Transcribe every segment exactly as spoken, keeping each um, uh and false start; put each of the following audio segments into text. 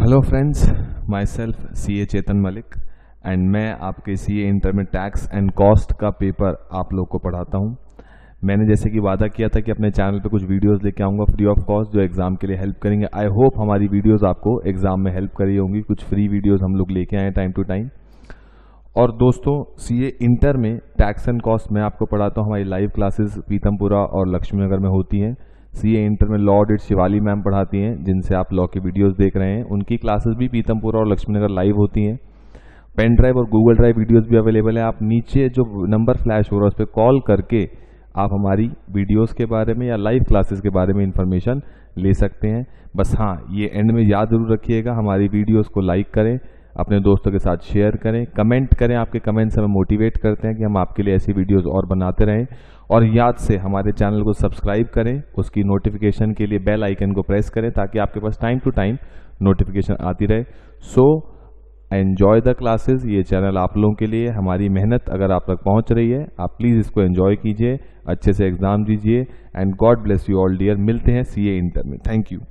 Hello friends, my self C A Chetan Malik and मैं आपके C A inter में tax and cost का paper आप लोग को पढ़ाता हूं। मैंने जैसे कि वादा किया था कि अपने चैनल पे कुछ वीडियोस लेके आऊंगा फ्री ऑफ कॉस्ट जो एग्जाम के लिए हेल्प करेंगे। आई होप हमारी वीडियोस आपको एग्जाम में हेल्प करी होंगी। कुछ फ्री वीडियोस हम लोग लेके आए टाइम टू टाइम। और दोस्तों, सी ए इंटर में टैक्स एंड कॉस्ट मैं आपको पढ़ाता हूँ। हमारी लाइव क्लासेस पीतमपुरा और लक्ष्मी नगर में होती हैं। सी ए इंटर में लॉ ऑडिट शिवाली मैम पढ़ाती हैं, जिनसे आप लॉ की वीडियोस देख रहे हैं। उनकी क्लासेस भी पीतमपुरा और लक्ष्मी नगर लाइव होती हैं। पेन ड्राइव और गूगल ड्राइव वीडियोस भी अवेलेबल है। आप नीचे जो नंबर फ्लैश हो रहा है उस पर कॉल करके आप हमारी वीडियोस के बारे में या लाइव क्लासेस के बारे में इंफॉर्मेशन ले सकते हैं। बस हाँ, ये एंड में याद जरूर रखिएगा, हमारी वीडियोस को लाइक करें, अपने दोस्तों के साथ शेयर करें, कमेंट करें। आपके कमेंट्स हमें मोटिवेट करते हैं कि हम आपके लिए ऐसी वीडियोस और बनाते रहें। और याद से हमारे चैनल को सब्सक्राइब करें, उसकी नोटिफिकेशन के लिए बेल आइकन को प्रेस करें ताकि आपके पास टाइम टू टाइम नोटिफिकेशन आती रहे। So enjoy the classes. ये चैनल आप लोगों के लिए, हमारी मेहनत अगर आप तक पहुंच रही है, आप प्लीज इसको एंजॉय कीजिए, अच्छे से एग्जाम दीजिए and God bless you all dear. मिलते हैं सी ए इंटर में। Thank you.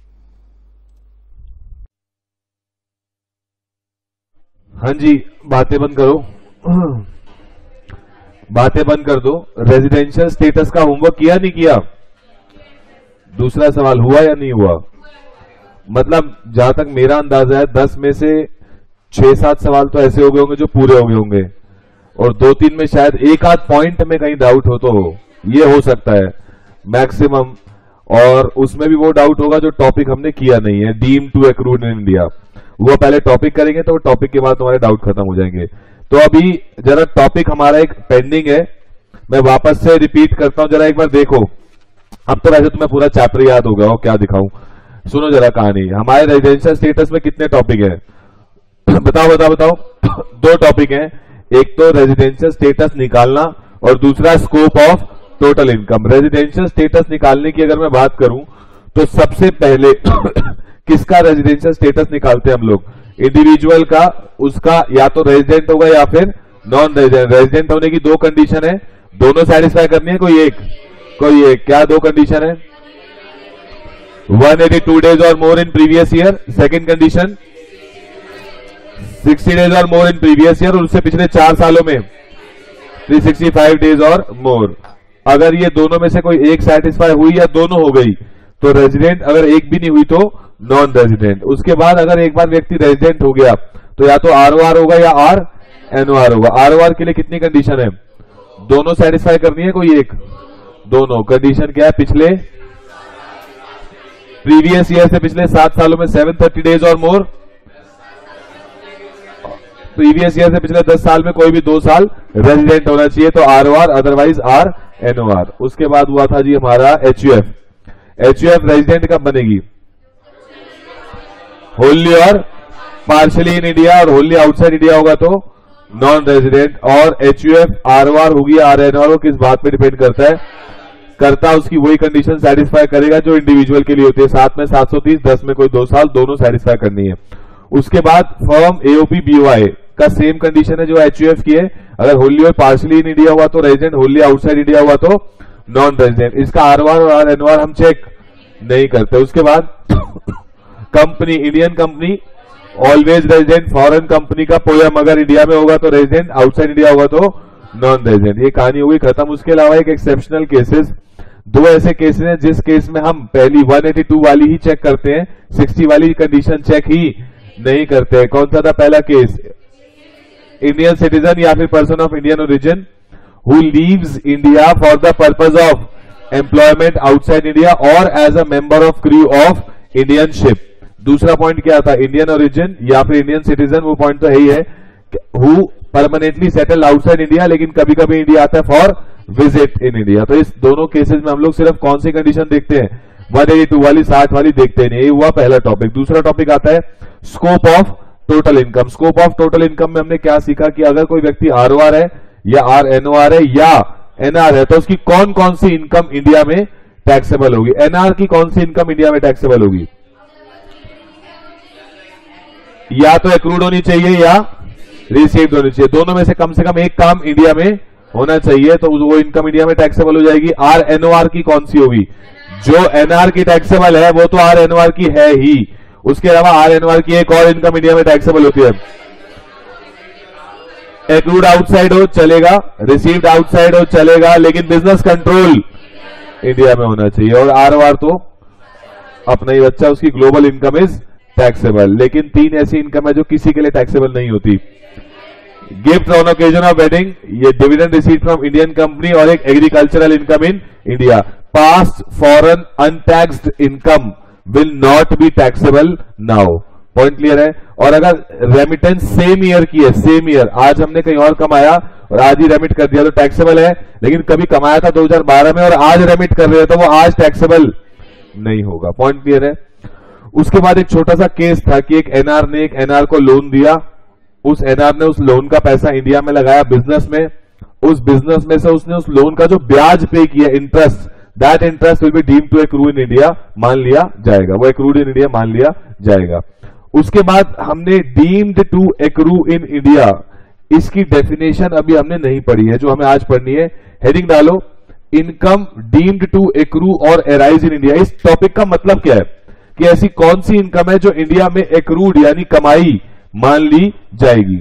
हाँ जी, बातें बंद करो, बातें बंद कर दो। रेजिडेंशियल स्टेटस का होमवर्क किया नहीं किया? दूसरा सवाल हुआ या नहीं हुआ? मतलब जहां तक मेरा अंदाजा है दस में से छह सात सवाल तो ऐसे हो गए होंगे जो पूरे हो गए होंगे, और दो तीन में शायद एक आध पॉइंट में कहीं डाउट हो तो हो, ये हो सकता है मैक्सिमम। और उसमें भी वो डाउट होगा जो टॉपिक हमने किया नहीं है, deem to accrued in India. वो पहले टॉपिक करेंगे तो टॉपिक के बाद तुम्हारे डाउट खत्म हो जाएंगे। तो अभी जरा टॉपिक हमारा एक पेंडिंग है, मैं वापस से रिपीट करता हूं, जरा एक बार देखो। अब तो वैसे तुम्हें पूरा चैप्टर याद हो गया हो, क्या दिखाऊं। सुनो जरा कहानी। हमारे रेजिडेंशियल स्टेटस में कितने टॉपिक है? बताओ बताओ बताओ। दो टॉपिक हैं, एक तो रेजिडेंशियल स्टेटस निकालना और दूसरा scope of total income. Residential status निकालने की अगर मैं बात करूं तो सबसे पहले किसका रेजिडेंशियल स्टेटस निकालते हैं हम लोग? इंडिविजुअल का। उसका या तो रेजिडेंट होगा या फिर नॉन रेजिडेंट। रेजिडेंट होने की दो कंडीशन है, दोनों सेटिस्फाई करनी है, कोई एक कोई एक क्या दो कंडीशन है? वन एटी टू डेज और more in previous year. Second condition sixty days और मोर इन प्रीवियस ईयर, और उससे पिछले चार सालों में थ्री सिक्सटी फाइव डेज और मोर। अगर ये दोनों में से कोई एक सेटिस्फाई हुई या दोनों हो गई तो रेजिडेंट, अगर एक भी नहीं हुई तो नॉन रेजिडेंट। उसके बाद अगर एक बार व्यक्ति रेजिडेंट हो गया तो या तो आर ओ आर होगा या आर एन ओ आर होगा। आर ओ आर के लिए कितनी कंडीशन है? दोनों सेटिस्फाई करनी है, कोई एक? दोनों। कंडीशन क्या है? पिछले प्रीवियस ईयर से पिछले सात सालों में सेवन थर्टी डेज और मोर। प्रीवियस ईयर से पिछले दस साल में कोई भी दो साल रेजिडेंट होना चाहिए, तो R O R, otherwise R N O R. उसके बाद हुआ था जी हमारा H U F. H U F resident कब बनेगी? होली और पार्शली इन इंडिया, और होली आउटसाइड इंडिया होगा तो नॉन रेजिडेंट। और H U F R O R होगी, आर एन ओ आर किस बात पे डिपेंड करता है? करता उसकी वही कंडीशन सेटिस्फाई करेगा जो इंडिविजुअल के लिए होती है। सात में सात सौ तीस, दस में कोई दो साल, दोनों सेटिस्फाई करनी है। उसके बाद firm A O P B O I का सेम कंडीशन है जो एच यू एफ की है। अगर होली और पार्शली इन इंडिया हुआ तो रेजिडेंट, होली आउटसाइड इंडिया हुआ तो नॉन रेजिडेंट। इसका आर ओ आर और आर एन ओ आर हम चेक नहीं करते। उसके बाद company, Indian company always resident. Foreign company का पोयम अगर इंडिया में होगा तो रेजिडेंट, आउटसाइड इंडिया होगा तो नॉन रेजिडेंट। ये कहानी हुई खत्म। उसके अलावा एक एक्सेप्शनल केसेस, दो ऐसे केसेस हैं जिस केस में हम पहली वन एटी टू वाली ही चेक करते हैं, सिक्सटी वाली कंडीशन चेक ही नहीं करते हैं। कौन सा था पहला केस? इंडियन सिटीजन या फिर person of Indian origin who leaves India for the purpose of employment outside India और as a member of crew of Indian ship. दूसरा पॉइंट क्या था? इंडियन ओरिजिन या फिर इंडियन सिटीजन। वो पॉइंट तो है ही है, who permanently settle outside India लेकिन कभी कभी इंडिया आता है फॉर विजिट इन इंडिया। तो इस दोनों केसेस में हम लोग सिर्फ कौन सी कंडीशन देखते हैं? वन एटी टू वाली, साठ वाली देखते नहीं। ये हुआ पहला टॉपिक। दूसरा टॉपिक आता है scope of total income. Scope of total income में हमने क्या सीखा कि अगर कोई व्यक्ति आर ओ आर है या आर एन ओ आर है या एन आर है तो उसकी कौन कौन सी इनकम इंडिया में टैक्सेबल होगी। एन आर की कौन सी इनकम इंडिया में टैक्सेबल होगी? या तो एक्रूड होनी चाहिए या रिसीव्ड होनी चाहिए। दोनों में से कम से कम एक काम इंडिया में होना चाहिए, तो वो इनकम इंडिया में टैक्सेबल हो जाएगी। आर एन ओ आर की कौन सी होगी? जो एन आर की टैक्सेबल है वो तो आर एन ओ आर की है ही, उसके अलावा आर एन आर की एक और इनकम इंडिया में टैक्सेबल होती है। एक्रूड आउटसाइड हो चलेगा, रिसीव्ड आउटसाइड हो चलेगा, लेकिन बिजनेस कंट्रोल इंडिया में होना चाहिए। और आर ओ आर तो अपना ही बच्चा, उसकी ग्लोबल इनकम इज टैक्सेबल। लेकिन तीन ऐसी इनकम है जो किसी के लिए टैक्सेबल नहीं होती। Gift on occasion of wedding, ये dividend receive from Indian company, और एक agricultural income in India. Past foreign untaxed income will not be taxable now. Point clear है। और अगर रेमिटेंस सेम ईयर की है, सेम ईयर, आज हमने कहीं और कमाया और आज ही रेमिट कर दिया तो टैक्सेबल है, लेकिन कभी कमाया था दो हज़ार बारह में और आज रेमिट कर रहे हैं तो वो आज टैक्सेबल नहीं होगा। पॉइंट क्लियर है। उसके बाद एक छोटा सा केस था कि एक एनआर ने एक एनआर को लोन दिया, उस एनआर ने उस लोन का पैसा इंडिया में लगाया बिजनेस में, उस बिजनेस में से उसने उस लोन का जो ब्याज पे किया, interest, that interest will be deemed to accrue in India, मान लिया जाएगा, वो एक्रूड इन इंडिया मान लिया जाएगा। उसके बाद हमने deemed to accrue in India, इसकी डेफिनेशन अभी हमने नहीं पढ़ी है, जो हमें आज पढ़नी है। हेडिंग डालो, इनकम डीम्ड टू एक्रू और एराइज इन इंडिया। इस टॉपिक का मतलब क्या है कि ऐसी कौन सी इनकम है जो इंडिया में एक्रूड यानी कमाई मान ली जाएगी।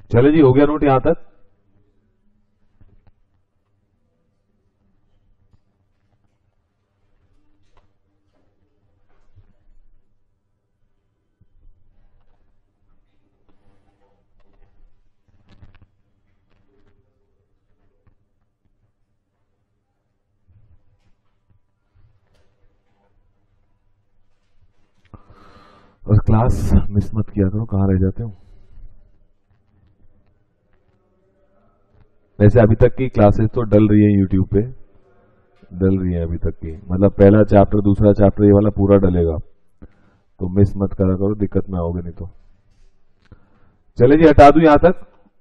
चलो जी, हो गया नोट यहां तक। और क्लास मिस मत किया करो, कहाँ रह जाते हो। वैसे अभी तक की क्लासेस तो डल रही है यूट्यूब पे, डल रही है अभी तक की, मतलब पहला चैप्टर दूसरा चैप्टर ये वाला पूरा डलेगा, तो मिस मत करा करो, दिक्कत में आओगे नहीं तो। चले जी, हटा दूं यहां तक।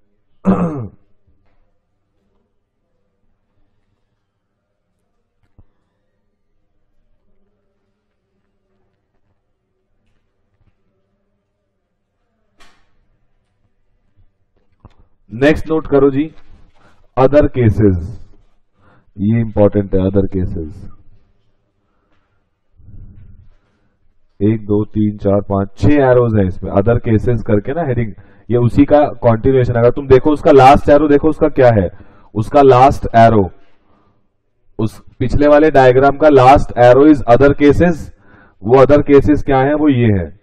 नेक्स्ट नोट करो जी, अदर केसेस, ये इंपॉर्टेंट है। अदर केसेस एक दो तीन चार पांच छह एरोज है इसमें, अदर केसेस करके ना हेडिंग, ये उसी का कॉन्टिन्यूएशन। अगर तुम देखो उसका लास्ट एरो, देखो उसका क्या है, उसका लास्ट एरो, उस पिछले वाले डायग्राम का last arrow is other cases. वो अदर केसेस क्या है, वो ये है।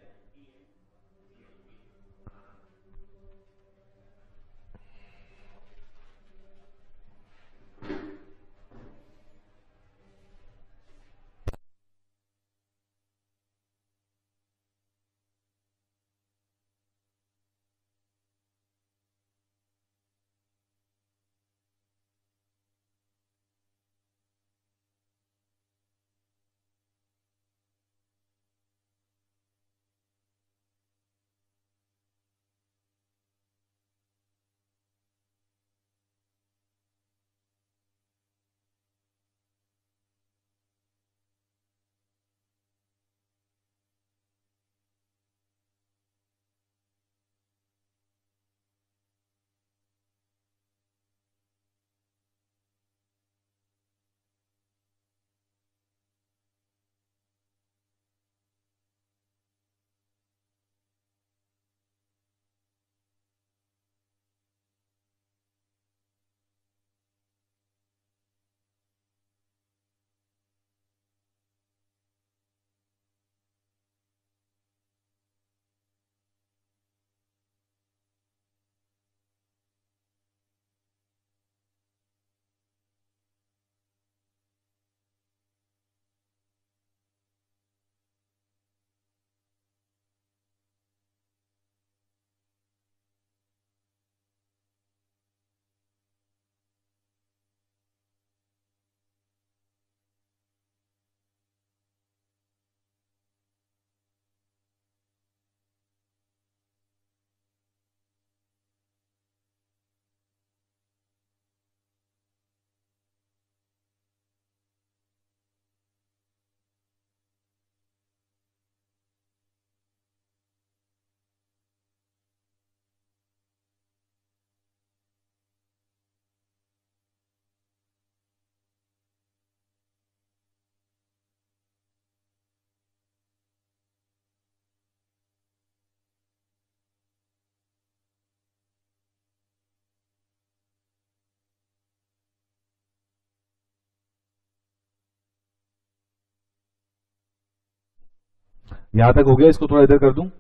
यहां तक हो गया, इसको थोड़ा इधर कर दूं।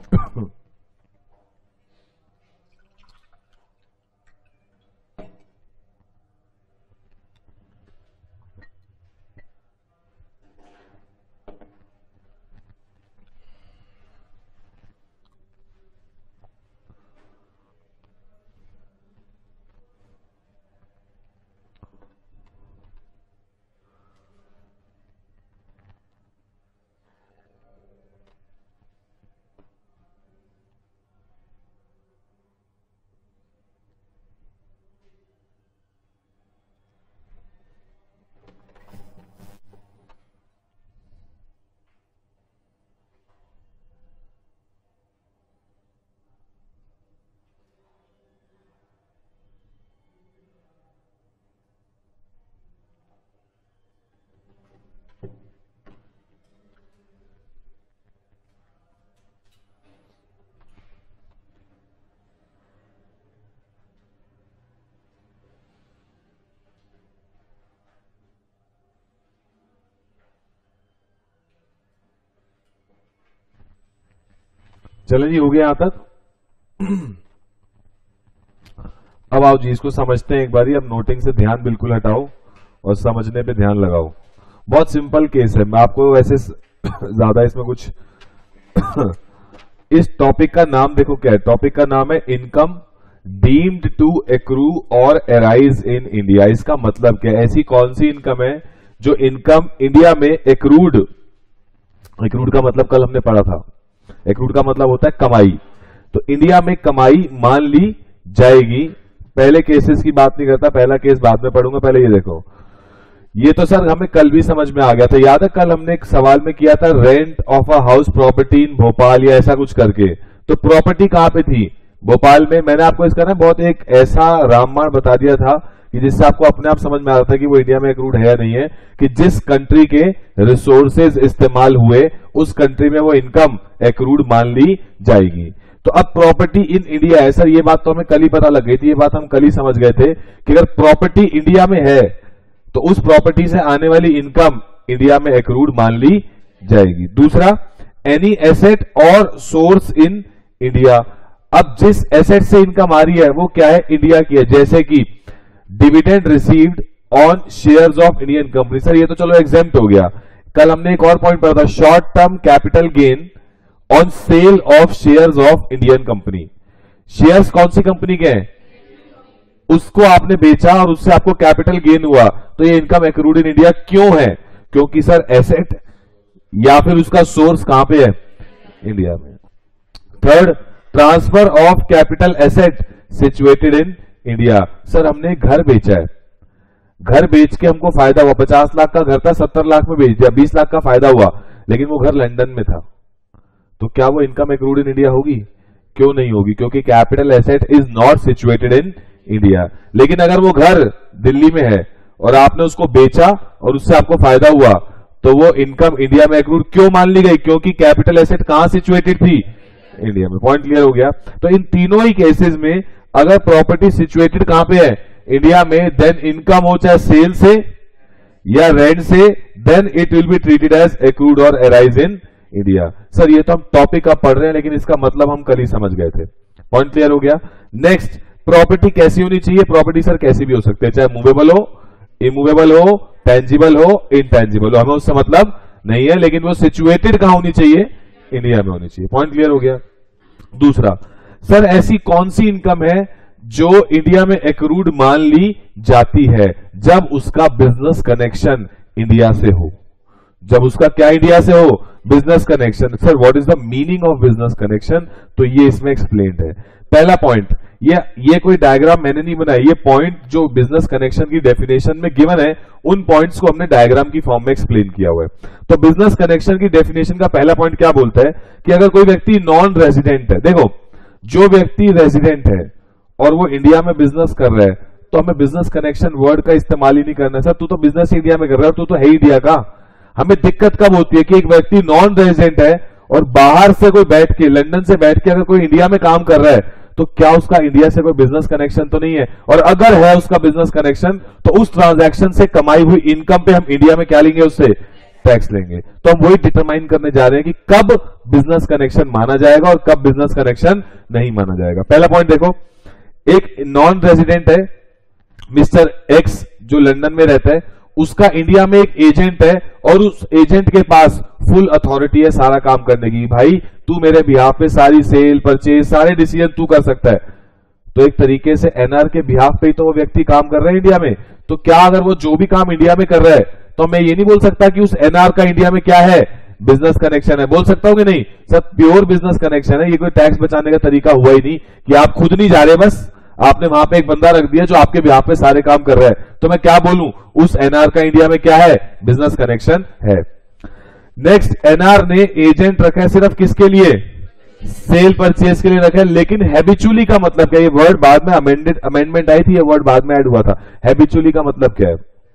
चले जी, हो गया यहां तक। अब आओ जी, इसको समझते हैं एक बारी। अब नोटिंग से ध्यान बिल्कुल हटाओ और समझने पे ध्यान लगाओ। बहुत सिंपल केस है, मैं आपको वैसे ज्यादा इसमें कुछ इस टॉपिक का नाम देखो क्या है। टॉपिक का नाम है इनकम डीम्ड टू एक्रू और अराइज इन इंडिया। इसका मतलब क्या है? ऐसी कौन सी इनकम है जो इनकम इंडिया में एक्रूड, एक्रूड का मतलब कल हमने पढ़ा था, एक्रूड का मतलब होता है कमाई। तो इंडिया में कमाई मान ली जाएगी। पहले केसेस की बात नहीं करता, पहला केस बाद में पढ़ूंगा, पहले ये देखो। ये तो सर हमें कल भी समझ में आ गया था, याद है? कल हमने एक सवाल में किया था rent of a house property in Bhopal या ऐसा कुछ करके। तो प्रॉपर्टी कहां पे थी? भोपाल में। मैंने आपको इसका ना बहुत एक ऐसा रामबाण बता दिया था कि जिससे आपको अपने आप समझ में आ रहा था कि वो इंडिया में एक्रूड है या नहीं है, कि जिस कंट्री के रिसोर्सेज इस्तेमाल हुए उस कंट्री में वो इनकम एक्रूड मान ली जाएगी। तो अब प्रॉपर्टी इन इंडिया है सर, ये बात तो हमें कल ही पता लग गई थी, ये बात हम कल ही समझ गए थे कि अगर प्रॉपर्टी इंडिया में है तो उस प्रॉपर्टी से आने वाली इनकम इंडिया में एक्रूड मान ली जाएगी। दूसरा, एनी एसेट और सोर्स इन इंडिया। अब जिस एसेट से इनकम आ रही है वो क्या है? इंडिया की है। जैसे कि dividend received on shares of Indian company. Sir ये तो चलो एग्जेम्प्ट हो गया। कल हमने एक और पॉइंट पढ़ा था, short term capital gain on sale of shares of Indian company. Shares कौन सी कंपनी के हैं? उसको आपने बेचा और उससे आपको कैपिटल गेन हुआ, तो ये इनकम एक्रूड इन इंडिया क्यों है? क्योंकि सर एसेट या फिर उसका सोर्स कहां पे है? इंडिया में। Third, transfer of capital asset situated in India. Sir हमने घर बेचा है, घर बेच के हमको फायदा हुआ, पचास लाख का घर था, सत्तर लाख में बेच दिया, बीस लाख का फायदा हुआ, लेकिन वो घर लंदन में था, तो क्या वो इनकम एक्रूड इन इंडिया होगी? क्यों नहीं होगी? क्योंकि capital asset is not situated in India. लेकिन अगर वो घर दिल्ली में है और आपने उसको बेचा और उससे आपको फायदा हुआ, तो वो इनकम इंडिया में एक्रूड क्यों मान ली गई? क्योंकि कैपिटल एसेट कहां सिचुएटेड थी? इंडिया में। पॉइंट क्लियर हो गया? तो इन तीनों ही केसेस में अगर प्रॉपर्टी सिचुएटेड कहां पे है? इंडिया में, देन इनकम हो चाहे सेल से या रेंट से, then it will be treated as accrued और अराइज इन इंडिया। सर ये तो हम टॉपिक अब पढ़ रहे हैं, लेकिन इसका मतलब हम कल ही समझ गए थे। पॉइंट क्लियर हो गया? नेक्स्ट, प्रॉपर्टी कैसी होनी चाहिए? प्रॉपर्टी सर कैसी भी हो सकती है, चाहे मूवेबल हो, इमूवेबल हो, टेंजिबल हो, इनटेंजिबल हो, हमें उससे मतलब नहीं है, लेकिन वो सिचुएटेड कहां होनी चाहिए? इंडिया में होनी चाहिए। पॉइंट क्लियर हो गया? दूसरा, सर ऐसी कौन सी इनकम है जो इंडिया में एक्रूड मान ली जाती है? जब उसका बिजनेस कनेक्शन इंडिया से हो। जब उसका क्या इंडिया से हो? Business connection. Sir what is the meaning of business connection? तो ये इसमें एक्सप्लेन्ड है। पहला पॉइंट, ये ये कोई डायग्राम मैंने नहीं बनाया, ये पॉइंट जो बिजनेस कनेक्शन की डेफिनेशन में गिवन है, उन पॉइंट्स को हमने डायग्राम की फॉर्म में एक्सप्लेन किया हुआ है। तो बिजनेस कनेक्शन की डेफिनेशन का पहला पॉइंट क्या बोलता है कि अगर कोई व्यक्ति नॉन रेजिडेंट है, देखो जो व्यक्ति रेजिडेंट है और वो इंडिया में बिजनेस कर रहा है, तो हमें बिजनेस कनेक्शन वर्ड का इस्तेमाल ही नहीं करना है। सर तू तो बिजनेस इंडिया में कर रहा है, तू तो है इंडिया का। हमें दिक्कत कब होती है कि एक व्यक्ति नॉन रेजिडेंट है और बाहर से कोई बैठ के, लंदन से बैठ के अगर कोई इंडिया में काम कर रहा है, तो क्या उसका इंडिया से कोई बिजनेस कनेक्शन तो नहीं है? और अगर है उसका बिजनेस कनेक्शन, तो उस ट्रांजैक्शन से कमाई हुई इनकम पे हम इंडिया में क्या लेंगे? उससे टैक्स लेंगे। तो हम वही डिटरमाइन करने जा रहे हैं कि कब बिजनेस कनेक्शन माना जाएगा और कब बिजनेस कनेक्शन नहीं माना जाएगा। पहला पॉइंट देखो, एक नॉन रेजिडेंट है मिस्टर एक्स जो लंदन में रहता है, उसका इंडिया में एक एजेंट है और उस एजेंट के पास फुल अथॉरिटी है सारा काम करने की। भाई तू मेरे बिहाफ पे सारी सेल परचेज सारे डिसीजन तू कर सकता है। तो एक तरीके से एनआर के बिहाफ पे ही तो वो व्यक्ति काम कर रहा है इंडिया में। तो क्या अगर वो जो भी काम इंडिया में कर रहा है तो मैं ये नहीं बोल सकता कि उस एनआर का इंडिया में क्या है, बिजनेस कनेक्शन है? बोल सकता हूं कि नहीं? सब प्योर बिजनेस कनेक्शन है। ये कोई टैक्स बचाने का तरीका हुआ ही नहीं कि आप खुद नहीं जा रहे, बस आपने वहां पे एक बंदा रख दिया जो आपके बिहाफ पे सारे काम कर रहा है। तो मैं क्या बोलूं, उस एनआर का इंडिया में क्या है, बिजनेस कनेक्शन है। नेक्स्ट, एनआर ने एजेंट रखा है सिर्फ किसके लिए, सेल परचेज के लिए रखा है। लेकिन हैबिचुअली का मतलब क्या है? ये वर्ड बाद में अमेंडेड अमेंडमेंट आई थी, ये वर्ड बाद में ऐड हुआ था। हैबिचुअली का मतलब क्या है?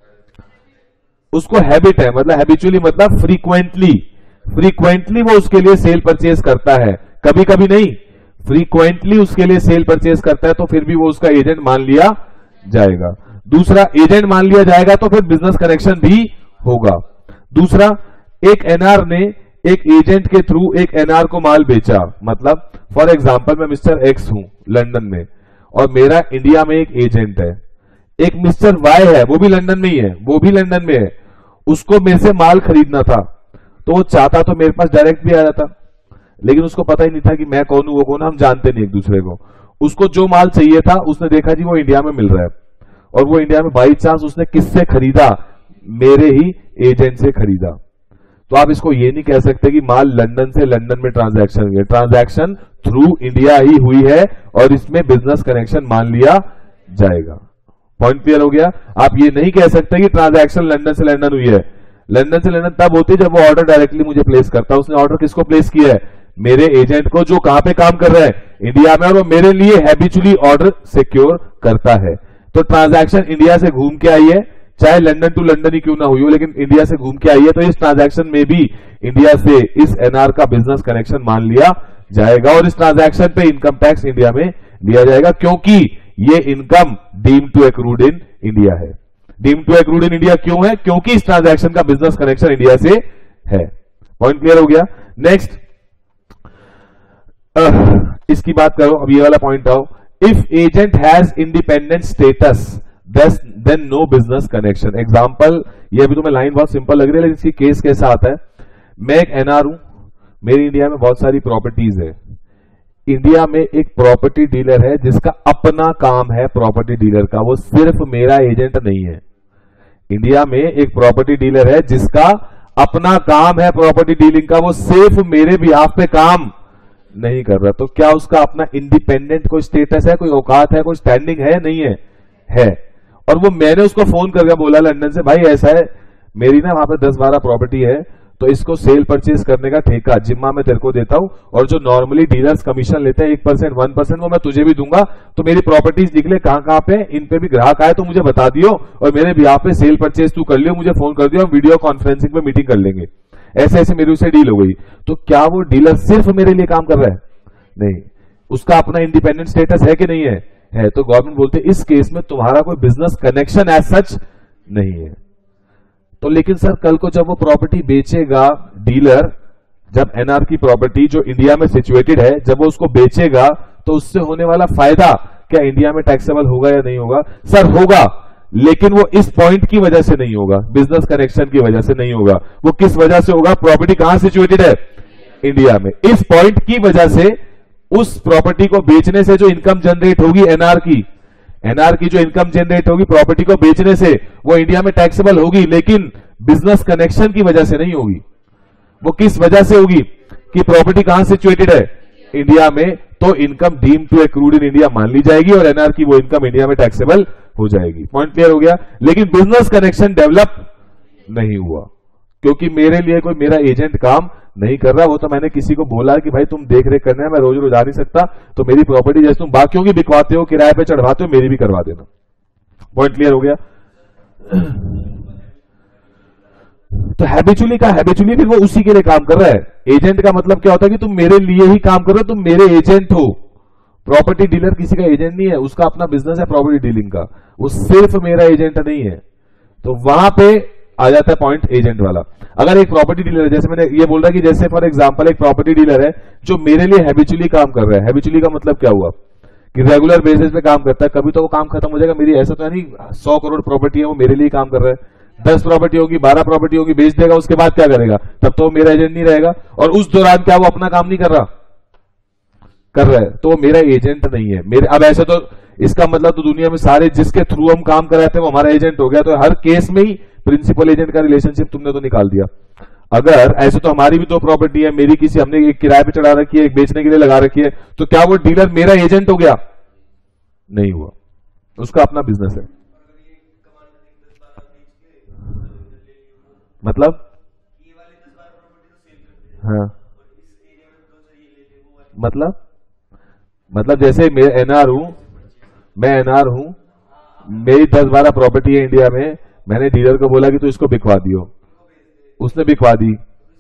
उसको हैबिट है, मतलब हैबिचुअली मतलब फ्रीक्वेंटली फ्रीक्वेंटली वो उसके लिए सेल परचेज करता है, कभी कभी नहीं, फ्रीक्वेंटली उसके लिए सेल परचेज करता है, तो फिर भी वो उसका एजेंट मान लिया जाएगा। दूसरा, एजेंट मान लिया जाएगा तो फिर बिजनेस कनेक्शन भी होगा। दूसरा, एक एनआर ने एक एजेंट के थ्रू एक एनआर को माल बेचा, मतलब फॉर एग्जांपल मैं मिस्टर एक्स हूं लंदन में और मेरा इंडिया में एक एजेंट है। एक मिस्टर वाई है, वो भी लंदन में ही है, वो भी लंदन में है, उसको मेरे से माल खरीदना था, तो वो चाहता तो मेरे पास डायरेक्ट भी आ जाता, लेकिन उसको पता ही नहीं था कि मैं कौन हूं वो कौन, हम जानते नहीं एक दूसरे को। उसको जो माल चाहिए था उसने देखा जी वो इंडिया में मिल रहा है, और वो इंडिया में बाई चांस उसने किससे खरीदा, मेरे ही एजेंट से खरीदा। तो आप इसको ये नहीं कह सकते कि माल लंदन से लंदन में ट्रांजैक्शन हुई है, ट्रांजैक्शन थ्रू इंडिया ही हुई है और इसमें बिजनेस कनेक्शन मान लिया जाएगा। पॉइंट क्लियर हो गया? आप ये नहीं कह सकते कि ट्रांजैक्शन लंदन से लंदन हुई है। लंदन से लंदन तब होती है जब वो ऑर्डर डायरेक्टली मुझे प्लेस करता है। उसने ऑर्डर किसको प्लेस किया है? मेरे एजेंट को, जो कहां पे काम कर रहा है, इंडिया में, और वो मेरे लिए हैबिचुअली ऑर्डर सिक्योर करता है। तो ट्रांजैक्शन इंडिया से घूम के आई है, चाहे लंदन टू लंदन ही क्यों ना हुई हो, लेकिन इंडिया से घूम के आई है, तो इस ट्रांजैक्शन में भी इंडिया से इस एनआर का बिजनेस कनेक्शन मान लिया जाएगा और इस ट्रांजैक्शन पे इनकम टैक्स इंडिया में लिया जाएगा, क्योंकि ये income deem to accrued in India है। Deem to accrued in India क्यों है? क्योंकि इस ट्रांजैक्शन का बिजनेस कनेक्शन इंडिया से है। पॉइंट क्लियर हो गया? नेक्स्ट, इसकी बात करो, अब ये वाला पॉइंट आओ। If agent has independent status then no business connection. Example, ये अभी तुम्हें लाइन बहुत सिंपल लग रही है, लेकिन इसकी केस कैसा आता है? मैं एक एनआर हूं, मेरी इंडिया में बहुत सारी प्रॉपर्टीज है। इंडिया में एक प्रॉपर्टी डीलर है जिसका अपना काम है प्रॉपर्टी डीलर का, वो सिर्फ मेरा एजेंट नहीं है। इंडिया में एक प्रॉपर्टी डीलर है जिसका अपना काम है प्रॉपर्टी डीलिंग का, वो सिर्फ मेरे बिहाफ पे काम नहीं कर रहा। तो क्या उसका अपना इंडिपेंडेंट कोई स्टेटस है, कोई औकात है, कोई स्टैंडिंग है? नहीं है, है। और वो मैंने उसको फोन करके बोला लंदन से, भाई ऐसा है, मेरी ना वहां पे दस बारह प्रॉपर्टी है, तो इसको सेल परचेज करने का ठेका जिम्मा मैं तेरे को देता हूं, और जो नॉर्मली डीलर्स कमीशन लेते हैं एक परसेंट वन परसेंट वो मैं तुझे भी दूंगा। तो मेरी प्रॉपर्टीज निकले कहां कहां पे, इन पे भी ग्राहक आए तो मुझे बता दियो, और मेरे बिहाफ पे सेल परचेज तू कर लियो, मुझे फोन कर दियो, हम वीडियो कॉन्फ्रेंसिंग पे मीटिंग कर लेंगे। ऐसे ऐसे मेरी उससे डील हो गई। तो क्या वो डीलर सिर्फ मेरे लिए काम कर रहा है? नहीं, उसका अपना इंडिपेंडेंट स्टेटस है कि नहीं है? है। तो गवर्नमेंट बोलते है इस केस में तुम्हारा कोई बिजनेस कनेक्शन एज सच नहीं है। तो लेकिन सर कल को जब वो प्रॉपर्टी बेचेगा डीलर, जब एनआर की प्रॉपर्टी जो इंडिया में सिचुएटेड है, जब वो उसको बेचेगा तो उससे होने वाला फायदा क्या इंडिया में टैक्सेबल होगा या नहीं होगा? सर होगा, लेकिन वो इस पॉइंट की वजह से नहीं होगा, बिजनेस कनेक्शन की वजह से नहीं होगा। वो किस वजह से होगा? प्रॉपर्टी कहां सिचुएटेड है? इंडिया में। इस पॉइंट की वजह से उस प्रॉपर्टी को बेचने से जो इनकम जनरेट होगी एनआर की, एनआर की जो इनकम जनरेट होगी प्रॉपर्टी को बेचने से, वो इंडिया में टैक्सेबल होगी, लेकिन बिजनेस कनेक्शन की वजह से नहीं होगी। वो किस वजह से होगी? कि प्रॉपर्टी कहां सिचुएटेड है? इंडिया में। तो income deem to accrued in India मान ली जाएगी और एनआर की वो इनकम इंडिया में टैक्सेबल हो जाएगी। पॉइंट क्लियर हो गया? लेकिन बिजनेस कनेक्शन डेवलप नहीं हुआ, क्योंकि मेरे लिए कोई मेरा एजेंट काम नहीं कर रहा। वो तो मैंने किसी को बोला कि भाई तुम देख रेख करना है, मैं रोज रोज आ नहीं सकता, तो मेरी प्रॉपर्टी जैसे तुम बाकियों की बिकवाते हो, किराए पे चढ़वाते हो, मेरी भी करवा देना। पॉइंट क्लियर हो गया? तो हैबिचुअली का हैबिचुअली फिर वो उसी के लिए काम कर रहा है। एजेंट का मतलब क्या होता है कि तुम मेरे लिए ही काम कर रहे हो, तुम मेरे एजेंट हो। प्रॉपर्टी डीलर किसी का एजेंट नहीं है, उसका अपना बिजनेस है प्रॉपर्टी डीलिंग का, वो सिर्फ मेरा एजेंट नहीं है। तो वहां पे आ जाता है पॉइंट एजेंट वाला। अगर एक प्रॉपर्टी डीलर है, जैसे मैंने ये बोल रहा है कि जैसे फॉर एग्जांपल एक प्रॉपर्टी डीलर है जो मेरे लिए हैबिचुअली काम कर रहा है। हैबिचुअली का मतलब क्या हुआ कि रेगुलर बेसिस पे काम करता है, कभी तो वो काम खत्म हो जाएगा। मेरी ऐसा तो है नहीं सौ करोड़ प्रॉपर्टी है वो मेरे लिए काम कर रहा है, दस प्रॉपर्टी होगी, बारह प्रॉपर्टी होगी, बेच देगा, उसके बाद क्या करेगा? तब तो वो मेरा एजेंट नहीं रहेगा। और उस दौरान क्या वो अपना काम नहीं कर रहा? कर रहा है, तो वो मेरा एजेंट नहीं है। मेरे अब ऐसे तो इसका मतलब तो दुनिया में सारे जिसके थ्रू हम काम कर रहे थे वो हमारा एजेंट हो गया। तो हर केस में ही प्रिंसिपल एजेंट का रिलेशनशिप तुमने तो निकाल दिया। अगर ऐसे तो हमारी भी दो प्रॉपर्टी है, मेरी किसी हमने एक किराए पे चढ़ा रखी है, एक बेचने के लिए लगा रखी है, तो क्या वो डीलर मेरा एजेंट हो गया? नहीं हुआ, उसका अपना बिजनेस है। मतलब हाँ, मतलब मतलब जैसे मैं एनआर हूं, मैं एनआर हूं, मेरी दस बारह प्रॉपर्टी है इंडिया में, मैंने डीलर को बोला कि तू इसको बिकवा दियो, उसने बिकवा दी,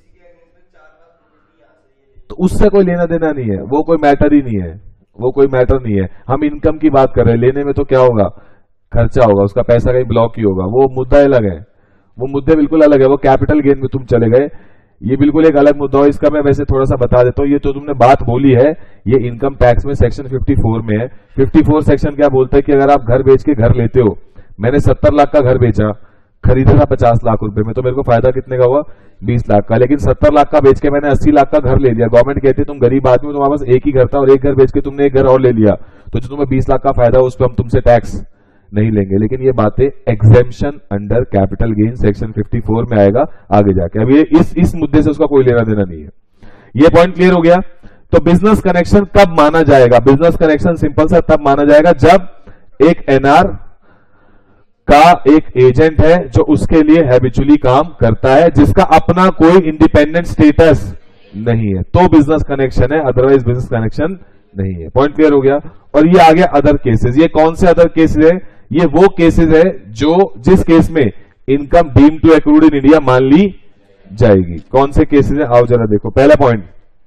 तो उससे कोई लेना देना नहीं है, वो कोई मैटर ही नहीं है, वो कोई मैटर नहीं है। हम इनकम की बात कर रहे हैं, लेने में तो क्या होगा? खर्चा होगा, उसका पैसा कहीं ब्लॉक ही होगा, वो मुद्दा अलग है, वो मुद्दे बिल्कुल अलग है। वो कैपिटल गेन में तुम चले गए, ये बिल्कुल एक अलग मुद्दा है। इसका मैं वैसे थोड़ा सा बता देता हूँ। ये तो तुमने बात बोली है, ये इनकम टैक्स में सेक्शन चौवन में है। चौवन सेक्शन क्या बोलता है कि अगर आप घर बेच के घर लेते हो, मैंने सत्तर लाख का घर बेचा, खरीदा था पचास लाख रुपए में, तो मेरे को फायदा कितने का हुआ? बीस लाख का। लेकिन सत्तर लाख का बेच के मैंने अस्सी लाख का घर ले लिया। गवर्नमेंट कहती है तुम गरीब आदमी हो, तुम्हारे पास एक ही घर था और एक घर बेच के तुमने एक घर और ले लिया, तो जो तुम्हें बीस लाख का फायदा हो उस पर हम तुमसे टैक्स नहीं लेंगे। लेकिन ये बातें exemption under capital gain section चौवन में आएगा आगे जाके। अब ये इस इस मुद्दे से उसका कोई लेना देना नहीं है। ये पॉइंट क्लियर हो गया। तो बिजनेस कनेक्शन कब माना जाएगा? बिजनेस कनेक्शन सिंपल सा तब माना जाएगा जब एक एनआर का एक एजेंट है जो उसके लिए हैबिचुअली काम करता है, जिसका अपना कोई इंडिपेंडेंट स्टेटस नहीं है, तो बिजनेस कनेक्शन है, अदरवाइज बिजनेस कनेक्शन नहीं है। पॉइंट क्लियर हो गया। और ये आ गया अदर केसेस। ये कौन से अदर केसेस है? ये वो केसेस है जो जिस केस में income deem to accrued in India मान ली जाएगी। कौन से केसेस है? आओ जरा देखो। पहला point,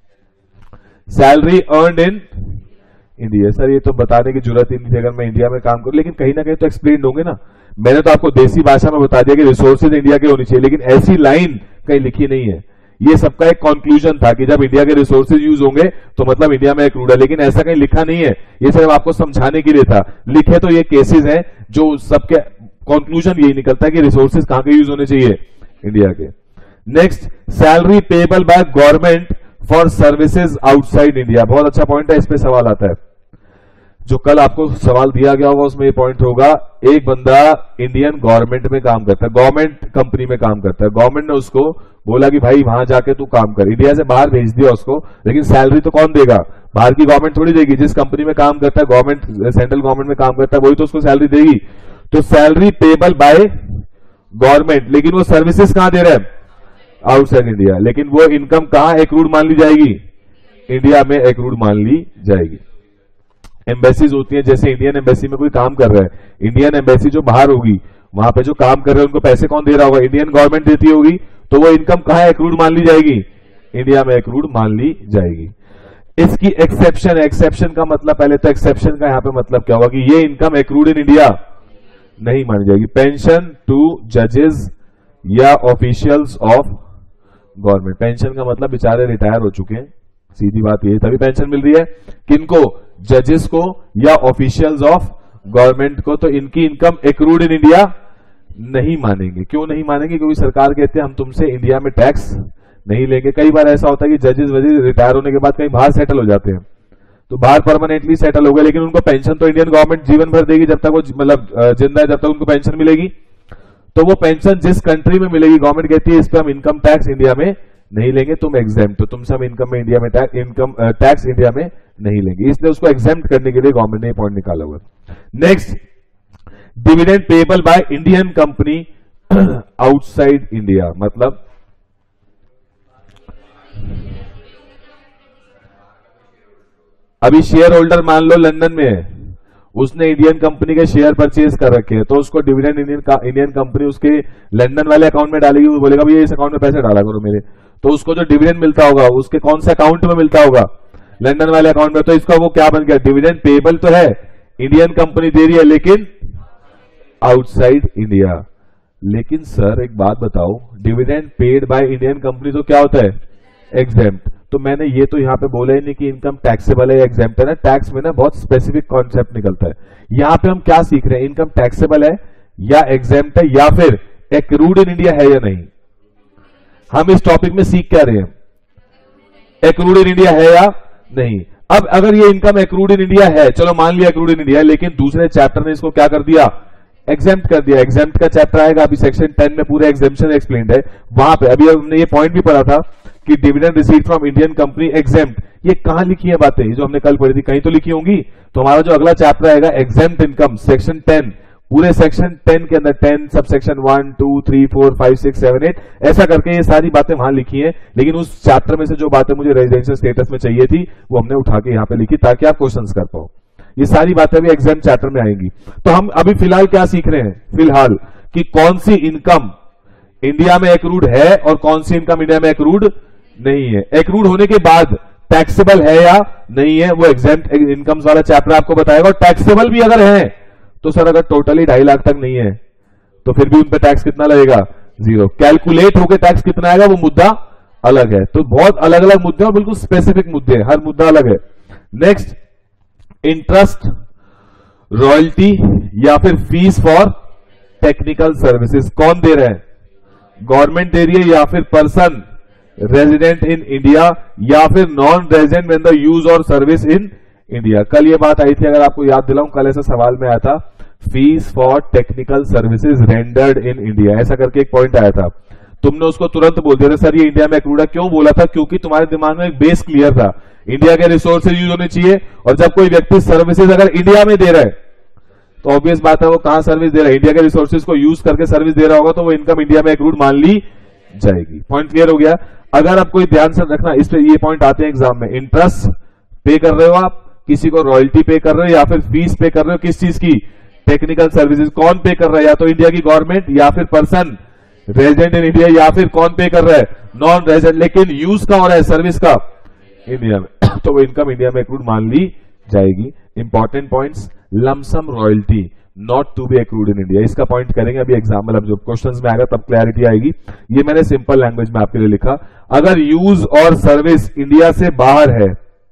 salary earned in India. Sir ये तो बताने की जरूरत ही नहीं थी अगर मैं इंडिया में काम करूं, लेकिन कहीं ना कहीं तो एक्सप्लेन होंगे ना। मैंने तो आपको देसी भाषा में बता दिया कि रिसोर्सेज इंडिया के होनी चाहिए, लेकिन ऐसी लाइन कहीं लिखी नहीं है। ये सबका एक कंक्लूजन था कि जब इंडिया के रिसोर्सेज यूज होंगे तो मतलब इंडिया में एक्रूड है, लेकिन ऐसा कहीं लिखा नहीं है। ये सिर्फ आपको समझाने के लिए था। लिखे तो ये केसेस हैं जो सबके कंक्लूजन यही निकलता है कि रिसोर्सेज कहां के यूज होने चाहिए? इंडिया के। Next, salary payable by government for services outside India. बहुत अच्छा पॉइंट है, इस पे सवाल आता है। जो कल आपको सवाल दिया गया होगा उसमें ये पॉइंट होगा, एक बंदा इंडियन गवर्नमेंट में काम करता है, गवर्नमेंट कंपनी में काम करता है, गवर्नमेंट ने उसको बोला कि भाई वहां जाके तू काम कर, इंडिया से बाहर भेज दिया उसको, लेकिन सैलरी तो कौन देगा? बाहर की गवर्नमेंट थोड़ी देगी। जिस कंपनी में काम करता है, गवर्नमेंट सेंट्रल गवर्नमेंट में काम करता है, वही तो उसको सैलरी देगी। तो सैलरी पेबल बाय गवर्नमेंट, लेकिन वो सर्विसेज कहां दे रहा है? Outside India. लेकिन वो इनकम कहां एक्रूड मान ली जाएगी? इंडिया में एक्रूड मान ली जाएगी। एम्बेसीज होती है, जैसे इंडियन एम्बेसी में कोई काम कर रहा है, इंडियन एम्बेसी जो बाहर होगी वहां पे जो काम कर रहे हैं उनको पैसे कौन दे रहा होगा? इंडियन गवर्नमेंट देती होगी। तो वो इनकम कहां एक्रूड मान ली जाएगी? इंडिया में एक्रूड मान ली जाएगी। इसकी एक्सेप्शन है। एक्सेप्शन का मतलब, पहले तो एक्सेप्शन का यहां पे मतलब क्या होगा कि ये इनकम एक्रूड इन इंडिया नहीं मानी जाएगी। पेंशन टू जजेस या ऑफिशियल्स ऑफ गवर्नमेंट। पेंशन का मतलब बेचारे रिटायर हो चुके हैं, सीधी बात ये, तभी पेंशन मिल रही है। किनको? जजेस को या ऑफिशियल्स ऑफ गवर्नमेंट को। तो इनकी इनकम एक्रूड इन इंडिया नहीं मानेंगे। क्यों नहीं मानेंगे? क्योंकि सरकार कहते हैं हम तुमसे इंडिया में टैक्स नहीं लेंगे। कई बार ऐसा होता है कि जजेस वजेस रिटायर होने के बाद कहीं बाहर सेटल हो जाते हैं, तो बाहर परमानेंटली सेटल हो गए, लेकिन उनको पेंशन तो इंडियन गवर्नमेंट जीवन भर देगी, जब तक वो मतलब जिंदा है जब तक उनको पेंशन मिलेगी। तो वो पेंशन जिस कंट्री में मिलेगी, गवर्नमेंट कहती है इस पर हम इनकम टैक्स इंडिया में नहीं लेंगे, तुम एग्जेम्प्ट, तो तुमसे हम इनकम में इंडिया में टैक्स इनकम टैक्स इंडिया में नहीं लेंगे। इसलिए उसको एग्जेम्प्ट करने के लिए गवर्नमेंट ने पॉइंट निकाला हुआ। Next, dividend payable by Indian company outside India. मतलब अभी शेयर होल्डर मान लो लंदन में है, उसने इंडियन कंपनी के शेयर परचेज कर रखे हैं, तो उसको डिविडेंड इंडियन का, इंडियन कंपनी उसके लंदन वाले अकाउंट में डालेगी। वो बोलेगा भैया इस अकाउंट में पैसे डाला करो मेरे, तो उसको जो डिविडेंड मिलता होगा उसके कौन से अकाउंट में मिलता होगा? लंदन वाले अकाउंट में। तो इसका वो क्या बन गया? डिविडेंड पेबल तो है, इंडियन कंपनी दे रही है लेकिन आउटसाइड इंडिया। लेकिन सर एक बात बताओ, dividend paid by Indian company तो क्या होता है? एग्जेम्प्ट। तो मैंने ये तो यहाँ पे बोला ही नहीं कि इनकम टैक्सेबल है या एग्जेम्प्ट है ना। टैक्स में ना बहुत स्पेसिफिक कॉन्सेप्ट निकलता है। यहाँ पे हम क्या सीख रहे हैं? इनकम टैक्सेबल है या एग्जेम्प्ट है या फिर एक्रूड इन इंडिया है या नहीं। हम इस टॉपिक में सीख क्या रहे हैं? एक्रूड इन इंडिया है या नहीं। अब अगर ये इनकम एक्रूड इन इंडिया है, चलो मान लिया एक्रूड इन इंडिया है, लेकिन दूसरे चैप्टर ने इसको क्या कर दिया? एग्जेम्प्ट कर दिया। एग्जेम्प्ट का चैप्टर आएगा अभी सेक्शन टेन में, पूरे एग्जेम्पशन एक्सप्लेन्ड है वहां पे। अभी हमने ये पॉइंट भी पढ़ा था कि dividend received from Indian company exempt. ये कहां लिखी है बातें? जो हमने कल पढ़ी थी, कहीं तो लिखी होंगी। तो हमारा जो अगला चैप्टर आएगा एग्जेम्प्ट इनकम, सेक्शन टेन, पूरे सेक्शन टेन के अंदर ten sub section one two three four five six seven eight ऐसा करके ये सारी बातें वहां लिखी हैं। लेकिन उस चैप्टर में से जो बातें मुझे रेजिडेंशियल स्टेटस में चाहिए थी वो हमने उठा के यहाँ पे लिखी ताकि आप क्वेश्चंस कर पाओ। ये सारी बातें भी एग्जाम चैप्टर में आएंगी। तो हम अभी फिलहाल क्या सीख रहे हैं? फिलहाल कि कौन सी इनकम इंडिया में एक्रूड है और कौन सी इनकम इंडिया में एक्रूड नहीं है। एक्रूड होने के बाद टैक्सेबल है या नहीं है, वो एग्जेम्प्ट इनकम्स वाला चैप्टर आपको बताएगा। और टैक्सेबल भी अगर है तो सर अगर टोटली ढाई लाख तक नहीं है तो फिर भी उन पे टैक्स कितना लगेगा? जीरो। कैलकुलेट होकर टैक्स कितना आएगा वो मुद्दा अलग है। तो बहुत अलग अलग मुद्दे और बिल्कुल स्पेसिफिक मुद्दे, हर मुद्दा अलग है। नेक्स्ट, इंटरेस्ट, रॉयल्टी या फिर फीस फॉर टेक्निकल सर्विसेज कौन दे रहा है? गवर्नमेंट दे रही है या फिर पर्सन रेजिडेंट इन इंडिया या फिर non resident when the use or service in India. कल ये बात आई थी, अगर आपको याद दिलाऊं, कल ऐसा सवाल में आया था fees for technical services rendered in India, ऐसा करके एक पॉइंट आया था। तुमने उसको तुरंत बोल दिया था सर ये इंडिया में एक्रूड है। क्यों बोला था? क्योंकि तुम्हारे दिमाग में एक बेस क्लियर था, इंडिया के रिसोर्सेज यूज होने चाहिए। और जब कोई व्यक्ति सर्विसेज अगर इंडिया में दे रहा है तो ऑब्वियस बात है वो कहां सर्विस दे रहा है? इंडिया के रिसोर्सेज को यूज करके सर्विस दे रहा होगा तो वो इनकम इंडिया में एक्रूड मान ली जाएगी। पॉइंट क्लियर हो गया? अगर आप कोई ध्यान से रखना, इस पे ये पॉइंट आते हैं एग्जाम में। इंटरेस्ट पे कर रहे हो आप, किसी को रॉयल्टी पे कर रहे हो या फिर फीस पे कर रहे हो, किस चीज की? Technical services. कौन पे कर रहा है? या तो इंडिया की गवर्नमेंट या फिर पर्सन रेजिडेंट इन इंडिया या फिर कौन पे कर रहा है? Non resident. लेकिन यूज का हो रहा है सर्विस का इंडिया में तो वो इनकम इंडिया में एक्रूड मान ली जाएगी। Important points, lump sum royalty not to be accrued in India, इसका पॉइंट करेंगे अभी एग्जाम में, जब क्वेश्चंस में आएगा तब क्लैरिटी आएगी। ये मैंने सिंपल लैंग्वेज में आपके लिए लिखा। अगर यूज और सर्विस इंडिया से बाहर है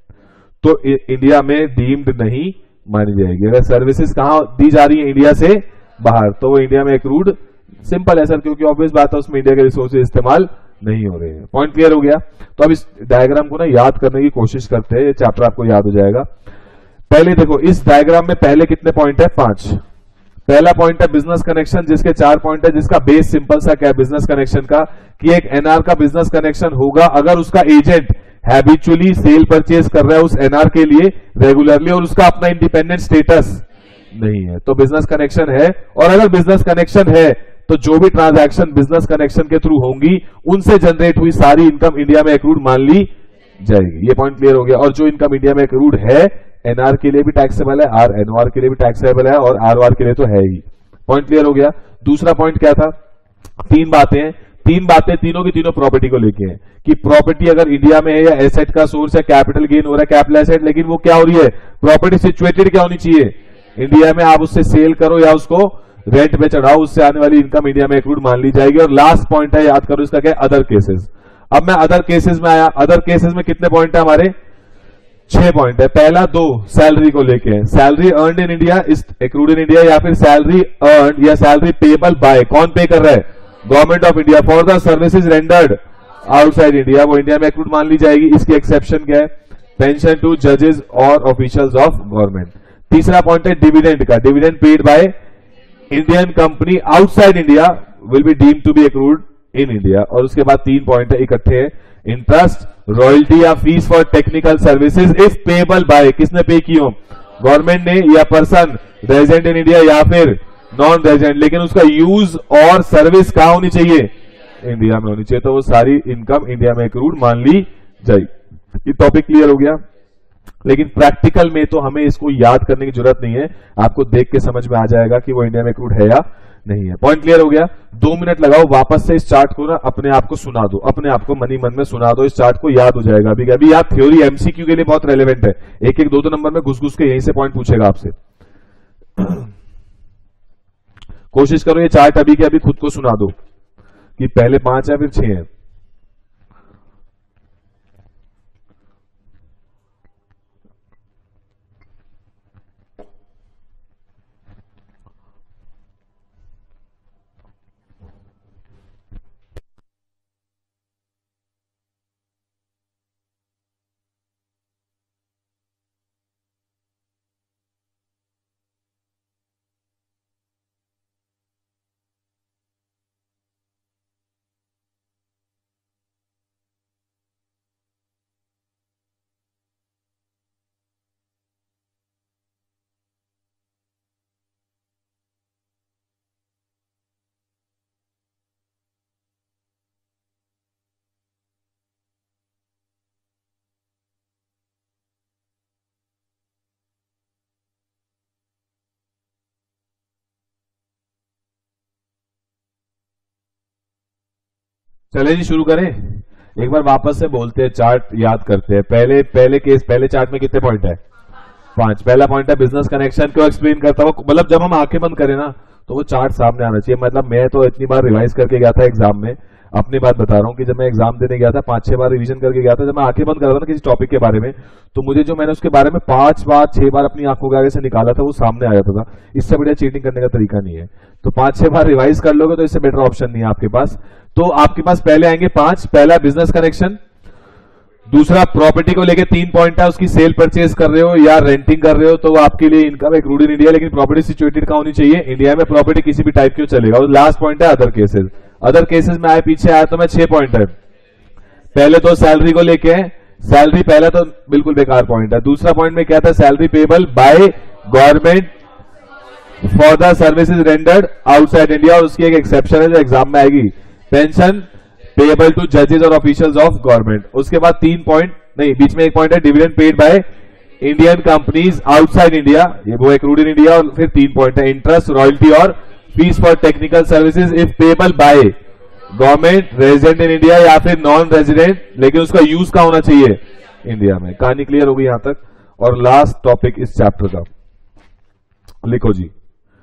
तो इंडिया में डीम्ड नहीं मानी जाएगी। अगर सर्विसेज कहां दी जा रही है? इंडिया से बाहर, तो वो इंडिया में एक्रूड सिंपल है सर, क्योंकि ऑब्वियस बात है उसमें इंडिया के रिसोर्सेज इस्तेमाल नहीं हो रहे हैं। पॉइंट क्लियर हो गया? तो अब इस डायग्राम को ना याद करने की कोशिश करते हैं, ये चैप्टर आपको याद हो जाएगा। पहले देखो इस डायग्राम में पहले कितने पॉइंट है? पांच। पहला पॉइंट है बिजनेस कनेक्शन, जिसके चार पॉइंट है, जिसका बेस सिंपल सा क्या है बिजनेस कनेक्शन का, कि एक एनआर का बिजनेस कनेक्शन होगा अगर उसका एजेंट हैबिचुअली सेल परचेज कर रहा है उस एनआर के लिए रेगुलरली और उसका अपना इंडिपेंडेंट स्टेटस नहीं है तो बिजनेस कनेक्शन है। और अगर बिजनेस कनेक्शन है तो जो भी ट्रांजैक्शन बिजनेस कनेक्शन के थ्रू होंगी उनसे जनरेट हुई सारी इनकम इंडिया में एक्रूड मान ली जाएगी। ये पॉइंट क्लियर हो गया? और जो इनकम इंडिया में एक्रूड है एनआर के लिए भी टैक्सेबल है, आर एनओआर के लिए भी टैक्सेबल है और आरओआर के लिए तो है ही। पॉइंट क्लियर हो गया? दूसरा पॉइंट क्या था? तीन बातें हैं, तीन बातें तीनों की तीनों प्रॉपर्टी को लेके हैं कि प्रॉपर्टी अगर इंडिया में है या एसेट का सोर्स है, कैपिटल गेन हो रहा है, कैपिटल एसेट, लेकिन वो क्या हो रही है? प्रॉपर्टी सिचुएटेड क्या होनी चाहिए? इंडिया में। आप उससे सेल करो या उसको रेंट पे चढ़ाओ, उससे आने वाली इनकम इंडिया में एक्रूड मान ली जाएगी। और लास्ट पॉइंट है, याद करो इसका क्या? Other cases. अब मैं अदर केसेस में आया। अदर केसेस में कितने पॉइंट है हमारे? छह पॉइंट है। पहला दो सैलरी को लेके हैं, salary earned in India is accrued in India या फिर सैलरी अर्नड या सैलरी पेबल बाय, कौन पे कर रहा है? Government of India for the services rendered outside India, वो इंडिया में एक्रूड मान ली जाएगी। इसकी एक्सेप्शन क्या है? पेंशन टू जजेस और ऑफिशियल्स ऑफ गवर्नमेंट। तीसरा पॉइंट है डिविडेंड का, dividend paid by Indian company outside India will be deemed to be accrued in India. और उसके बाद तीन पॉइंट है इकट्ठे हैं, इंटरेस्ट, रॉयल्टी या fees for technical services if payable by, किसने पे की हो? गवर्नमेंट ने या पर्सन रेजिडेंट इन इंडिया या फिर नॉन रेजिडेंट, लेकिन उसका यूज और सर्विस कहां होनी चाहिए? इंडिया में होनी चाहिए। तो वो सारी इनकम इंडिया में एक्रूड मान ली जाएगी। ये टॉपिक क्लियर हो गया? लेकिन प्रैक्टिकल में तो हमें इसको याद करने की जरूरत नहीं है, आपको देख के समझ में आ जाएगा कि वो इंडिया में एक्रूड है या नहीं है। पॉइंट क्लियर हो गया? दो मिनट लगाओ, वापस से इस चार्ट को ना अपने आप को सुना दो, अपने आप को मनी मन में सुना दो, इस चार्ट को याद हो जाएगा। अभी अभी याद, थ्योरी एमसीक्यू के लिए बहुत रेलेवेंट है, एक एक दो दो नंबर में घुस घुस के यहीं से पॉइंट पूछेगा आपसे। कोशिश करो ये चार्ट अभी के अभी खुद को सुना दो कि पहले पांच है फिर छह है। चले जी शुरू करें। एक बार वापस से बोलते हैं, चार्ट याद करते हैं। पहले पहले केस पहले चार्ट में कितने पॉइंट है? पांच। पहला पॉइंट है बिजनेस कनेक्शन। क्यों एक्सप्लेन करता हूं? मतलब जब हम आंखें बंद करें ना तो वो चार्ट सामने आना चाहिए। मतलब मैं तो इतनी बार रिवाइज करके गया था एग्जाम में, अपनी बात बता रहा हूँ कि जब मैं एग्जाम देने गया था पांच छह बार रिवीजन करके गया था। जब मैं आंखें बंद कर रहा था ना किसी टॉपिक के बारे में, तो मुझे जो मैंने उसके बारे में पांच बार छह बार अपनी आंखों के आगे से निकाला था वो सामने आ जाता था। इससे बढ़िया चीटिंग करने का तरीका नहीं है। तो पांच छह बार रिवाइज कर लोगे तो इससे बेटर ऑप्शन नहीं है आपके पास। तो आपके पास पहले आएंगे पांच। पहला बिजनेस कनेक्शन, दूसरा प्रॉपर्टी को लेके तीन पॉइंट है, उसकी सेल परचेज कर रहे हो या रेंटिंग कर रहे हो तो वो आपके लिए income accrued in India, लेकिन प्रॉपर्टी सिचुएटेड कहाँ होनी चाहिए? इंडिया में। प्रॉपर्टी किसी भी टाइप की चलेगा। और लास्ट पॉइंट है अदर केसेस। अदर केसेस में आए पीछे आया तो मैं छह पॉइंट है। पहले तो सैलरी को लेके, सैलरी पहला तो बिल्कुल बेकार पॉइंट है। दूसरा पॉइंट में क्या था? Salary payable by government for the services rendered outside India, और उसकी एक एक्सेप्शन है जो एग्जाम में आएगी, पेंशन पेएबल टू जजेस और ऑफिशियल्स ऑफ गवर्नमेंट। उसके बाद तीन पॉइंट नहीं, बीच में एक पॉइंट है dividend paid by Indian companies outside India, ये वो एक रूड इन इंडिया। और फिर तीन पॉइंट है इंटरेस्ट, रॉयल्टी और fees for technical services if payable by government resident in India या फिर नॉन रेजिडेंट, लेकिन उसका यूज कहां होना चाहिए? इंडिया में। कहानी क्लियर होगी यहां तक। और लास्ट टॉपिक इस चैप्टर का लिखो जी।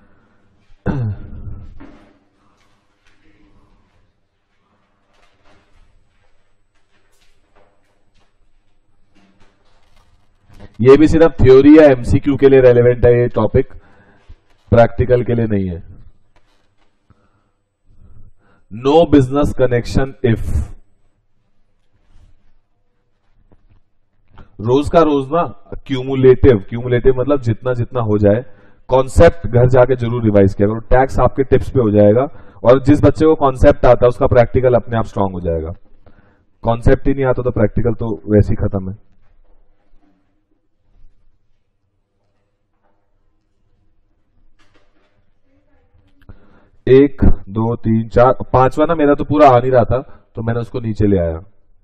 ये भी सिर्फ थ्योरी या एमसीक्यू के लिए रेलेवेंट है ये टॉपिक, प्रैक्टिकल के लिए नहीं है। नो बिजनेस कनेक्शन इफ, रोज का रोज ना क्यूमुलेटिव, क्यूमुलेटिव मतलब जितना जितना हो जाए। कॉन्सेप्ट घर जाके जरूर रिवाइज किया करो, टैक्स आपके टिप्स पे हो जाएगा। और जिस बच्चे को कॉन्सेप्ट आता है उसका प्रैक्टिकल अपने आप स्ट्रांग हो जाएगा। कॉन्सेप्ट ही नहीं आता तो प्रैक्टिकल तो वैसे ही खत्म है। एक दो तीन चार, पांचवा ना मेरा तो पूरा आ नहीं रहा था तो मैंने उसको नीचे ले आया।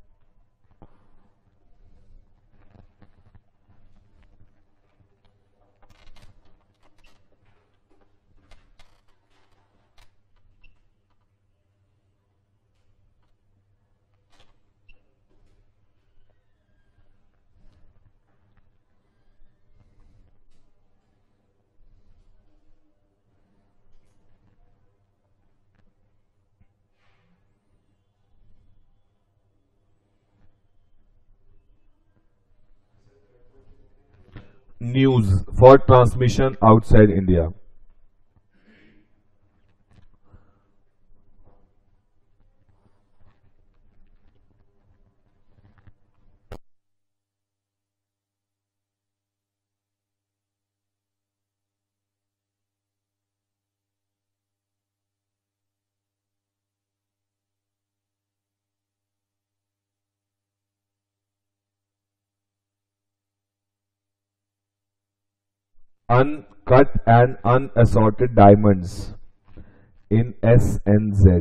News for transmission outside India. Uncut and unassorted diamonds in S N Z.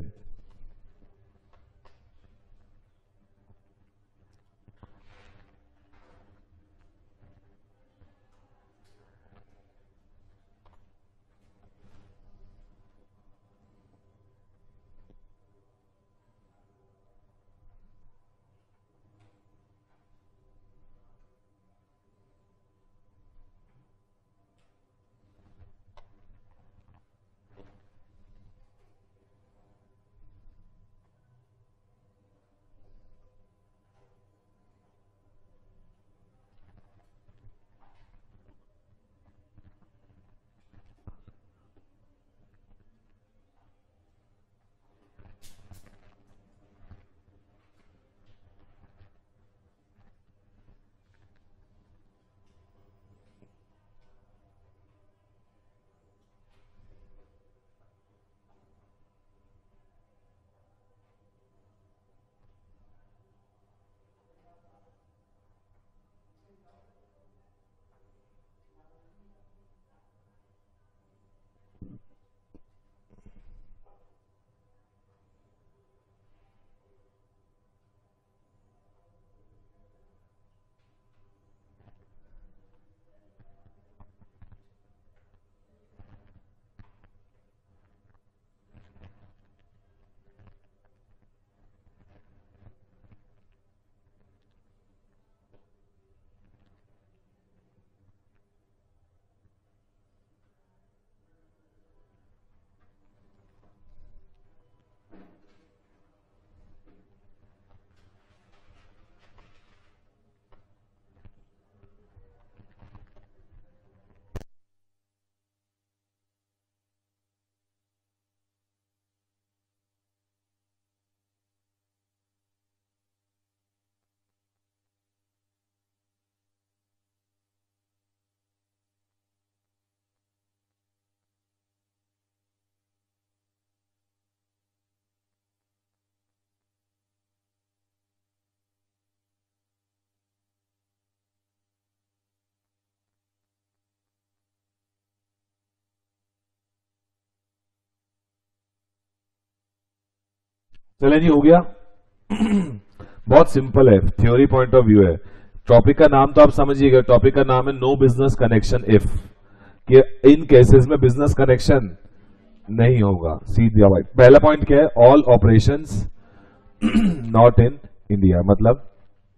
चले जी, हो गया। बहुत सिंपल है, थ्योरी पॉइंट ऑफ व्यू है। टॉपिक का नाम तो आप समझिएगा, टॉपिक का नाम है नो बिजनेस कनेक्शन इफ, कि इन केसेस में बिजनेस कनेक्शन नहीं होगा। सीधा भाई, पहला पॉइंट क्या है, all operations not in India, मतलब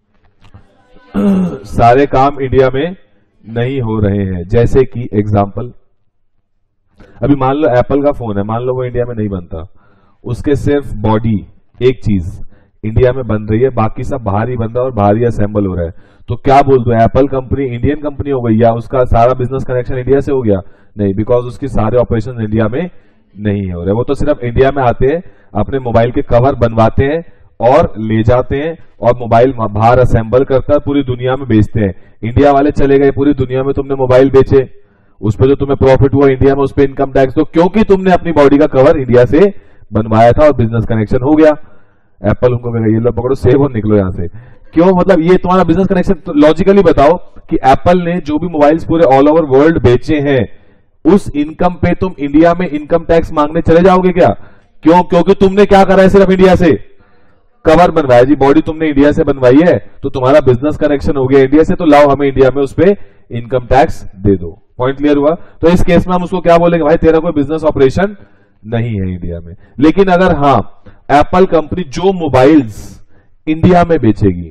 सारे काम इंडिया में नहीं हो रहे हैं। जैसे कि एग्जांपल, अभी मान लो एप्पल का फोन है, मान लो वो इंडिया में नहीं बनता, उसके सिर्फ बॉडी एक चीज इंडिया में बन रही है, बाकी सब बाहर ही बन रहा है और बाहर ही असेंबल हो रहा है, तो क्या बोल दो, एप्पल कंपनी इंडियन कंपनी हो गई या उसका सारा बिजनेस कनेक्शन इंडिया से हो गया? नहीं, बिकॉज उसकी सारे ऑपरेशन इंडिया में नहीं हो रहे। वो तो सिर्फ इंडिया में आते हैं, अपने मोबाइल के कवर बनवाते हैं और ले जाते हैं, और मोबाइल बाहर असेंबल करता है, पूरी दुनिया में बेचते हैं। इंडिया वाले चले गए, पूरी दुनिया में तुमने मोबाइल बेचे, उस पर जो तुम्हें प्रॉफिट हुआ इंडिया में, उस पर इनकम टैक्स दो, क्योंकि तुमने अपनी बॉडी का कवर इंडिया से बनवाया था और बिजनेस कनेक्शन हो गया। एप्पल उनको कहेगा ये लो पकड़ो, सेव और निकलो यहां से। क्यों? मतलब ये तुम्हारा बिजनेस कनेक्शन। तो लॉजिकली बताओ कि एप्पल ने जो भी मोबाइल्स पूरे ऑल ओवर वर्ल्ड बेचे हैं, उस इनकम पे तुम इंडिया में इनकम टैक्स मांगने चले जाओगे क्या? क्यों? क्योंकि तुमने क्या करा है, सिर्फ इंडिया से कवर बनवाया जी, बॉडी तुमने इंडिया से बनवाई है, तो तुम्हारा बिजनेस कनेक्शन हो गया इंडिया से, तो लाओ हमें इंडिया में उस पर इनकम टैक्स दे दो। पॉइंट क्लियर हुआ? तो इस केस में हम उसको क्या बोलेंगे, भाई तेरा कोई बिजनेस ऑपरेशन नहीं है इंडिया में। लेकिन अगर हाँ, एप्पल कंपनी जो मोबाइल्स इंडिया में बेचेगी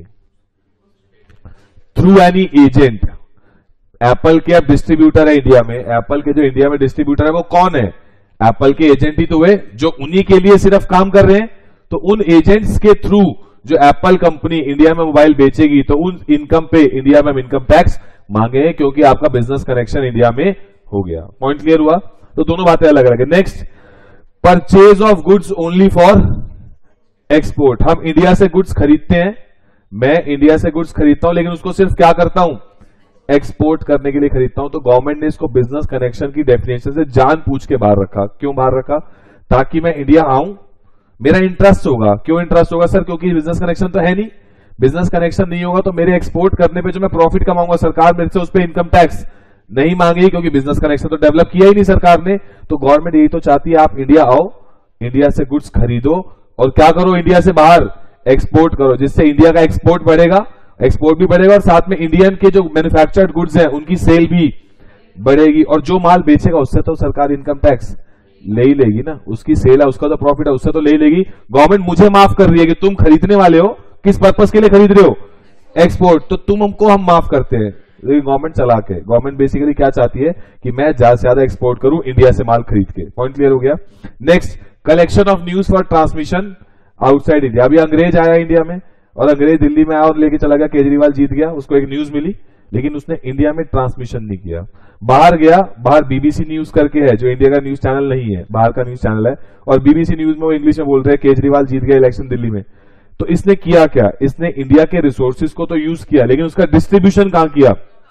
थ्रू एनी एजेंट, एप्पल के अब डिस्ट्रीब्यूटर है इंडिया में, एप्पल के जो इंडिया में डिस्ट्रीब्यूटर है वो कौन है? एप्पल के एजेंट ही तो हुए, जो उन्हीं के लिए सिर्फ काम कर रहे हैं। तो उन एजेंट्स के थ्रू जो एप्पल कंपनी इंडिया में मोबाइल बेचेगी, तो उन इनकम पे इंडिया में इनकम टैक्स मांगे, क्योंकि आपका बिजनेस कनेक्शन इंडिया में हो गया। पॉइंट क्लियर हुआ? तो दोनों बातें अलग अलग है। Next, purchase of goods only for export. हम इंडिया से गुड्स खरीदते हैं, मैं इंडिया से गुड्स खरीदता हूं, लेकिन उसको सिर्फ क्या करता हूं, एक्सपोर्ट करने के लिए खरीदता हूं। तो गवर्नमेंट ने इसको बिजनेस कनेक्शन की डेफिनेशन से जान पूछ के बाहर रखा। क्यों बाहर रखा? ताकि मैं इंडिया आऊं, मेरा इंटरेस्ट होगा। क्यों इंटरेस्ट होगा सर? क्योंकि बिजनेस कनेक्शन तो है नहीं, बिजनेस कनेक्शन नहीं होगा तो मेरे एक्सपोर्ट करने पे जो मैं प्रॉफिट कमाऊंगा, सरकार मेरे से उस पर इनकम टैक्स नहीं मांगेगी, क्योंकि बिजनेस कनेक्शन तो डेवलप किया ही नहीं सरकार ने। तो गवर्नमेंट यही तो चाहती है, आप इंडिया आओ, इंडिया से गुड्स खरीदो और क्या करो, इंडिया से बाहर एक्सपोर्ट करो, जिससे इंडिया का एक्सपोर्ट बढ़ेगा, एक्सपोर्ट भी बढ़ेगा और साथ में इंडियन के जो मैन्युफैक्चर्ड गुड्स हैं उनकी सेल भी बढ़ेगी। और जो माल बेचेगा उससे तो सरकार इनकम टैक्स ले ही लेगी ना, उसकी सेल है, उसका तो प्रॉफिट है, उससे तो ले ही लेगी। गवर्नमेंट मुझे माफ कर रही है कि तुम खरीदने वाले हो, किस पर्पस के लिए खरीद रहे हो, एक्सपोर्ट, तो तुम हमको हम माफ करते हैं। लेकिन गवर्नमेंट चला के, गवर्नमेंट बेसिकली क्या चाहती है कि मैं ज्यादा से ज्यादा एक्सपोर्ट करूं इंडिया से माल खरीद के। पॉइंट क्लियर हो गया? Next, collection of news for transmission outside India. अभी अंग्रेज आया इंडिया में और अंग्रेज दिल्ली में आया और लेके चला गया, केजरीवाल जीत गया, उसको एक न्यूज मिली, लेकिन उसने इंडिया में ट्रांसमिशन नहीं किया। बाहर गया, बाहर बीबीसी न्यूज करके है, जो इंडिया का न्यूज चैनल नहीं है, बाहर का न्यूज चैनल है, और बीबीसी न्यूज में वो इंग्लिश में बोल रहे हैं केजरीवाल जीत गया इलेक्शन दिल्ली में। तो इसने किया क्या? इसने इंडिया के रिसोर्सेज को तो यूज किया, लेकिन उसका डिस्ट्रीब्यूशन कहां किया?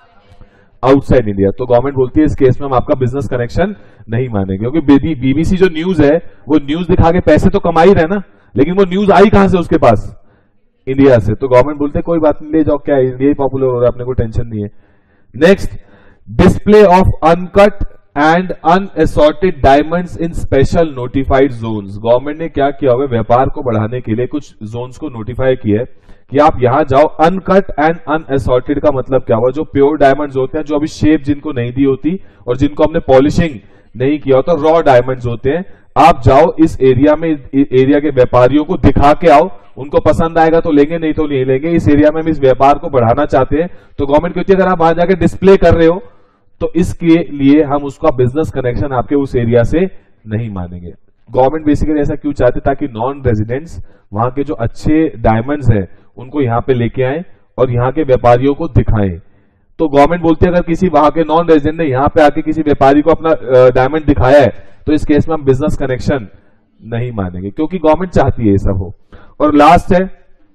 Outside India. तो गवर्नमेंट बोलती है इस केस में हम आपका बिजनेस कनेक्शन नहीं मानेंगे, क्योंकि बीबीसी जो न्यूज है वो न्यूज दिखा के पैसे तो कमा ही रहे ना, लेकिन वो न्यूज आई कहां से उसके पास? इंडिया से। तो गवर्नमेंट बोलते कोई बात नहीं, ले जाओ, क्या है, इंडिया ही पॉपुलर हो रहा है, अपने को टेंशन नहीं है। Next, display of uncut and unassorted diamonds in special notified zones. Government ने क्या किया हुआ है, व्यापार को बढ़ाने के लिए कुछ जोन्स को नोटिफाई किया है कि आप यहां जाओ। अनकट एंड अनएसॉर्टेड का मतलब क्या हुआ? जो प्योर डायमंड्स होते हैं, जो अभी शेप जिनको नहीं दी होती और जिनको हमने पॉलिशिंग नहीं किया होता, रॉ डायमंड्स होते हैं, आप जाओ इस एरिया में, एरिया के व्यापारियों को दिखा के आओ, उनको पसंद आएगा तो लेंगे, नहीं तो नहीं लेंगे। इस एरिया में हम इस व्यापार को बढ़ाना चाहते हैं। तो गवर्नमेंट कहती है अगर आप वहां जाके डिस्प्ले कर रहे हो तो इसके लिए हम उसका बिजनेस कनेक्शन आपके उस एरिया से नहीं मानेंगे। गवर्नमेंट बेसिकली ऐसा क्यों चाहते, ताकि नॉन रेजिडेंट्स वहां के जो अच्छे डायमंड्स हैं उनको यहां पे लेके आए और यहां के व्यापारियों को दिखाएं। तो गवर्नमेंट बोलती है अगर किसी वहां के नॉन रेजिडेंट ने यहां पे आके किसी व्यापारी को अपना डायमंड दिखाया है तो इस केस में हम बिजनेस कनेक्शन नहीं मानेंगे, क्योंकि गवर्नमेंट चाहती है ये सब हो। और लास्ट है,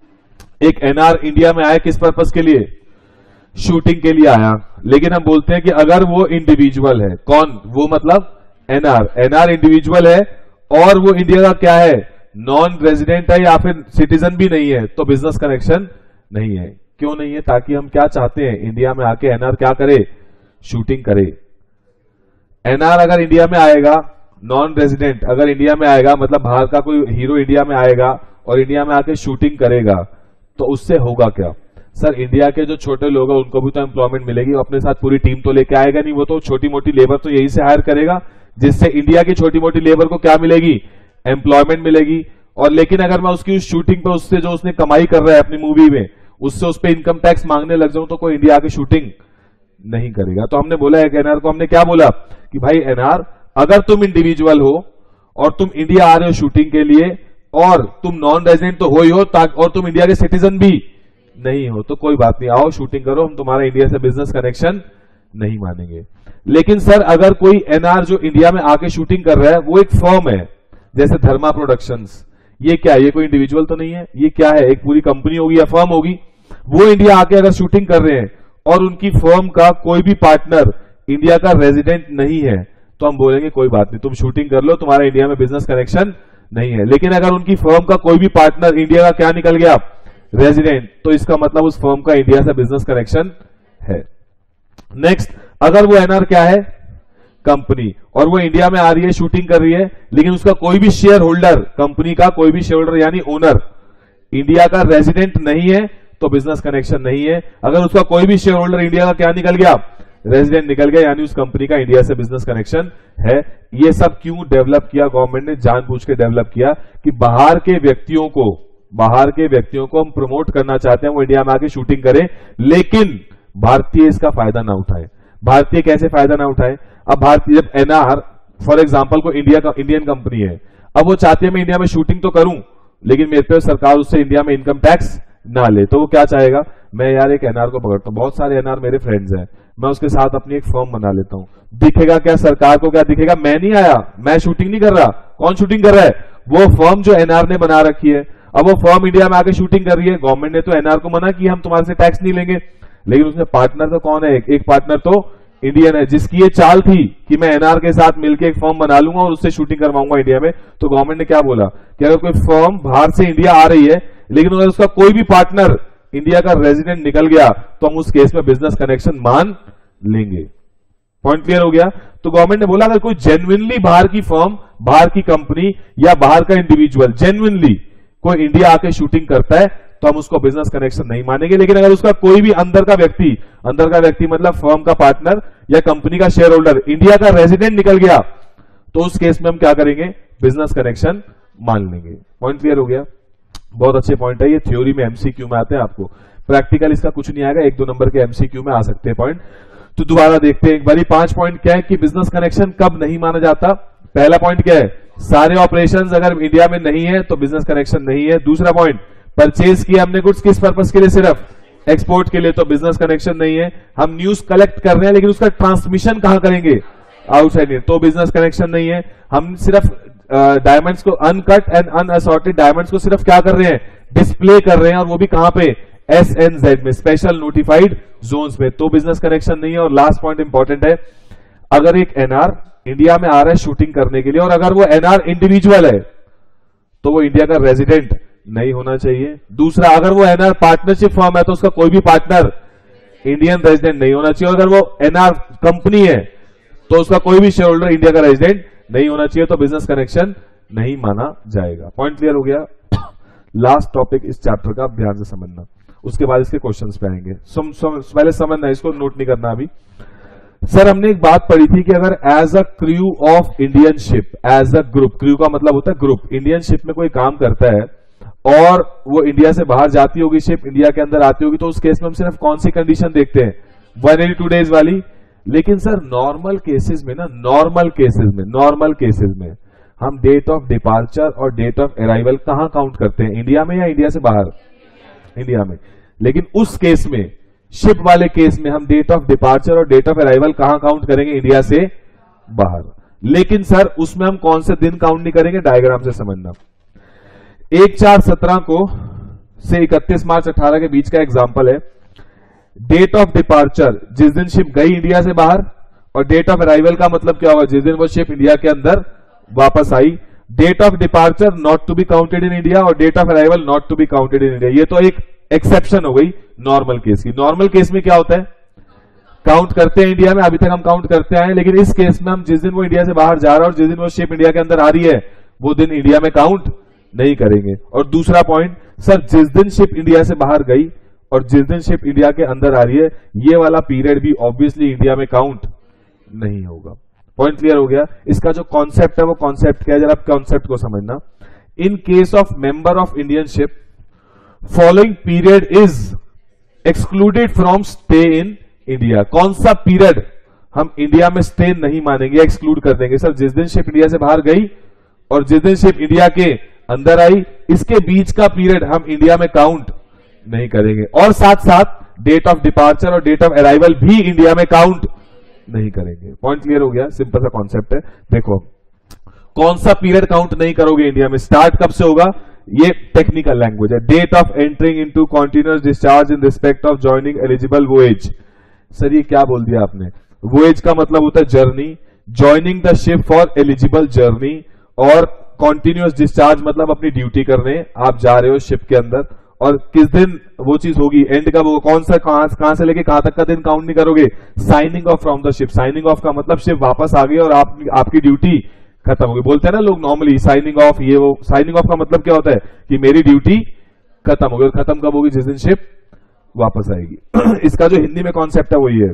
एक एनआर इंडिया में आया, किस पर्पस के लिए? शूटिंग के लिए आया, लेकिन हम बोलते हैं कि अगर वो इंडिविजुअल है, कौन वो? मतलब एनआर, एनआर इंडिविजुअल है और वो इंडिया का क्या है, नॉन रेजिडेंट है या फिर सिटीजन भी नहीं है, तो बिजनेस कनेक्शन नहीं है। क्यों नहीं है? ताकि हम क्या चाहते हैं, इंडिया में आके एनआर क्या करे, शूटिंग करे। एनआर अगर इंडिया में आएगा, नॉन रेजिडेंट अगर इंडिया में आएगा, मतलब बाहर का कोई हीरो इंडिया में आएगा और इंडिया में आके शूटिंग करेगा तो उससे होगा क्या? सर इंडिया के जो छोटे लोग हैं उनको भी तो एम्प्लॉयमेंट मिलेगी, अपने साथ पूरी टीम तो लेके आएगा नहीं, वो तो छोटी मोटी लेबर तो यही से हायर करेगा, जिससे इंडिया की छोटी मोटी लेबर को क्या मिलेगी? एम्प्लॉयमेंट मिलेगी। और लेकिन अगर मैं उसकी उस शूटिंग पे उससे जो उसने कमाई कर रहा है अपनी मूवी में उससे उस पर इनकम टैक्स मांगने लग जाऊं तो कोई इंडिया आके शूटिंग नहीं करेगा। तो हमने बोला एक एनआर को, हमने क्या बोला कि भाई एनआर अगर तुम इंडिविजुअल हो और तुम इंडिया आ रहे हो शूटिंग के लिए और तुम नॉन रेजिडेंट तो हो ही हो और तुम इंडिया के सिटीजन भी नहीं हो तो कोई बात नहीं, आओ शूटिंग करो, हम तुम्हारा इंडिया से बिजनेस कनेक्शन नहीं मानेंगे। लेकिन सर अगर कोई एनआर जो इंडिया में आके शूटिंग कर रहा है वो एक फर्म है जैसे धर्मा प्रोडक्शंस, ये क्या है? ये कोई इंडिविजुअल तो नहीं है, ये क्या है? एक पूरी कंपनी होगी या फर्म होगी। वो इंडिया आके अगर शूटिंग कर रहे हैं और उनकी फर्म का कोई भी पार्टनर इंडिया का रेजिडेंट नहीं है तो हम बोलेंगे कोई बात नहीं, तुम शूटिंग कर लो, तुम्हारा इंडिया में बिजनेस कनेक्शन नहीं है। लेकिन अगर उनकी फर्म का कोई भी पार्टनर इंडिया का क्या निकल गया? रेजिडेंट, तो इसका मतलब उस फर्म का इंडिया से बिजनेस कनेक्शन है। नेक्स्ट, अगर वो एनआर क्या है? कंपनी, और वो इंडिया में आ रही है शूटिंग कर रही है लेकिन उसका कोई भी शेयर होल्डर, कंपनी का कोई भी शेयर होल्डर यानी ओनर इंडिया का रेजिडेंट नहीं है तो बिजनेस कनेक्शन नहीं है। अगर उसका कोई भी शेयर होल्डर इंडिया का क्या निकल गया? रेजिडेंट निकल गया, यानी उस कंपनी का इंडिया से बिजनेस कनेक्शन है। ये सब क्यों डेवलप किया गवर्नमेंट ने? जानबूझ के डेवलप किया कि बाहर के व्यक्तियों को बाहर के व्यक्तियों को हम प्रमोट करना चाहते हैं वो इंडिया में आके शूटिंग करें, लेकिन भारतीय इसका फायदा ना उठाए। भारतीय कैसे फायदा ना उठाए? अब भारतीय जब एनआर फॉर एग्जांपल को इंडिया का इंडियन कंपनी है, अब वो चाहती है मैं इंडिया में शूटिंग तो करूं लेकिन मेरे पे सरकार उससे इंडिया में इनकम टैक्स ना ले, तो वो क्या चाहेगा? मैं यार एक एनआर को पकड़ता हूं, बहुत सारे एनआर मेरे फ्रेंड्स हैं, मैं उसके साथ अपनी एक फर्म बना लेता हूं। दिखेगा क्या सरकार को? क्या दिखेगा? मैं नहीं आया, मैं शूटिंग नहीं कर रहा। कौन शूटिंग कर रहा है? वो फर्म जो एनआर ने बना रखी है। अब वो फर्म इंडिया में आके शूटिंग कर रही है, गवर्नमेंट ने तो एनआर को मना किया हम तुम्हारे से टैक्स नहीं लेंगे, लेकिन उसमें पार्टनर तो कौन है? एक, एक पार्टनर तो इंडियन है जिसकी ये चाल थी कि मैं एनआर के साथ मिलकर एक फर्म बना लूंगा और उससे शूटिंग करवाऊंगा इंडिया में। तो गवर्नमेंट ने क्या बोला कि अगर कोई फर्म बाहर से इंडिया आ रही है लेकिन अगर उसका कोई भी पार्टनर इंडिया का रेजिडेंट निकल गया तो हम उस केस में बिजनेस कनेक्शन मान लेंगे। पॉइंट क्लियर हो गया? तो गवर्नमेंट ने बोला अगर कोई जेन्युइनली बाहर की फर्म, बाहर की कंपनी या बाहर का इंडिविजुअल जेन्युइनली कोई इंडिया आके शूटिंग करता है तो हम उसको बिजनेस कनेक्शन नहीं मानेंगे। लेकिन अगर उसका कोई भी अंदर का व्यक्ति, अंदर का व्यक्ति मतलब फर्म का पार्टनर या कंपनी का शेयर होल्डर इंडिया का रेजिडेंट निकल गया तो उस केस में हम क्या करेंगे? बिजनेस कनेक्शन मान लेंगे। पॉइंट क्लियर हो गया? बहुत अच्छे पॉइंट है ये, थ्योरी में एमसीक्यू में आते हैं, आपको प्रैक्टिकल इसका कुछ नहीं आएगा, एक दो नंबर के एमसीक्यू में आ सकते हैं पॉइंट। तो दोबारा देखते हैं एक बारी। पांच पॉइंट क्या है कि बिजनेस कनेक्शन कब नहीं माना जाता। पहला पॉइंट क्या है? सारे ऑपरेशंस अगर इंडिया में नहीं है तो बिजनेस कनेक्शन नहीं है। दूसरा पॉइंट, परचेज किया हमने गुड्स किस पर्पस के लिए? सिर्फ एक्सपोर्ट के लिए, तो बिजनेस कनेक्शन नहीं है। हम न्यूज कलेक्ट कर रहे हैं लेकिन उसका ट्रांसमिशन कहां करेंगे? आउटसाइड, तो बिजनेस कनेक्शन नहीं है। हम सिर्फ डायमंड्स को, अनकट एंड अनअसॉर्टेड डायमंड्स को सिर्फ क्या कर रहे हैं? डिस्प्ले कर रहे हैं, और वो भी कहां पे? एस एन जेड में, स्पेशल नोटिफाइड जोन्स में, तो बिजनेस कनेक्शन नहीं है। और लास्ट पॉइंट इंपॉर्टेंट है, अगर एक एनआर इंडिया में आ रहा है शूटिंग करने के लिए और अगर वो एनआर इंडिविजुअल है तो वो इंडिया का रेजिडेंट नहीं होना चाहिए। दूसरा, अगर वो एनआर पार्टनरशिप फर्म है तो उसका कोई भी पार्टनर इंडियन रेजिडेंट नहीं होना चाहिए। अगर वो एनआर कंपनी है तो उसका कोई भी शेयर होल्डर इंडिया का रेजिडेंट नहीं होना चाहिए, तो बिजनेस कनेक्शन नहीं माना जाएगा। पॉइंट क्लियर हो गया? लास्ट टॉपिक इस चैप्टर का, ध्यान से समझना, उसके बाद इसके क्वेश्चंस पे आएंगे। सम, सम, पहले समझना, इसको नोट नहीं करना अभी। सर हमने एक बात पढ़ी थी कि अगर as a crew of Indian ship, as a group, crew का मतलब होता है ग्रुप, इंडियन शिप में कोई काम करता है और वो इंडिया से बाहर जाती होगी शिप, इंडिया के अंदर आती होगी, तो उस केस में हम सिर्फ कौन सी कंडीशन देखते हैं? वन एटी टू डेज वाली। लेकिन सर नॉर्मल केसेस में ना, नॉर्मल केसेस में नॉर्मल केसेस में हम डेट ऑफ डिपार्चर और डेट ऑफ अराइवल कहां काउंट करते हैं? इंडिया में या इंडिया से बाहर? इंडिया में। लेकिन उस केस में, शिप वाले केस में, हम डेट ऑफ डिपार्चर और डेट ऑफ अराइवल कहां काउंट करेंगे? इंडिया से बाहर। लेकिन सर उसमें हम कौन से दिन काउंट नहीं करेंगे? डायग्राम से समझना। एक चार सत्रह को से इकतीस मार्च अठारह के बीच का एग्जाम्पल है। डेट ऑफ डिपार्चर, जिस दिन शिप गई इंडिया से बाहर, और डेट ऑफ अराइवल का मतलब क्या होगा? जिस दिन वो शिप इंडिया के अंदर वापस आई। Date of departure not to be counted in India और date of arrival not to be counted in India. ये तो एक एक्सेप्शन हो गई नॉर्मल केस की। नॉर्मल केस में क्या होता है? काउंट करते हैं इंडिया में, अभी तक हम काउंट करते आए, लेकिन इस केस में हम जिस दिन वो इंडिया से बाहर जा रहा है और जिस दिन वो शिप इंडिया के अंदर आ रही है वो दिन इंडिया में काउंट नहीं करेंगे। और दूसरा पॉइंट, सर जिस दिन शिप इंडिया से बाहर गई और जिस दिन शिप इंडिया के अंदर आ रही है, ये वाला पीरियड भी ऑब्वियसली इंडिया में काउंट नहीं होगा। पॉइंट क्लियर हो गया? इसका जो कॉन्सेप्ट है वो कॉन्सेप्ट क्या है, जरा आप कॉन्सेप्ट को समझना। In case of member of Indian ship, following period is excluded from stay in India. कौन सा पीरियड हम इंडिया में स्टे नहीं मानेंगे, एक्सक्लूड कर देंगे? सर जिस दिन शिप इंडिया से बाहर गई और जिस दिन शिप इंडिया के अंदर आई, इसके बीच का पीरियड हम इंडिया में काउंट नहीं करेंगे। और साथ साथ डेट ऑफ डिपार्चर और डेट ऑफ अराइवल भी इंडिया में काउंट नहीं करेंगे। पॉइंट क्लियर हो गया? सिंपल सा कॉन्सेप्ट है। देखो कौन सा पीरियड काउंट नहीं करोगे इंडिया में, स्टार्ट कब से होगा, ये टेक्निकल लैंग्वेज है। Date of entering into continuous discharge in respect of joining eligible voyage. Sir ये क्या बोल दिया आपने? वोएज का मतलब होता है journey, joining the ship for eligible journey, और कॉन्टिन्यूअस डिस्चार्ज मतलब अपनी ड्यूटी करने आप जा रहे हो शिप के अंदर। और किस दिन वो चीज होगी, एंड कब होगा, कौन सा कहां कहां से लेके कहां तक का दिन काउंट नहीं करोगे? Signing off from the ship. Signing off का मतलब शिप वापस आ गई और आप, आपकी ड्यूटी खत्म हो गई। बोलते हैं ना लोग नॉर्मली साइनिंग ऑफ, ये वो। साइनिंग ऑफ का मतलब क्या होता है कि मेरी ड्यूटी खत्म हो गई। और खत्म कब होगी? जिस दिन शिप वापस आएगी। इसका जो हिंदी में कॉन्सेप्ट है वो ये है।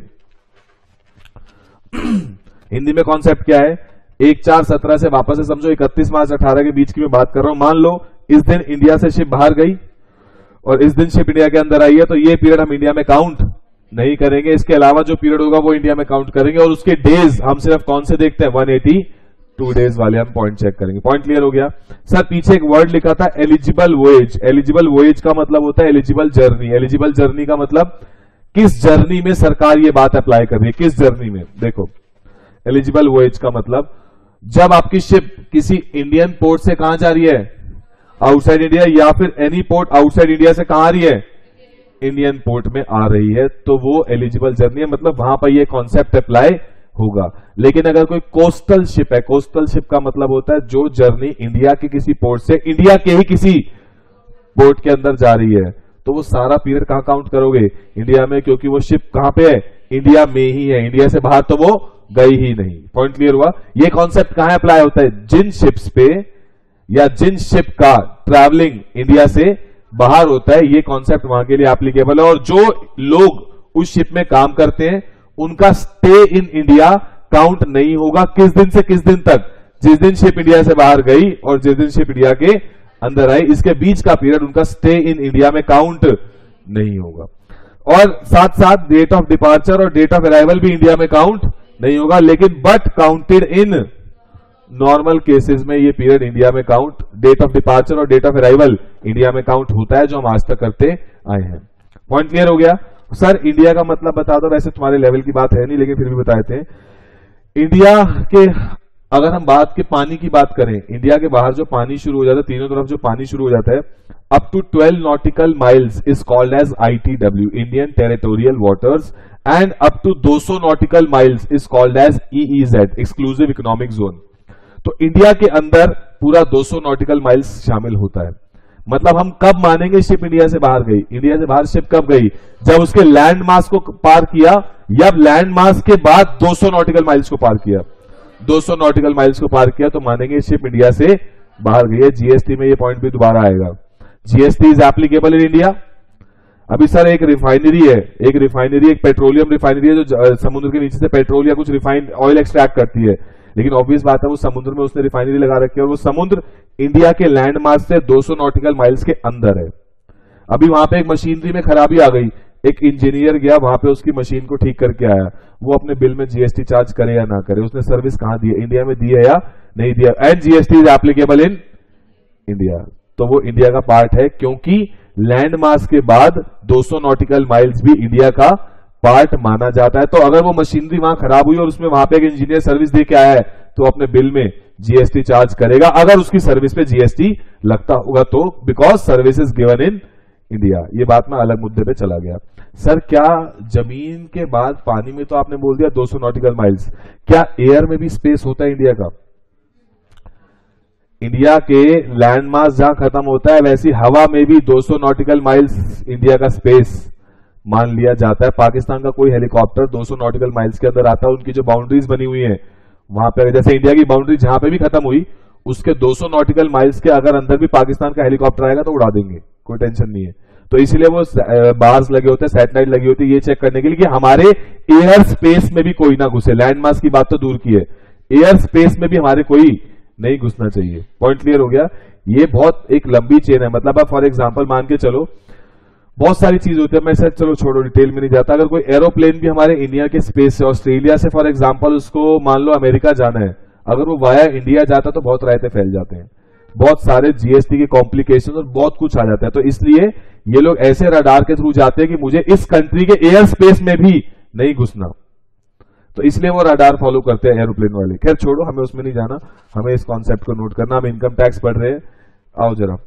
हिंदी में कॉन्सेप्ट क्या है? एक चार सत्रह से वापस है, समझो इकतीस मार्च अठारह के बीच की मैं बात कर रहा हूं। मान लो इस दिन इंडिया से शिप बाहर गई और इस दिन शिप इंडिया के अंदर आई है, तो ये पीरियड हम इंडिया में काउंट नहीं करेंगे। इसके अलावा जो पीरियड होगा वो इंडिया में काउंट करेंगे। और उसके डेज हम सिर्फ कौन से देखते हैं? वन एटी टू डेज वाले हम पॉइंट चेक करेंगे। पॉइंट क्लियर हो गया? सर पीछे एक वर्ड लिखा था एलिजिबल वोएज। एलिजिबल वोएज का मतलब होता है एलिजिबल जर्नी। एलिजिबल जर्नी का मतलब किस जर्नी में सरकार ये बात अप्लाई कर रही है, किस जर्नी में। देखो एलिजिबल वोएज का मतलब जब आपकी शिप किसी इंडियन पोर्ट से कहां जा रही है, आउटसाइड इंडिया, या फिर एनी पोर्ट आउटसाइड इंडिया से कहां आ रही है, इंडियन पोर्ट में आ रही है, तो वो एलिजिबल जर्नी है। मतलब वहां पर ये कॉन्सेप्ट अप्लाई होगा। लेकिन अगर कोई कोस्टल शिप है, कोस्टल शिप का मतलब होता है जो जर्नी इंडिया के किसी पोर्ट से इंडिया के ही किसी पोर्ट के अंदर जा रही है, तो वो सारा पीरियड कहां काउंट करोगे? इंडिया में, क्योंकि वो शिप कहां पे है? इंडिया में ही है। इंडिया से बाहर तो वो गई ही नहीं। पॉइंट क्लियर हुआ? ये कॉन्सेप्ट कहां अप्लाई होता है? जिन शिप्स पे या जिन शिप का ट्रैवलिंग इंडिया से बाहर होता है, ये कॉन्सेप्ट वहां के लिए एप्लीकेबल है। और जो लोग उस शिप में काम करते हैं उनका स्टे इन इंडिया काउंट नहीं होगा। किस दिन से किस दिन तक? जिस दिन शिप इंडिया से बाहर गई और जिस दिन शिप इंडिया के अंदर आई, इसके बीच का पीरियड उनका स्टे इन इंडिया में काउंट नहीं होगा। और साथ साथ डेट ऑफ डिपार्चर और डेट ऑफ अराइवल भी इंडिया में काउंट नहीं होगा। लेकिन but counted in normal cases में ये पीरियड इंडिया में काउंट, डेट ऑफ डिपार्चर और डेट ऑफ अराइवल इंडिया में काउंट होता है, जो हम आज तक करते आए हैं। पॉइंट क्लियर हो गया? सर इंडिया का मतलब बता दो, वैसे तुम्हारे लेवल की बात है नहीं लेकिन फिर भी बता देते हैं। इंडिया के अगर हम बात के पानी की बात करें, इंडिया के बाहर जो पानी शुरू हो जाता है, तीनों तरफ जो पानी शुरू हो जाता है, up to twelve nautical miles is called as I T W, Indian territorial waters, and up to दो सौ nautical miles is called as E E Z, exclusive economic zone. तो इंडिया के अंदर पूरा दो सौ नॉटिकल माइल्स शामिल होता है। मतलब हम कब मानेंगे शिप इंडिया से बाहर गई? इंडिया से बाहर शिप कब गई? जब उसके लैंड मास को पार किया, या लैंड मास के बाद दो सौ नॉटिकल माइल्स को पार किया। दो सौ नॉटिकल माइल्स को पार किया तो मानेंगे शिप इंडिया से बाहर गई है। जीएसटी में ये पॉइंट भी दोबारा आएगा। GST is applicable in India. अभी सर एक रिफाइनरी है, एक रिफाइनरी एक पेट्रोलियम रिफाइनरी है जो समुद्र के नीचे से पेट्रोल या कुछ रिफाइंड ऑयल एक्सट्रैक्ट करती है। लेकिन ऑब्वियस बात है वो समुद्र में उसने रिफाइनरी लगा रखी है और वो समुद्र इंडिया के लैंड मास से दो सौ नॉटिकल माइल्स के अंदर है। अभी वहां पे एक मशीनरी में खराबी आ गई, एक इंजीनियर गया वहां पे उसकी मशीन को ठीक करके आया। वो अपने बिल में जीएसटी चार्ज करे या ना करे, उसने सर्विस कहां दी है? इंडिया में दी है या नहीं दिया? And GST is applicable in India. तो वो इंडिया का पार्ट है, क्योंकि लैंड मास के बाद दो सौ नॉटिकल माइल्स भी इंडिया का पार्ट माना जाता है। तो अगर वो मशीनरी वहां खराब हुई और उसमें वहां पे एक इंजीनियर सर्विस दे के आया है, तो अपने बिल में जीएसटी चार्ज करेगा, अगर उसकी सर्विस पे जीएसटी लगता होगा तो, because service is given in India. ये बात में अलग मुद्दे पे चला गया। सर क्या जमीन के बाद पानी में तो आपने बोल दिया दो सौ नॉटिकल माइल्स, क्या एयर में भी स्पेस होता है इंडिया का? इंडिया के लैंड मास जहां खत्म होता है, वैसी हवा में भी दो सौ नॉटिकल माइल्स इंडिया का स्पेस मान लिया जाता है। पाकिस्तान का कोई हेलीकॉप्टर दो सौ नॉटिकल माइल्स के अंदर आता है, उनकी जो बाउंड्रीज बनी हुई है वहां पे, जैसे इंडिया की बाउंड्री जहां पे भी खत्म हुई उसके दो सौ नॉटिकल माइल्स के अगर अंदर भी पाकिस्तान का हेलीकॉप्टर आएगा तो उड़ा देंगे, कोई टेंशन नहीं है। तो इसीलिए वो बार्स लगे होते हैं, सैटेलाइट लगी होती है, ये चेक करने के लिए कि हमारे एयर स्पेस में भी कोई ना घुसे। लैंड मास की बात तो दूर की है, एयर स्पेस में भी हमारे कोई नहीं घुसना चाहिए। पॉइंट क्लियर हो गया। ये बहुत एक लंबी चेन है। मतलब आप फॉर एग्जांपल मान के चलो, बहुत सारी चीज होती है, मैं शायद चलो छोड़ो डिटेल में नहीं जाता। अगर कोई एरोप्लेन भी हमारे इंडिया के स्पेस से, ऑस्ट्रेलिया से फॉर एग्जांपल उसको मान लो अमेरिका जाना है, अगर वो वाया इंडिया जाता तो बहुत रायते फैल जाते हैं, बहुत सारे जीएसटी के कॉम्प्लिकेशन और बहुत कुछ आ जाता है। तो इसलिए ये लोग ऐसे रडार के थ्रू जाते हैं कि मुझे इस कंट्री के एयर स्पेस में भी नहीं घुसना, तो इसलिए वो रडार फॉलो करते हैं एरोप्लेन वाले। खैर छोड़ो, हमें उसमें नहीं जाना, हमें इस कॉन्सेप्ट को नोट करना। हम इनकम टैक्स पढ़ रहे हैं, आओ जरा।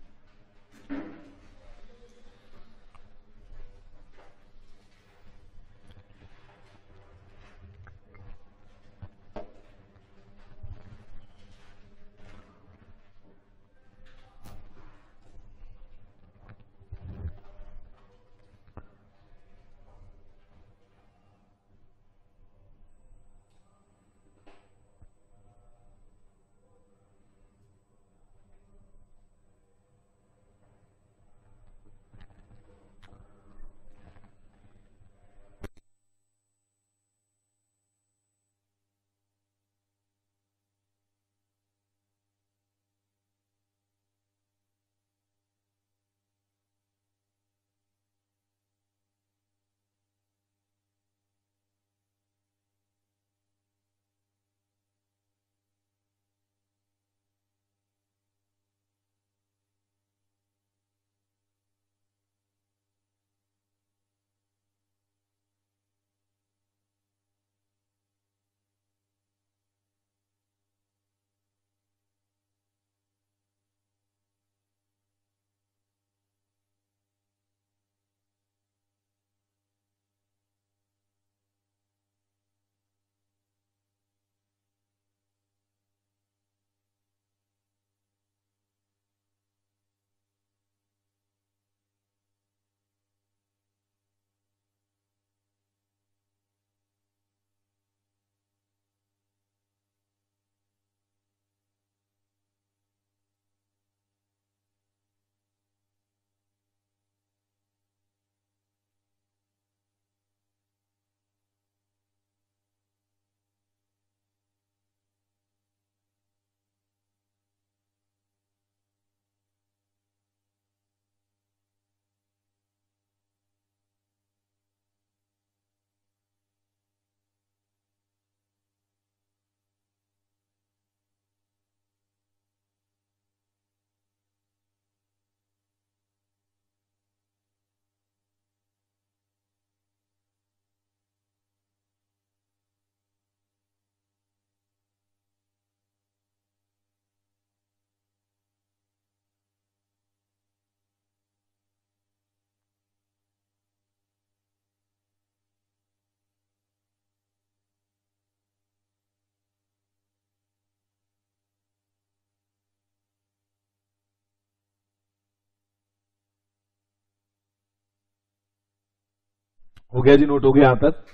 हो गया जी, नोट हो गया यहां तक।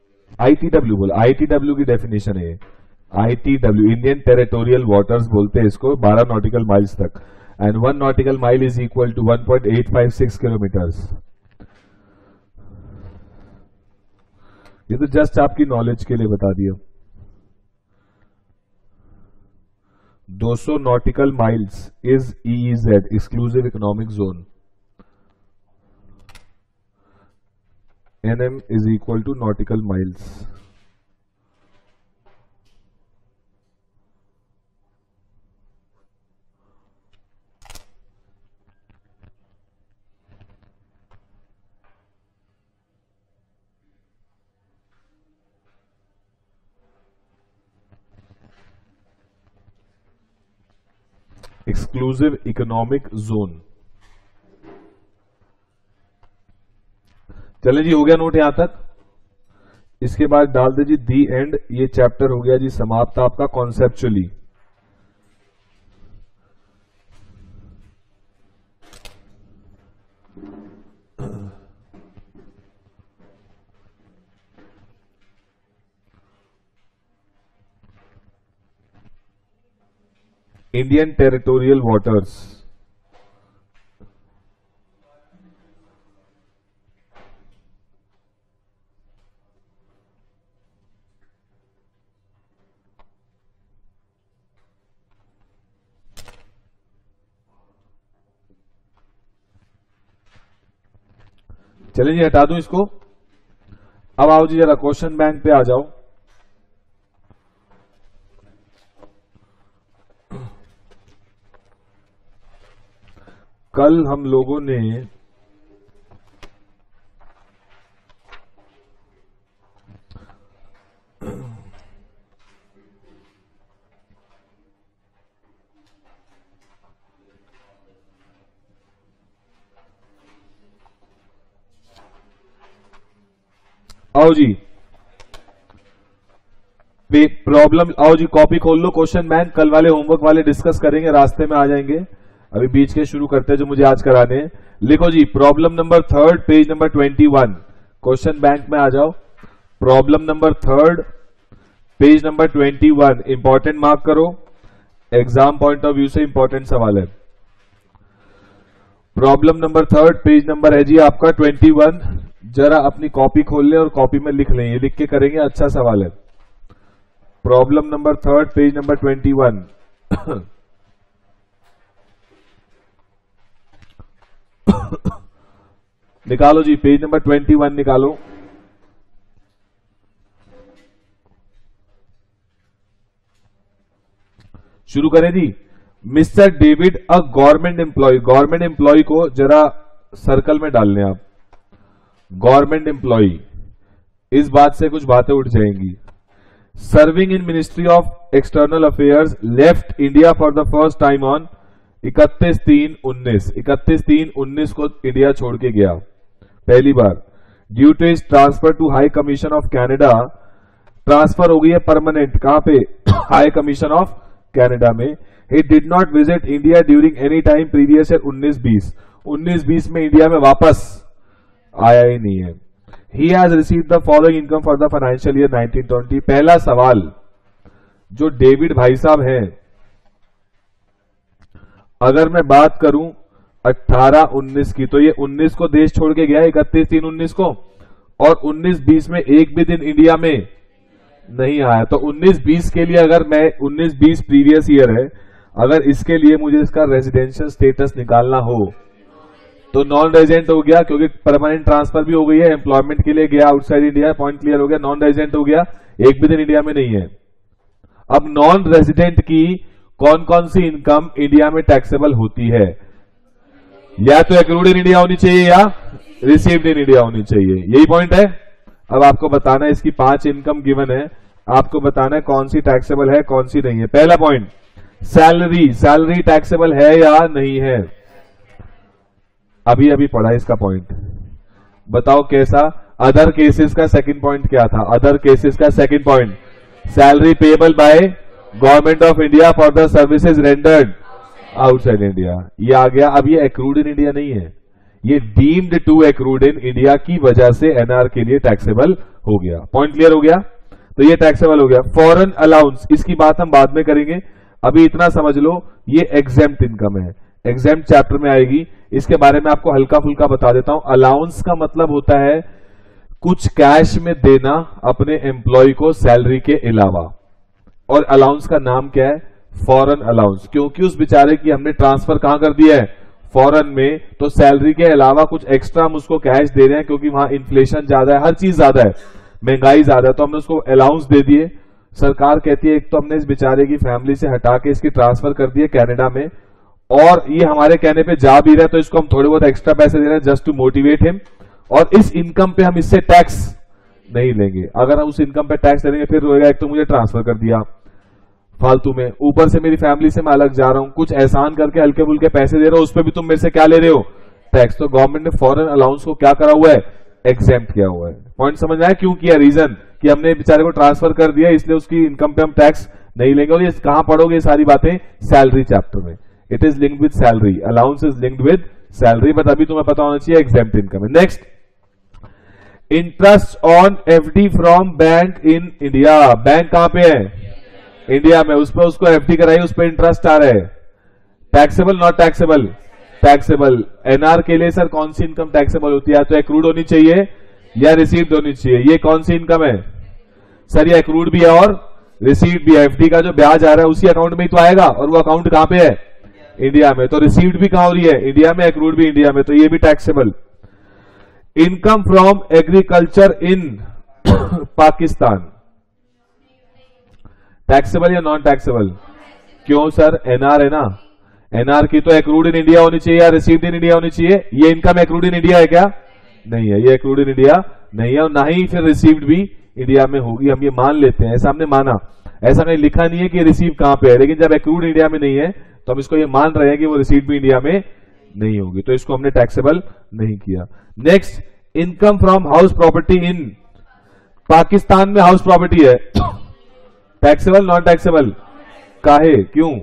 आईटीडब्ल्यू बोला, आईटीडब्ल्यू की डेफिनेशन है आईटीडब्ल्यू, इंडियन टेरिटोरियल वाटर्स बोलते हैं इसको, बारह नॉटिकल माइल्स तक, and one nautical mile is equal to one point eight five six kilometres. ये तो जस्ट आपकी नॉलेज के लिए बता दिया। दो सौ nautical miles is EEZ, exclusive economic zone. NM is equal to nautical miles. Exclusive economic zone. चले जी, हो गया नोट यहां तक। इसके बाद डाल दीजिए दी एंड, ये चैप्टर हो गया जी समाप्त आपका कॉन्सेप्चुअली। इंडियन टेरिटोरियल वाटर्स, चलिए जी हटा दूं इसको। अब आओ जी जरा क्वेश्चन बैंक पे आ जाओ। कल हम लोगों ने आओ जी प्रॉब्लम, आओ जी कॉपी खोल लो, क्वेश्चन बैंक कल वाले होमवर्क वाले डिस्कस करेंगे, रास्ते में आ जाएंगे। अभी बीच के शुरू करते हैं जो मुझे आज कराने हैं। लिखो जी problem number third, page number twenty one, question bank में आ जाओ। Problem number third, page number twenty one, important mark करो, एग्जाम पॉइंट ऑफ व्यू से इंपॉर्टेंट सवाल है। Problem number third, page number है जी आपका ट्वेंटी वन। जरा अपनी कॉपी खोल लें और कॉपी में लिख लें, ये लिख के करेंगे, अच्छा सवाल है। Problem number third, page number twenty one. निकालो जी, पेज नंबर ट्वेंटी वन निकालो। शुरू करें जी। Mister David a government employ, government employ को जरा सर्कल में डाल लें आप, गवर्नमेंट एम्प्लॉय, इस बात से कुछ बातें उठ जाएंगी। Serving in ministry of external affairs, left India for the first time on इकतीस तीन उन्नीस, इकतीस तीन उन्नीस को इंडिया छोड़ के गया पहली बार। Due to his transfer to high commission of Canada, transfer हो गई है परमानेंट, कहां पे, हाई कमीशन ऑफ कैनेडा में। He did not visit India during any time previous year उन्नीस बीस, उन्नीस बीस में इंडिया में वापस आया ही नहीं है। He has received the following income for the financial year nineteen twenty. पहला सवाल जो डेविड भाई साहब हैं, अगर मैं बात करूं अठारह उन्नीस की, तो ये उन्नीस को देश छोड़ के गया, इकतीस तीन उन्नीस को, और उन्नीस बीस में एक भी दिन इंडिया में नहीं आया। तो उन्नीस बीस के लिए अगर मैं, उन्नीस बीस प्रीवियस ईयर है, अगर इसके लिए मुझे इसका रेजिडेंशियल स्टेटस निकालना हो तो नॉन रेजिडेंट हो गया, क्योंकि परमानेंट ट्रांसफर भी हो गई है, एम्प्लॉयमेंट के लिए गया आउटसाइड इंडिया, पॉइंट क्लियर हो गया, नॉन रेजिडेंट हो गया, एक भी दिन इंडिया में नहीं है। अब नॉन रेजिडेंट की कौन कौन सी इनकम इंडिया में टैक्सेबल होती है, या तो एक्रूड इन इंडिया होनी चाहिए या रिसीव्ड इन इंडिया होनी चाहिए, यही पॉइंट है। अब आपको बताना है, इसकी पांच इनकम गिवन है, आपको बताना है कौन सी टैक्सेबल है कौन सी नहीं है। पहला पॉइंट, सैलरी, सैलरी टैक्सेबल है या नहीं है, अभी अभी पढ़ा इसका पॉइंट, बताओ कैसा। अदर केसेस का सेकंड पॉइंट क्या था, अदर केसेस का second point, salary payable by government of India for the services rendered outside India, ये आ गया। अब ये एक्रूड इन इंडिया नहीं है, ये deemed to accrued in India की वजह से एनआर के लिए टैक्सेबल हो गया। पॉइंट क्लियर हो गया? तो ये टैक्सेबल हो गया। फॉरेन अलाउंस, इसकी बात हम बाद में करेंगे, अभी इतना समझ लो ये एग्जेम्प्ट इनकम है, एग्जेम्प्ट चैप्टर में आएगी, इसके बारे में आपको हल्का फुल्का बता देता हूं। अलाउंस का मतलब होता है कुछ कैश में देना अपने एम्प्लॉय को सैलरी के अलावा, और अलाउंस का नाम क्या है? फॉरेन अलाउंस, क्योंकि उस बेचारे की हमने ट्रांसफर कहां कर दिया है? फॉरेन में, तो सैलरी के अलावा कुछ एक्स्ट्रा हम उसको कैश दे रहे हैं, क्योंकि वहां इन्फ्लेशन ज्यादा है, हर चीज ज्यादा है, महंगाई ज्यादा है, तो हमने उसको अलाउंस दे दिए। सरकार कहती है एक तो हमने इस बेचारे की फैमिली से हटा के इसकी ट्रांसफर कर दी है कनाडा में, और ये हमारे कहने पे जा भी रहा है, तो इसको हम थोड़े बहुत एक्स्ट्रा पैसे दे रहे हैं जस्ट टू मोटिवेट हिम, और इस इनकम पे हम इससे टैक्स नहीं लेंगे। अगर हम उस इनकम पे टैक्स लेंगे फिर रोएगा एक तो मुझे ट्रांसफर कर दिया फालतू में, ऊपर से मेरी फैमिली से मैं अलग जा रहा हूं, कुछ एहसान करके हल्के फुल्के पैसे दे रहा हूं, उस पर भी तुम मेरे से क्या ले रहे हो? टैक्स। तो गवर्नमेंट ने फॉरेन अलाउंस को क्या करा हुआ है? एग्जेम्प्ट किया हुआ है। पॉइंट समझ आया क्यों किया? रीजन कि हमने बेचारे को ट्रांसफर कर दिया, इसलिए उसकी इनकम पे हम टैक्स नहीं लेंगे। और ये कहां पढ़ोगे ये सारी बातें? सैलरी चैप्टर में। It is linked with salary, allowance is linked with salary, but अभी तुम्हें पता होना चाहिए एग्जेम्प्ट इनकम है। Next, interest on FD from bank in India. Bank कहां पे है? इंडिया में। उस पर उसको एफडी कराई, उस पर इंटरेस्ट आ रहा है, taxable not taxable? Taxable. NR के लिए सर कौन सी इनकम टैक्सेबल होती है? तो एक्रूड होनी चाहिए या रिसीव्ड होनी चाहिए? ये कौन सी इनकम है सर? ये एक्रूड भी है और रिसीव्ड भी है। एफडी का जो ब्याज आ रहा है उसी अकाउंट में ही तो आएगा, और वो अकाउंट कहां पे है? इंडिया में। तो रिसीव्ड भी कहां हो रही है? इंडिया में, एक्रूड भी इंडिया में, तो ये भी taxable. Income from agriculture in Pakistan, taxable या नॉन टैक्सेबल? क्यों सर? एनआर है ना, एनआर की तो एक्रूड इन इंडिया होनी चाहिए या रिसीव्ड इन इंडिया होनी चाहिए। ये इनकम एक्रूड इन इंडिया है क्या? नहीं है, ये एक्रूड इन इंडिया नहीं है, और ना ही फिर रिसीव्ड भी इंडिया में होगी, हम ये मान लेते हैं, ऐसा हमने माना, ऐसा नहीं लिखा नहीं है कि रिसीव कहां पे है, लेकिन जब एक्रूड इंडिया में नहीं है तो हम इसको ये मान रहे हैं कि वो रिसीव्ड भी इंडिया में नहीं होगी, तो इसको हमने टैक्सेबल नहीं किया। Next, income from house property in Pakistan में, हाउस प्रॉपर्टी है, टैक्सेबल नॉन टैक्सेबल? काहे, क्यों?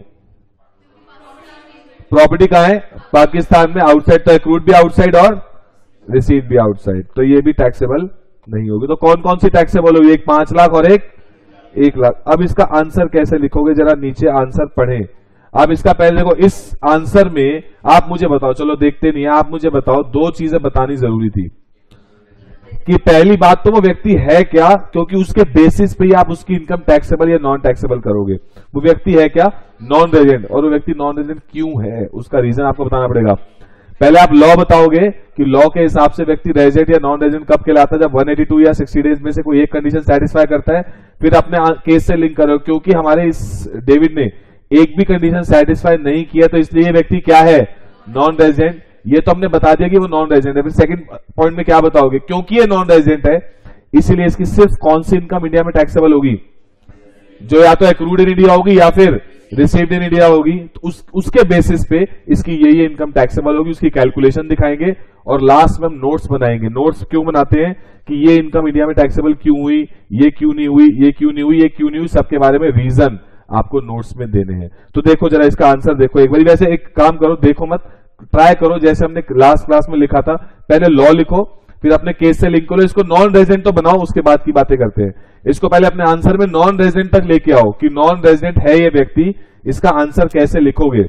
प्रॉपर्टी कहां है? पाकिस्तान में। आउटसाइड तो एक्रूड भी आउटसाइड और रिसीव भी आउटसाइड, तो ये भी टैक्सेबल नहीं होगी। तो कौन कौन सी टैक्सेबल होगी? एक पांच लाख और एक एक लाख। अब इसका आंसर कैसे लिखोगे? जरा नीचे आंसर पढ़ें। अब इसका पहले देखो, इस आंसर में आप मुझे बताओ, चलो देखते नहीं है, आप मुझे बताओ, दो चीजें बतानी जरूरी थी कि पहली बात तो वो व्यक्ति है क्या, क्योंकि उसके बेसिस पे ही आप उसकी इनकम टैक्सेबल या नॉन टैक्सेबल करोगे। वो व्यक्ति है क्या? Non resident. और वो व्यक्ति नॉन रेजिडेंट क्यों है, उसका रीजन आपको बताना पड़ेगा। पहले आप लॉ बताओगे कि लॉ के हिसाब से व्यक्ति रेजिडेंट या नॉन रेजिडेंट कब कहलाता है? जब एक सौ बयासी या साठ डेज में से कोई एक कंडीशन सेटिस्फाई करता है। फिर अपने केस से लिंक करो, क्योंकि हमारे इस डेविड ने एक भी कंडीशन सेटिस्फाई नहीं किया, तो इसलिए ये व्यक्ति क्या है? Non resident. ये तो हमने बता दिया कि वो नॉन रेजिडेंट है। फिर सेकंड पॉइंट में क्या बताओगे? क्योंकि ये नॉन रेजिडेंट है इसीलिए इसकी सिर्फ कौन सी इनकम इंडिया में टैक्सेबल होगी? जो या तो एक्रूड इन इंडिया होगी या फिर रिसीव्ड इन इंडिया होगी। तो उस, उसके बेसिस पे इसकी ये ये इनकम टैक्सेबल होगी, उसकी कैलकुलेशन दिखाएंगे और लास्ट में हम नोट्स बनाएंगे। नोट्स क्यों बनाते हैं कि ये इनकम इंडिया में टैक्सेबल क्यों हुई, ये क्यों नहीं हुई, ये क्यों नहीं हुई, ये क्यों नहीं हुई, सबके बारे में रीजन आपको नोट्स में देने हैं। तो देखो जरा इसका आंसर देखो एक बार। वैसे एक काम करो, देखो मत, ट्राई करो, जैसे हमने लास्ट क्लास में लिखा था, पहले लॉ लिखो, फिर अपने केस से लिंक करो, इसको नॉन रेजिडेंट तो बनाओ, उसके बाद की बातें करते हैं। इसको पहले अपने आंसर में नॉन रेजिडेंट तक लेके आओ कि नॉन रेजिडेंट है ये व्यक्ति, इसका आंसर कैसे लिखोगे।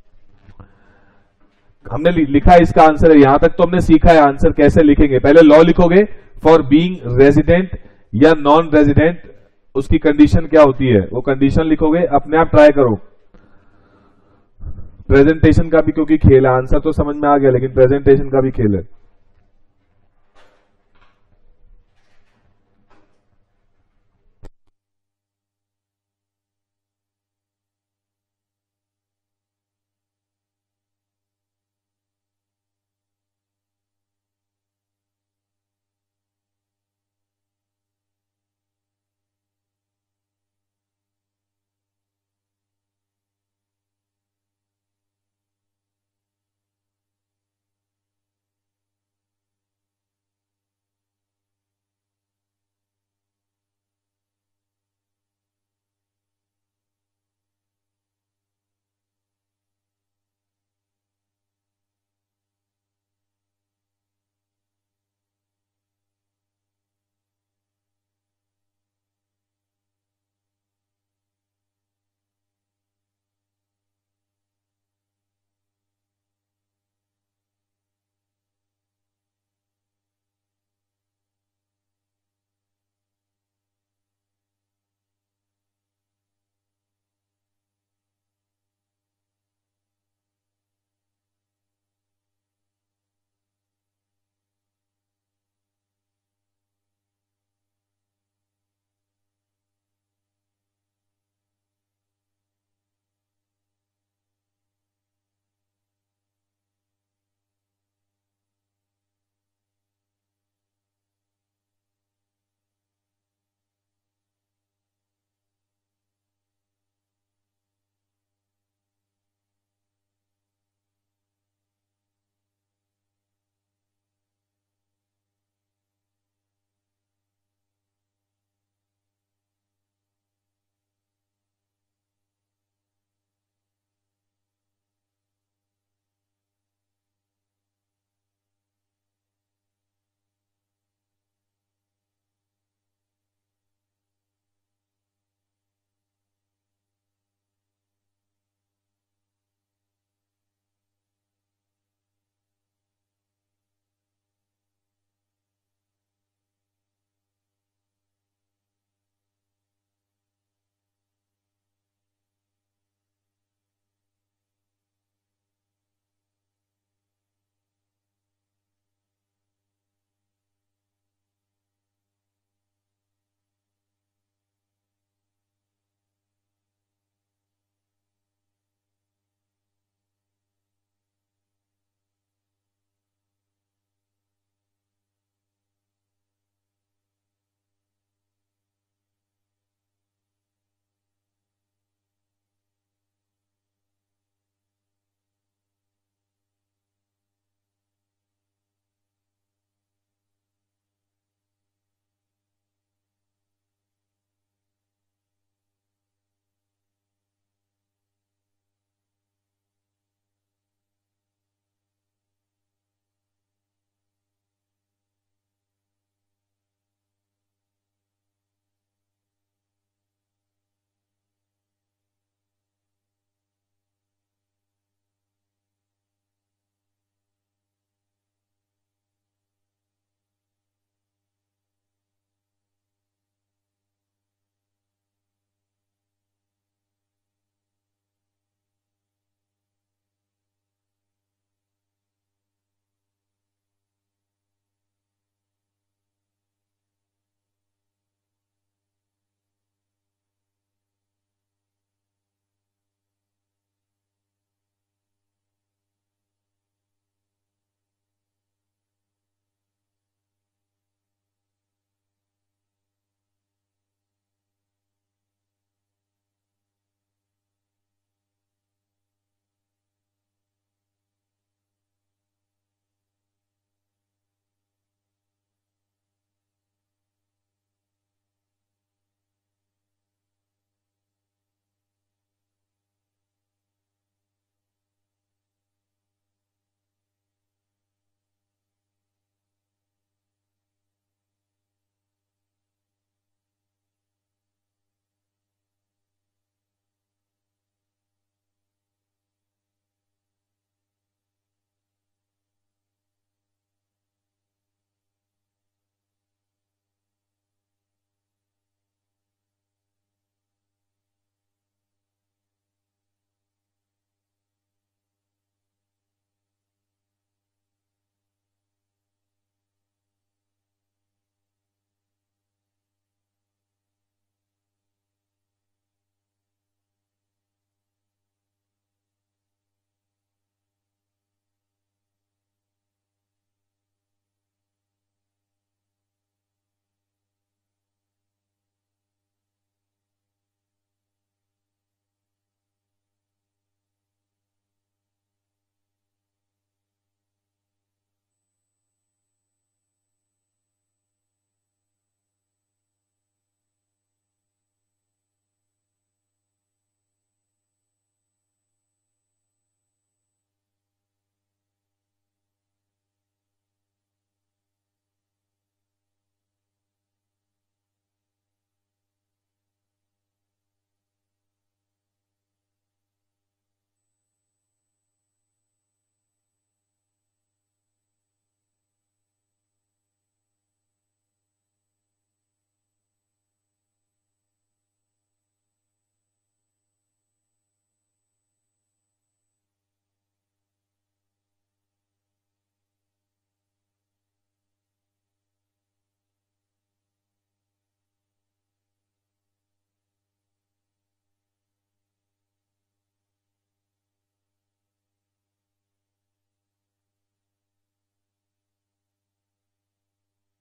हमने लिखा इसका आंसर है, यहां तक तो हमने सीखा है आंसर कैसे लिखेंगे। पहले लॉ लिखोगे, फॉर बीइंग रेजिडेंट या नॉन रेजिडेंट उसकी कंडीशन क्या होती है, वो कंडीशन लिखोगे, अपने आप ट्राई करो। प्रेजेंटेशन का भी क्योंकि खेल है, आंसर तो समझ में आ गया लेकिन प्रेजेंटेशन का भी खेल है।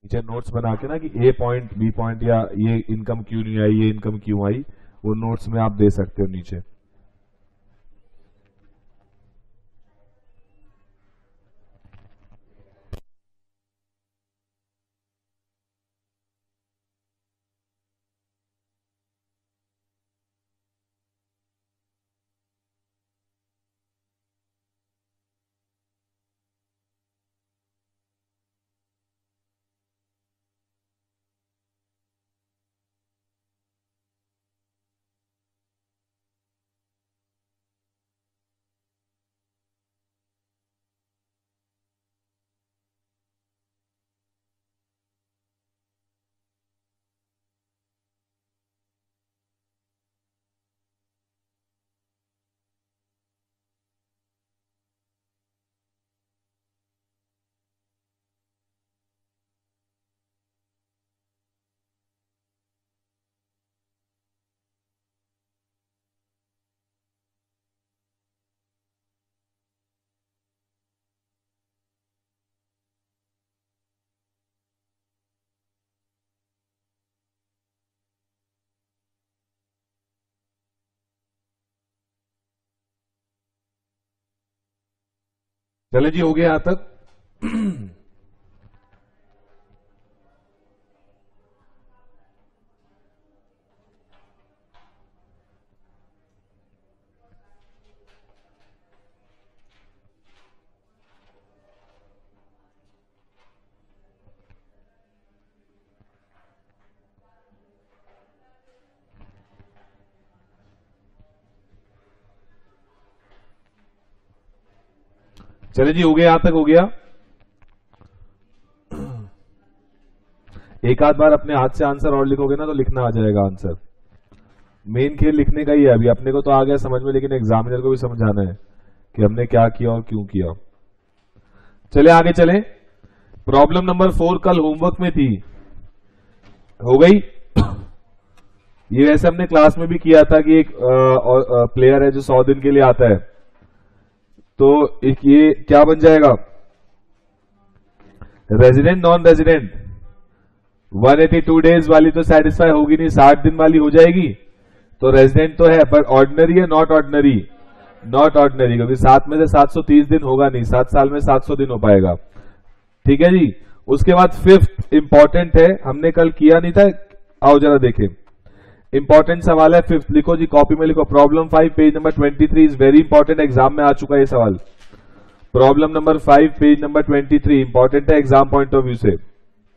नीचे नोट्स बना के ना कि ए पॉइंट बी पॉइंट या ये इनकम क्यों नहीं आई, ये इनकम क्यों आई, वो नोट्स में आप दे सकते हो नीचे। चले जी, हो गया यहां तक। चले जी, हो गया यहां तक, हो गया। एक आध बार अपने हाथ से आंसर और लिखोगे ना तो लिखना आ जाएगा आंसर। मेन खेल लिखने का ही है अभी। अपने को तो आ गया समझ में, लेकिन एग्जामिनर को भी समझाना है कि हमने क्या किया और क्यों किया। चले आगे चले। प्रॉब्लम नंबर फोर कल होमवर्क में थी, हो गई। ये वैसे हमने क्लास में भी किया था कि एक प्लेयर है जो सौ दिन के लिए आता है, तो ये क्या बन जाएगा, रेजिडेंट नॉन रेजिडेंट। एक सौ बयासी डेज वाली तो सेटिस्फाई होगी नहीं, साठ दिन वाली हो जाएगी। तो रेजिडेंट तो है पर ऑर्डिनरी है, नॉट ऑर्डिनरी, नॉट ऑर्डिनरी, क्योंकि सात में से सात सौ तीस दिन होगा नहीं, सात साल में सात सौ दिन हो पाएगा। ठीक है जी। उसके बाद फिफ्थ इंपॉर्टेंट है, हमने कल किया नहीं था, आओ जरा देखें। इंपॉर्टेंट सवाल है फिफ्थ, लिखो जी, कॉपी में लिखो। Problem five page number twenty three is very important, exam में आ चुका है ये सवाल। Problem number five page number twenty three important है एग्जाम पॉइंट ऑफ व्यू से।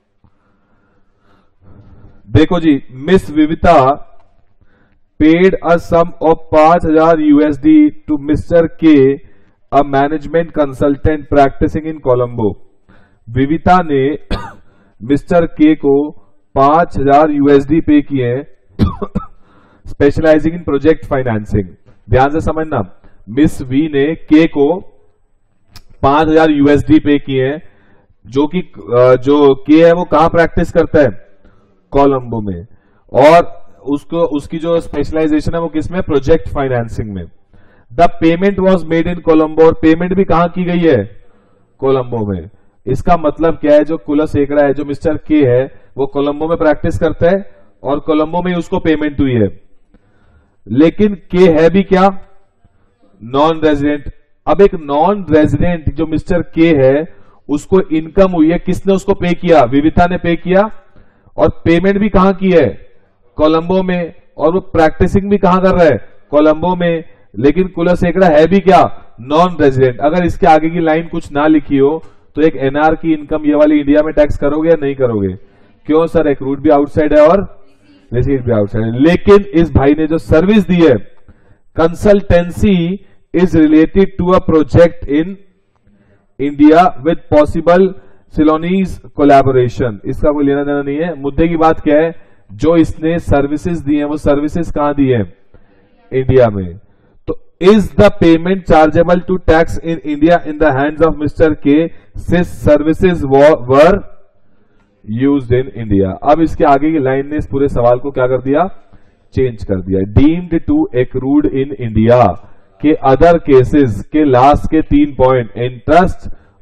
देखो जी, miss Vivita paid a sum of पांच हजार USD to mister K, a management consultant practising in Colombo. Vivita ने मिस्टर के को पांच हजार यूएसडी पे किए हैं, स्पेशलाइजिंग इन प्रोजेक्ट फाइनेंसिंग। ध्यान से समझना, मिस वी ने के को पांच हजार यूएसडी पे किए हैं, जो कि जो के है वो कहां प्रैक्टिस करता है, कोलंबो में, और उसको उसकी जो स्पेशलाइजेशन है वो किसमें, प्रोजेक्ट फाइनेंसिंग में। The payment was made in Colombo, और पेमेंट भी कहां की गई है, कोलंबो में। इसका मतलब क्या है, जो कुला सेकड़ा है, जो मिस्टर के है, वो कोलंबो में प्रैक्टिस करता है और कोलंबो में उसको पेमेंट हुई है। लेकिन के है भी क्या, नॉन रेजिडेंट। अब एक नॉन रेजिडेंट जो मिस्टर के है, उसको इनकम हुई है, किसने उसको पे किया, विविता ने पे किया, और पेमेंट भी कहां की है, कोलंबो में, और वो प्रैक्टिसिंग भी कहां कर रहा है, कोलंबो में। लेकिन कुला सेकड़ा है भी क्या, नॉन रेजिडेंट। अगर इसके आगे की लाइन कुछ ना लिखी हो तो एक एनआर की इनकम ये वाली इंडिया में टैक्स करोगे या नहीं करोगे? क्यों सर, एक रूट भी आउटसाइड है और रिसीट भी आउटसाइड है। लेकिन इस भाई ने जो सर्विस दी है, consultancy is related to a project in India with possible Ceylonese collaboration. इसका कोई लेना देना नहीं है। मुद्दे की बात क्या है, जो इसने सर्विसेज दी है वो सर्विसेज कहां दी है, इंडिया में। तो is the payment chargeable to tax in India in the hands of mister K since services were used in India. अब इसके आगे की लाइन ने इस पूरे सवाल को क्या कर दिया, चेंज कर दिया। Deemed to accrued in India के अदर केसेस के लास्ट के तीन पॉइंट, इंटरेस्ट,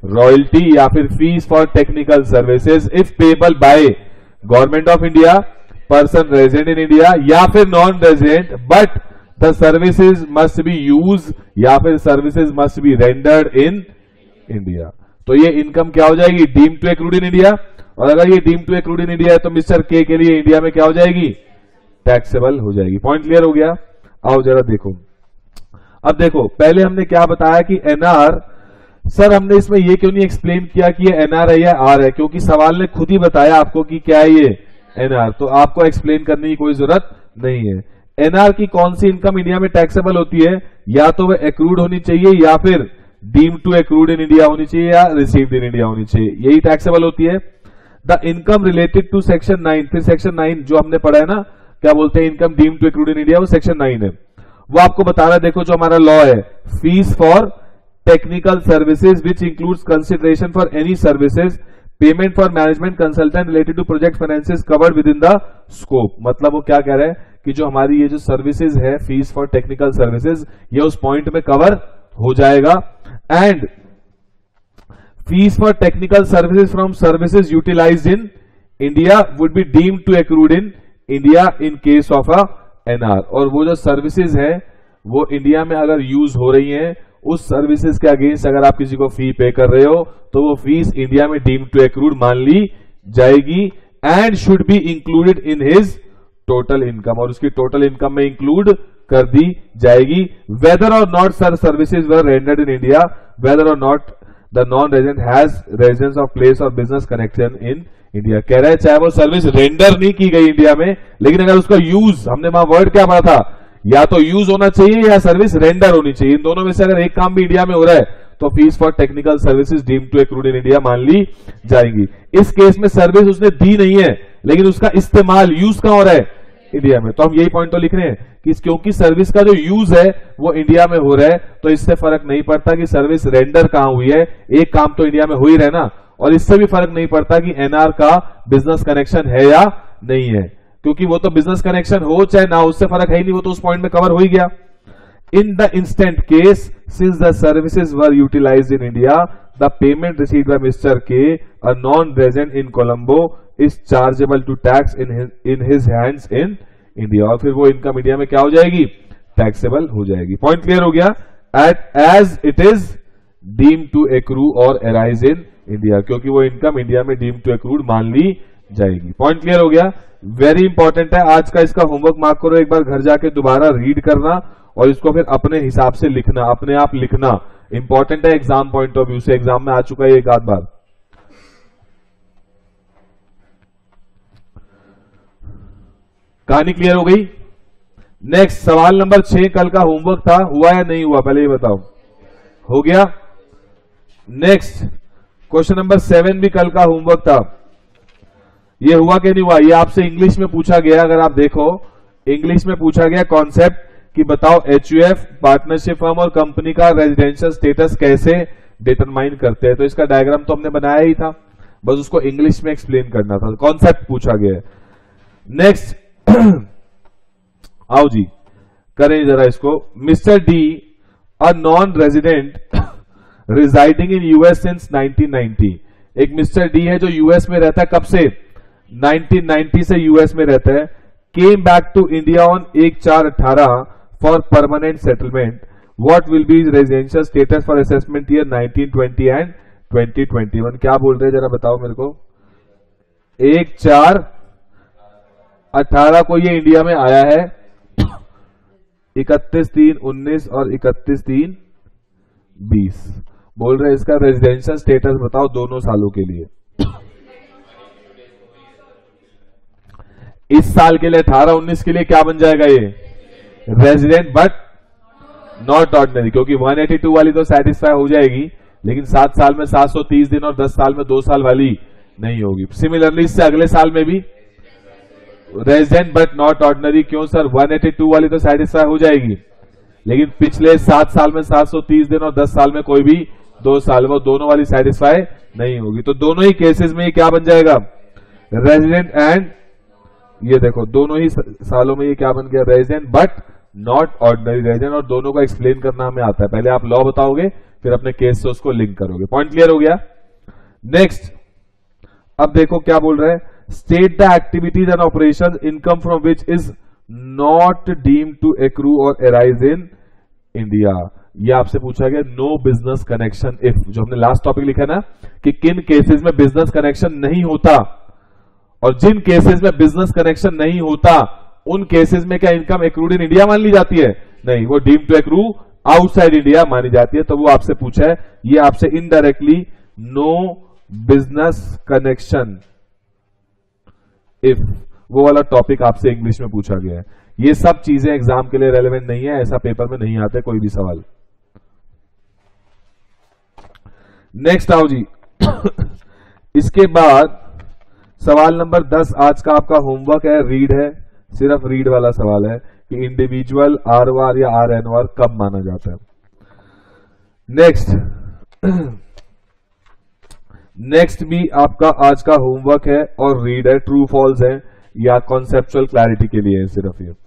रॉयल्टी या फिर fees for technical services if payable by government of India, person resident in India या फिर non resident, but the services must be use या फिर services must be rendered in India. तो ये income क्या हो जाएगी? Deem to accrued in India. और अगर ये deem to accrued in India है तो मिस्टर के के लिए इंडिया में क्या हो जाएगी? टैक्सेबल हो जाएगी। पॉइंट क्लियर हो गया? आओ जरा देखो। अब देखो, पहले हमने क्या बताया कि एनआर, सर हमने इसमें ये क्यों नहीं एक्सप्लेन किया कि ये एनआर है या आर है, क्योंकि सवाल ने खुद ही बताया आपको कि क्या है ये एनआर, तो आपको एक्सप्लेन करने की कोई जरूरत नहीं है। एनआर की कौन सी इनकम इंडिया में टैक्सेबल होती है? या तो वह एक्रूड होनी चाहिए या फिर deem to accrued in India होनी चाहिए या रिसीव्ड इन इंडिया होनी चाहिए, यही टैक्सेबल होती है। The income related to section nine, फिर सेक्शन नाइन जो हमने पढ़ा है ना, क्या बोलते हैं, income deem to accrued in India, वो सेक्शन नाइन है। वो आपको बताना, देखो जो हमारा लॉ है, fees for technical services which includes consideration for any services, payment for management consultant related to project finances covered with in the scope. मतलब वो क्या कह रहे हैं कि जो हमारी ये जो सर्विसेज है, फीस फॉर टेक्निकल सर्विसेज, ये उस पॉइंट में कवर हो जाएगा। And fees for technical services from services utilised in India would be deemed to accrued in India in case of a NR. और वो जो सर्विसेज है वो इंडिया में अगर यूज हो रही हैं, उस सर्विसेज के अगेंस्ट अगर आप किसी को फी पे कर रहे हो तो वो फीस इंडिया में डीम्ड टू एक्रूड मान ली जाएगी and should be included in his total income, और उसकी टोटल इनकम में इंक्लूड कर दी जाएगी। वेदर और not sir services were rendered in India, whether और not the non resident has residence of place और बिजनेस कनेक्शन इन इंडिया। कह रहे हैं चाहे वो सर्विस रेंडर नहीं की गई इंडिया में, लेकिन अगर उसका यूज, हमने वहां वर्ड क्या पढ़ा था, या तो यूज होना चाहिए या सर्विस रेंडर होनी चाहिए, इन दोनों में से अगर एक काम भी इंडिया में हो रहा है तो fees for technical services deemed to accrued in India मान ली जाएंगी। इस केस में सर्विस उसने दी नहीं है, लेकिन उसका इस्तेमाल, यूज कहां हो रहा है? इंडिया में। तो हम यही पॉइंट तो लिख रहे हैं कि क्योंकि सर्विस का जो यूज है वो इंडिया में हो रहा है, तो इससे फर्क नहीं पड़ता कि सर्विस रेंडर कहां हुई है, एक काम तो इंडिया में हो ही रहा है ना। और इससे भी फर्क नहीं पड़ता कि एनआर का बिजनेस कनेक्शन है या नहीं है, क्योंकि वो तो बिजनेस कनेक्शन हो चाहे ना, उससे फर्क है ही नहीं, वो तो उस पॉइंट में कवर हो ही गया। In the instant case, since the services were utilised in India, the payment received by mister K, a non resident in Colombo, is chargeable to tax in in his hands in India. और फिर वो income India में क्या हो जाएगी? Taxable हो जाएगी। Point clear हो गया? At as it is deem to accrue और अराइज इन इंडिया, क्योंकि वो इनकम इंडिया में डीम टू एक्रूड मान ली जाएगी। पॉइंट क्लियर हो गया? वेरी इंपॉर्टेंट है। आज का इसका होमवर्क मार्क करो, एक बार घर जाके दोबारा रीड करना और इसको फिर अपने हिसाब से लिखना, अपने आप लिखना। इंपॉर्टेंट है एग्जाम पॉइंट ऑफ व्यू से, एग्जाम में आ चुका है एक आध बार। कहानी क्लियर हो गई? नेक्स्ट सवाल नंबर छह कल का होमवर्क था, हुआ या नहीं हुआ पहले ये बताओ? हो गया। नेक्स्ट क्वेश्चन नंबर सेवन भी कल का होमवर्क था, ये हुआ कि नहीं हुआ? ये आपसे इंग्लिश में पूछा गया, अगर आप देखो इंग्लिश में पूछा गया कॉन्सेप्ट कि बताओ एचयूएफ पार्टनरशिप फर्म और कंपनी का रेजिडेंशियल स्टेटस कैसे डिटरमाइन करते हैं। तो इसका डायग्राम तो हमने बनाया ही था, बस उसको इंग्लिश में एक्सप्लेन करना था, कॉन्सेप्ट पूछा गया है। नेक्स्ट आओ जी करें जरा इसको। Mister D, a non resident residing in US since nineteen ninety. एक मिस्टर डी है जो यूएस में रहता है, कब से? नाइनटीन नाइंटी से यूएस में रहता है। Came back to India on एक चार अठारह for permanent settlement. What will be residential status for assessment year nineteen twenty and twenty twenty one. क्या बोल रहे हैं जरा बताओ मेरे को। एक चार अठारह को ये इंडिया में आया है, इकतीस तीन उन्नीस और इकतीस तीन बीस। बोल रहे इसका रेजिडेंशियल स्टेटस बताओ दोनों सालों के लिए। इस साल के लिए अठारह उन्नीस के लिए क्या बन जाएगा? ये रेजिडेंट बट नॉट ऑर्डिनरी, क्योंकि एक सौ बयासी वाली तो सेटिस्फाई हो जाएगी, लेकिन सात साल में सात सौ तीस दिन और दस साल में दो साल वाली नहीं होगी। सिमिलरली इससे अगले साल में भी रेजिडेंट बट नॉट ऑर्डिनरी। क्यों सर? एक सौ बयासी वाली तो सेटिस्फाई हो जाएगी, लेकिन पिछले सात साल में सात सौ तीस दिन और दस साल में कोई भी दो साल, वो दोनों वाली सेटिस्फाई नहीं होगी। तो दोनों ही केसेस में क्या बन जाएगा? रेजिडेंट एंड, ये देखो दोनों ही सालों में ये क्या बन गया? Resident but not ordinary resident, और दोनों को एक्सप्लेन करना हमें आता है। पहले आप लॉ बताओगे, फिर अपने केस से उसको लिंक करोगे। पॉइंट क्लियर हो गया? नेक्स्ट, अब देखो क्या बोल रहे हैं, state the activities and operation income from which is not deemed to accrue और एराइज इन इंडिया। ये आपसे पूछा गया नो बिजनेस कनेक्शन इफ, जो हमने लास्ट टॉपिक लिखा है ना कि किन केसेस में बिजनेस कनेक्शन नहीं होता, और जिन केसेस में बिजनेस कनेक्शन नहीं होता उन केसेस में क्या इनकम एक्रूड इन इंडिया मान ली जाती है? नहीं, वो deemed to accrue outside India मानी जाती है। तो वो आपसे पूछा है, ये आपसे indirectly no business connection if, वो वाला टॉपिक आपसे इंग्लिश में पूछा गया है। ये सब चीजें एग्जाम के लिए रेलेवेंट नहीं है, ऐसा पेपर में नहीं आते कोई भी सवाल। नेक्स्ट आओ जी। इसके बाद सवाल नंबर दस आज का आपका होमवर्क है, रीड है, सिर्फ रीड वाला सवाल है कि इंडिविजुअल आर वार या आर एन वार कब माना जाता है। नेक्स्ट नेक्स्ट भी आपका आज का होमवर्क है और रीड है, ट्रू फॉल्स है या कॉन्सेप्चुअल क्लैरिटी के लिए है सिर्फ ये।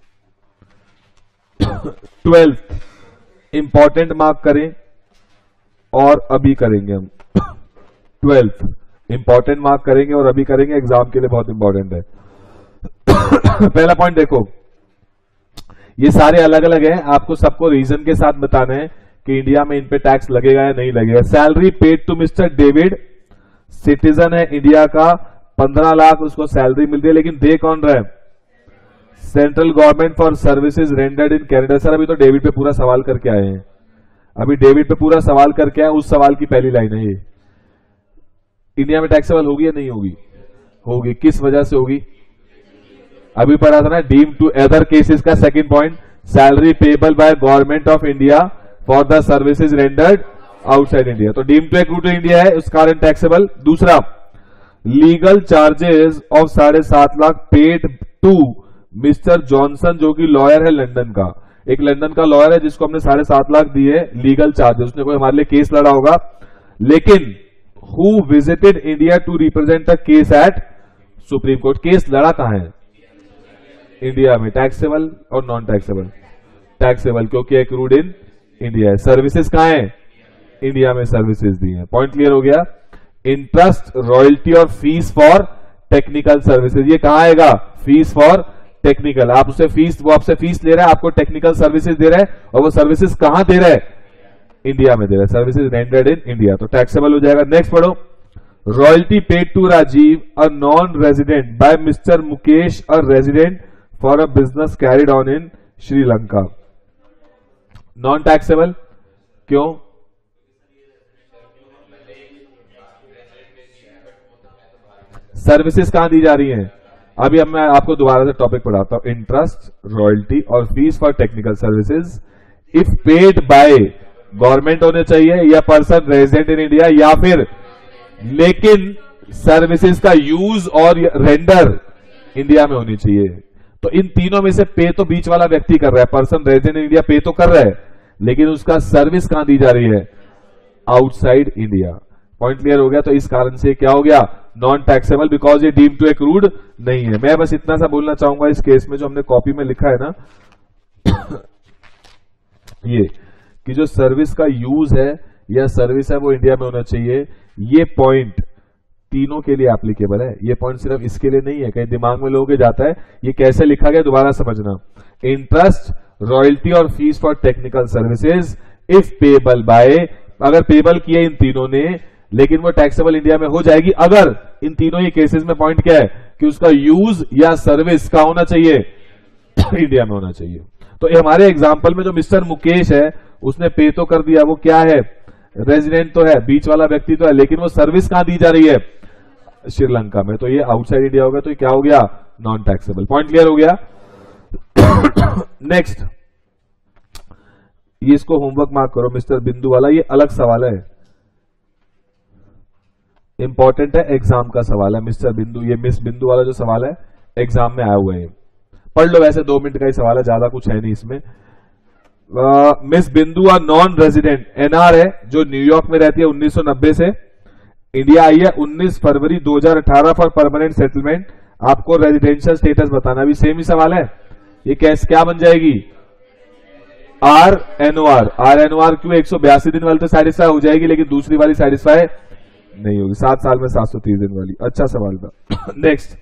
ट्वेल्थ इंपॉर्टेंट मार्क करें और अभी करेंगे हम। ट्वेल्थ इंपॉर्टेंट मार्क करेंगे और अभी करेंगे, एग्जाम के लिए बहुत इंपॉर्टेंट है। पहला पॉइंट देखो, ये सारे अलग अलग हैं, आपको सबको रीजन के साथ बताना है कि इंडिया में इन पे टैक्स लगेगा या नहीं लगेगा। Salary paid to mister David, citizen है इंडिया का, पंद्रह लाख उसको सैलरी मिलती है, लेकिन दे कौन रहा है? Central government for services rendered in Canada. Sir अभी तो डेविड पे पूरा सवाल करके आए हैं, अभी डेविड पे पूरा सवाल करके आए, उस सवाल की पहली लाइन है ये। इंडिया में टैक्सेबल होगी या नहीं होगी? होगी। किस वजह से होगी? अभी पढ़ा था ना, डीम टू अदर केसेस का second point, salary payable by government of India for the services rendered outside India, तो deem to accrue to India है, उस कारण टैक्सेबल। दूसरा, लीगल चार्जेस ऑफ साढ़े सात lakh paid to mister Johnson, जो कि लॉयर है लंदन का, एक लंदन का लॉयर है जिसको हमने साढ़े सात लाख दिए लीगल चार्जेस, उसने कोई हमारे लिए केस लड़ा होगा, लेकिन who visited India to represent the case at supreme court. Case लड़ा कहां है? इंडिया में। टैक्सेबल और नॉन टैक्सेबल? टैक्सेबल, क्योंकि एक्रूड इन इंडिया है। सर्विसेज कहां है? इंडिया में सर्विसेज दी है। पॉइंट क्लियर हो गया? इंटरेस्ट, रॉयल्टी और फीस फॉर टेक्निकल सर्विसेज, ये कहां आएगा? Fees for technical. आप उसे फीस, वो आपसे फीस ले रहा है, आपको टेक्निकल सर्विसेज दे रहा है, और वो सर्विसेज कहां दे रहा है? इंडिया में दे रहा है। सर्विसेज रेंडर्ड इन इंडिया, तो टैक्सेबल हो जाएगा। नेक्स्ट पढ़ो, royalty paid to Rajiv a non resident by mister Mukesh a resident for a business carried on in Sri Lanka. Non taxable क्यों? सर्विसेज कहां दी जा रही हैं? अभी अब मैं आपको दोबारा से टॉपिक पढ़ाता हूं। इंटरेस्ट, रॉयल्टी और fees for technical services if paid by government होने चाहिए या पर्सन रेजिडेंट इन इंडिया, या फिर लेकिन सर्विसेज का यूज और रेंडर इंडिया में होनी चाहिए। तो इन तीनों में से पे तो बीच वाला व्यक्ति कर रहा है, पर्सन रेजिडेंट इन इंडिया पे तो कर रहा है, लेकिन उसका सर्विस कहां दी जा रही है? Outside India. पॉइंट क्लियर हो गया? तो इस कारण से क्या हो गया? नॉन टैक्सेबल, बिकॉज ये डीम टू एक्रूड नहीं है। मैं बस इतना सा बोलना चाहूंगा इस केस में, जो हमने कॉपी में लिखा है ना ये कि जो सर्विस का यूज है या सर्विस है वो इंडिया में होना चाहिए, ये पॉइंट तीनों के लिए एप्लीकेबल है। ये पॉइंट सिर्फ इसके लिए नहीं है, कहीं दिमाग में लोगों के जाता है ये कैसे लिखा गया, दोबारा समझना। इंटरेस्ट, रॉयल्टी और fees for technical services if payable by, अगर पेबल किया इन तीनों ने, लेकिन वो टैक्सेबल इंडिया में हो जाएगी अगर इन तीनों ही केसेस में पॉइंट क्या है कि उसका यूज या सर्विस का होना चाहिए इंडिया में होना चाहिए। तो हमारे एग्जांपल में जो मिस्टर मुकेश है उसने पे तो कर दिया, वो क्या है? रेजिडेंट तो है, बीच वाला व्यक्ति तो है, लेकिन वो सर्विस कहां दी जा रही है? श्रीलंका में। तो ये आउटसाइड इंडिया हो गया, तो ये क्या हो गया? Non taxable. पॉइंट क्लियर हो गया? नेक्स्ट, ये इसको होमवर्क मार्क करो मिस्टर बिंदु वाला, ये अलग सवाल है, इंपॉर्टेंट है, एग्जाम का सवाल है। मिस्टर बिंदु, ये मिस बिंदु वाला जो सवाल है एग्जाम में आया हुआ है, पढ़ लो। वैसे दो मिनट का ही सवाल है, ज्यादा कुछ है नहीं इसमें। मिस बिंदु आ नॉन रेजिडेंट एनआर है, जो न्यूयॉर्क में रहती है उन्नीस सौ नब्बे से, इंडिया आई है उन्नीस फरवरी दो हज़ार अठारह फॉर परमानेंट सेटलमेंट। आपको रेजिडेंशियल स्टेटस बताना, भी सेम ही सवाल है। ये कैसे क्या बन जाएगी? R N O R, R N O R क्यों? एक सौ बयासी दिन वाली तो सेटिस्फाई हो जाएगी, लेकिन दूसरी वाली सेटिस्फाई नहीं होगी। सात साल में सात सौ तीस दिन वाली। अच्छा सवाल था। नेक्स्ट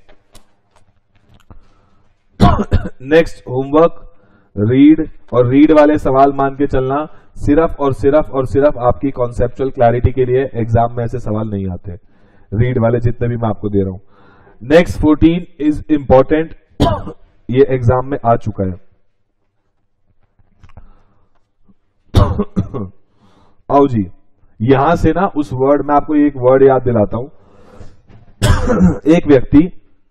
नेक्स्ट होमवर्क रीड, और रीड वाले सवाल मान के चलना सिर्फ और सिर्फ और सिर्फ आपकी कॉन्सेप्चुअल क्लैरिटी के लिए, एग्जाम में ऐसे सवाल नहीं आते। रीड वाले जितने भी मैं आपको दे रहा हूं। नेक्स्ट फोर्टीन इज इंपॉर्टेंट, ये एग्जाम में आ चुका है। आओ जी, यहां से ना उस वर्ड में आपको एक वर्ड याद दिलाता हूं। एक व्यक्ति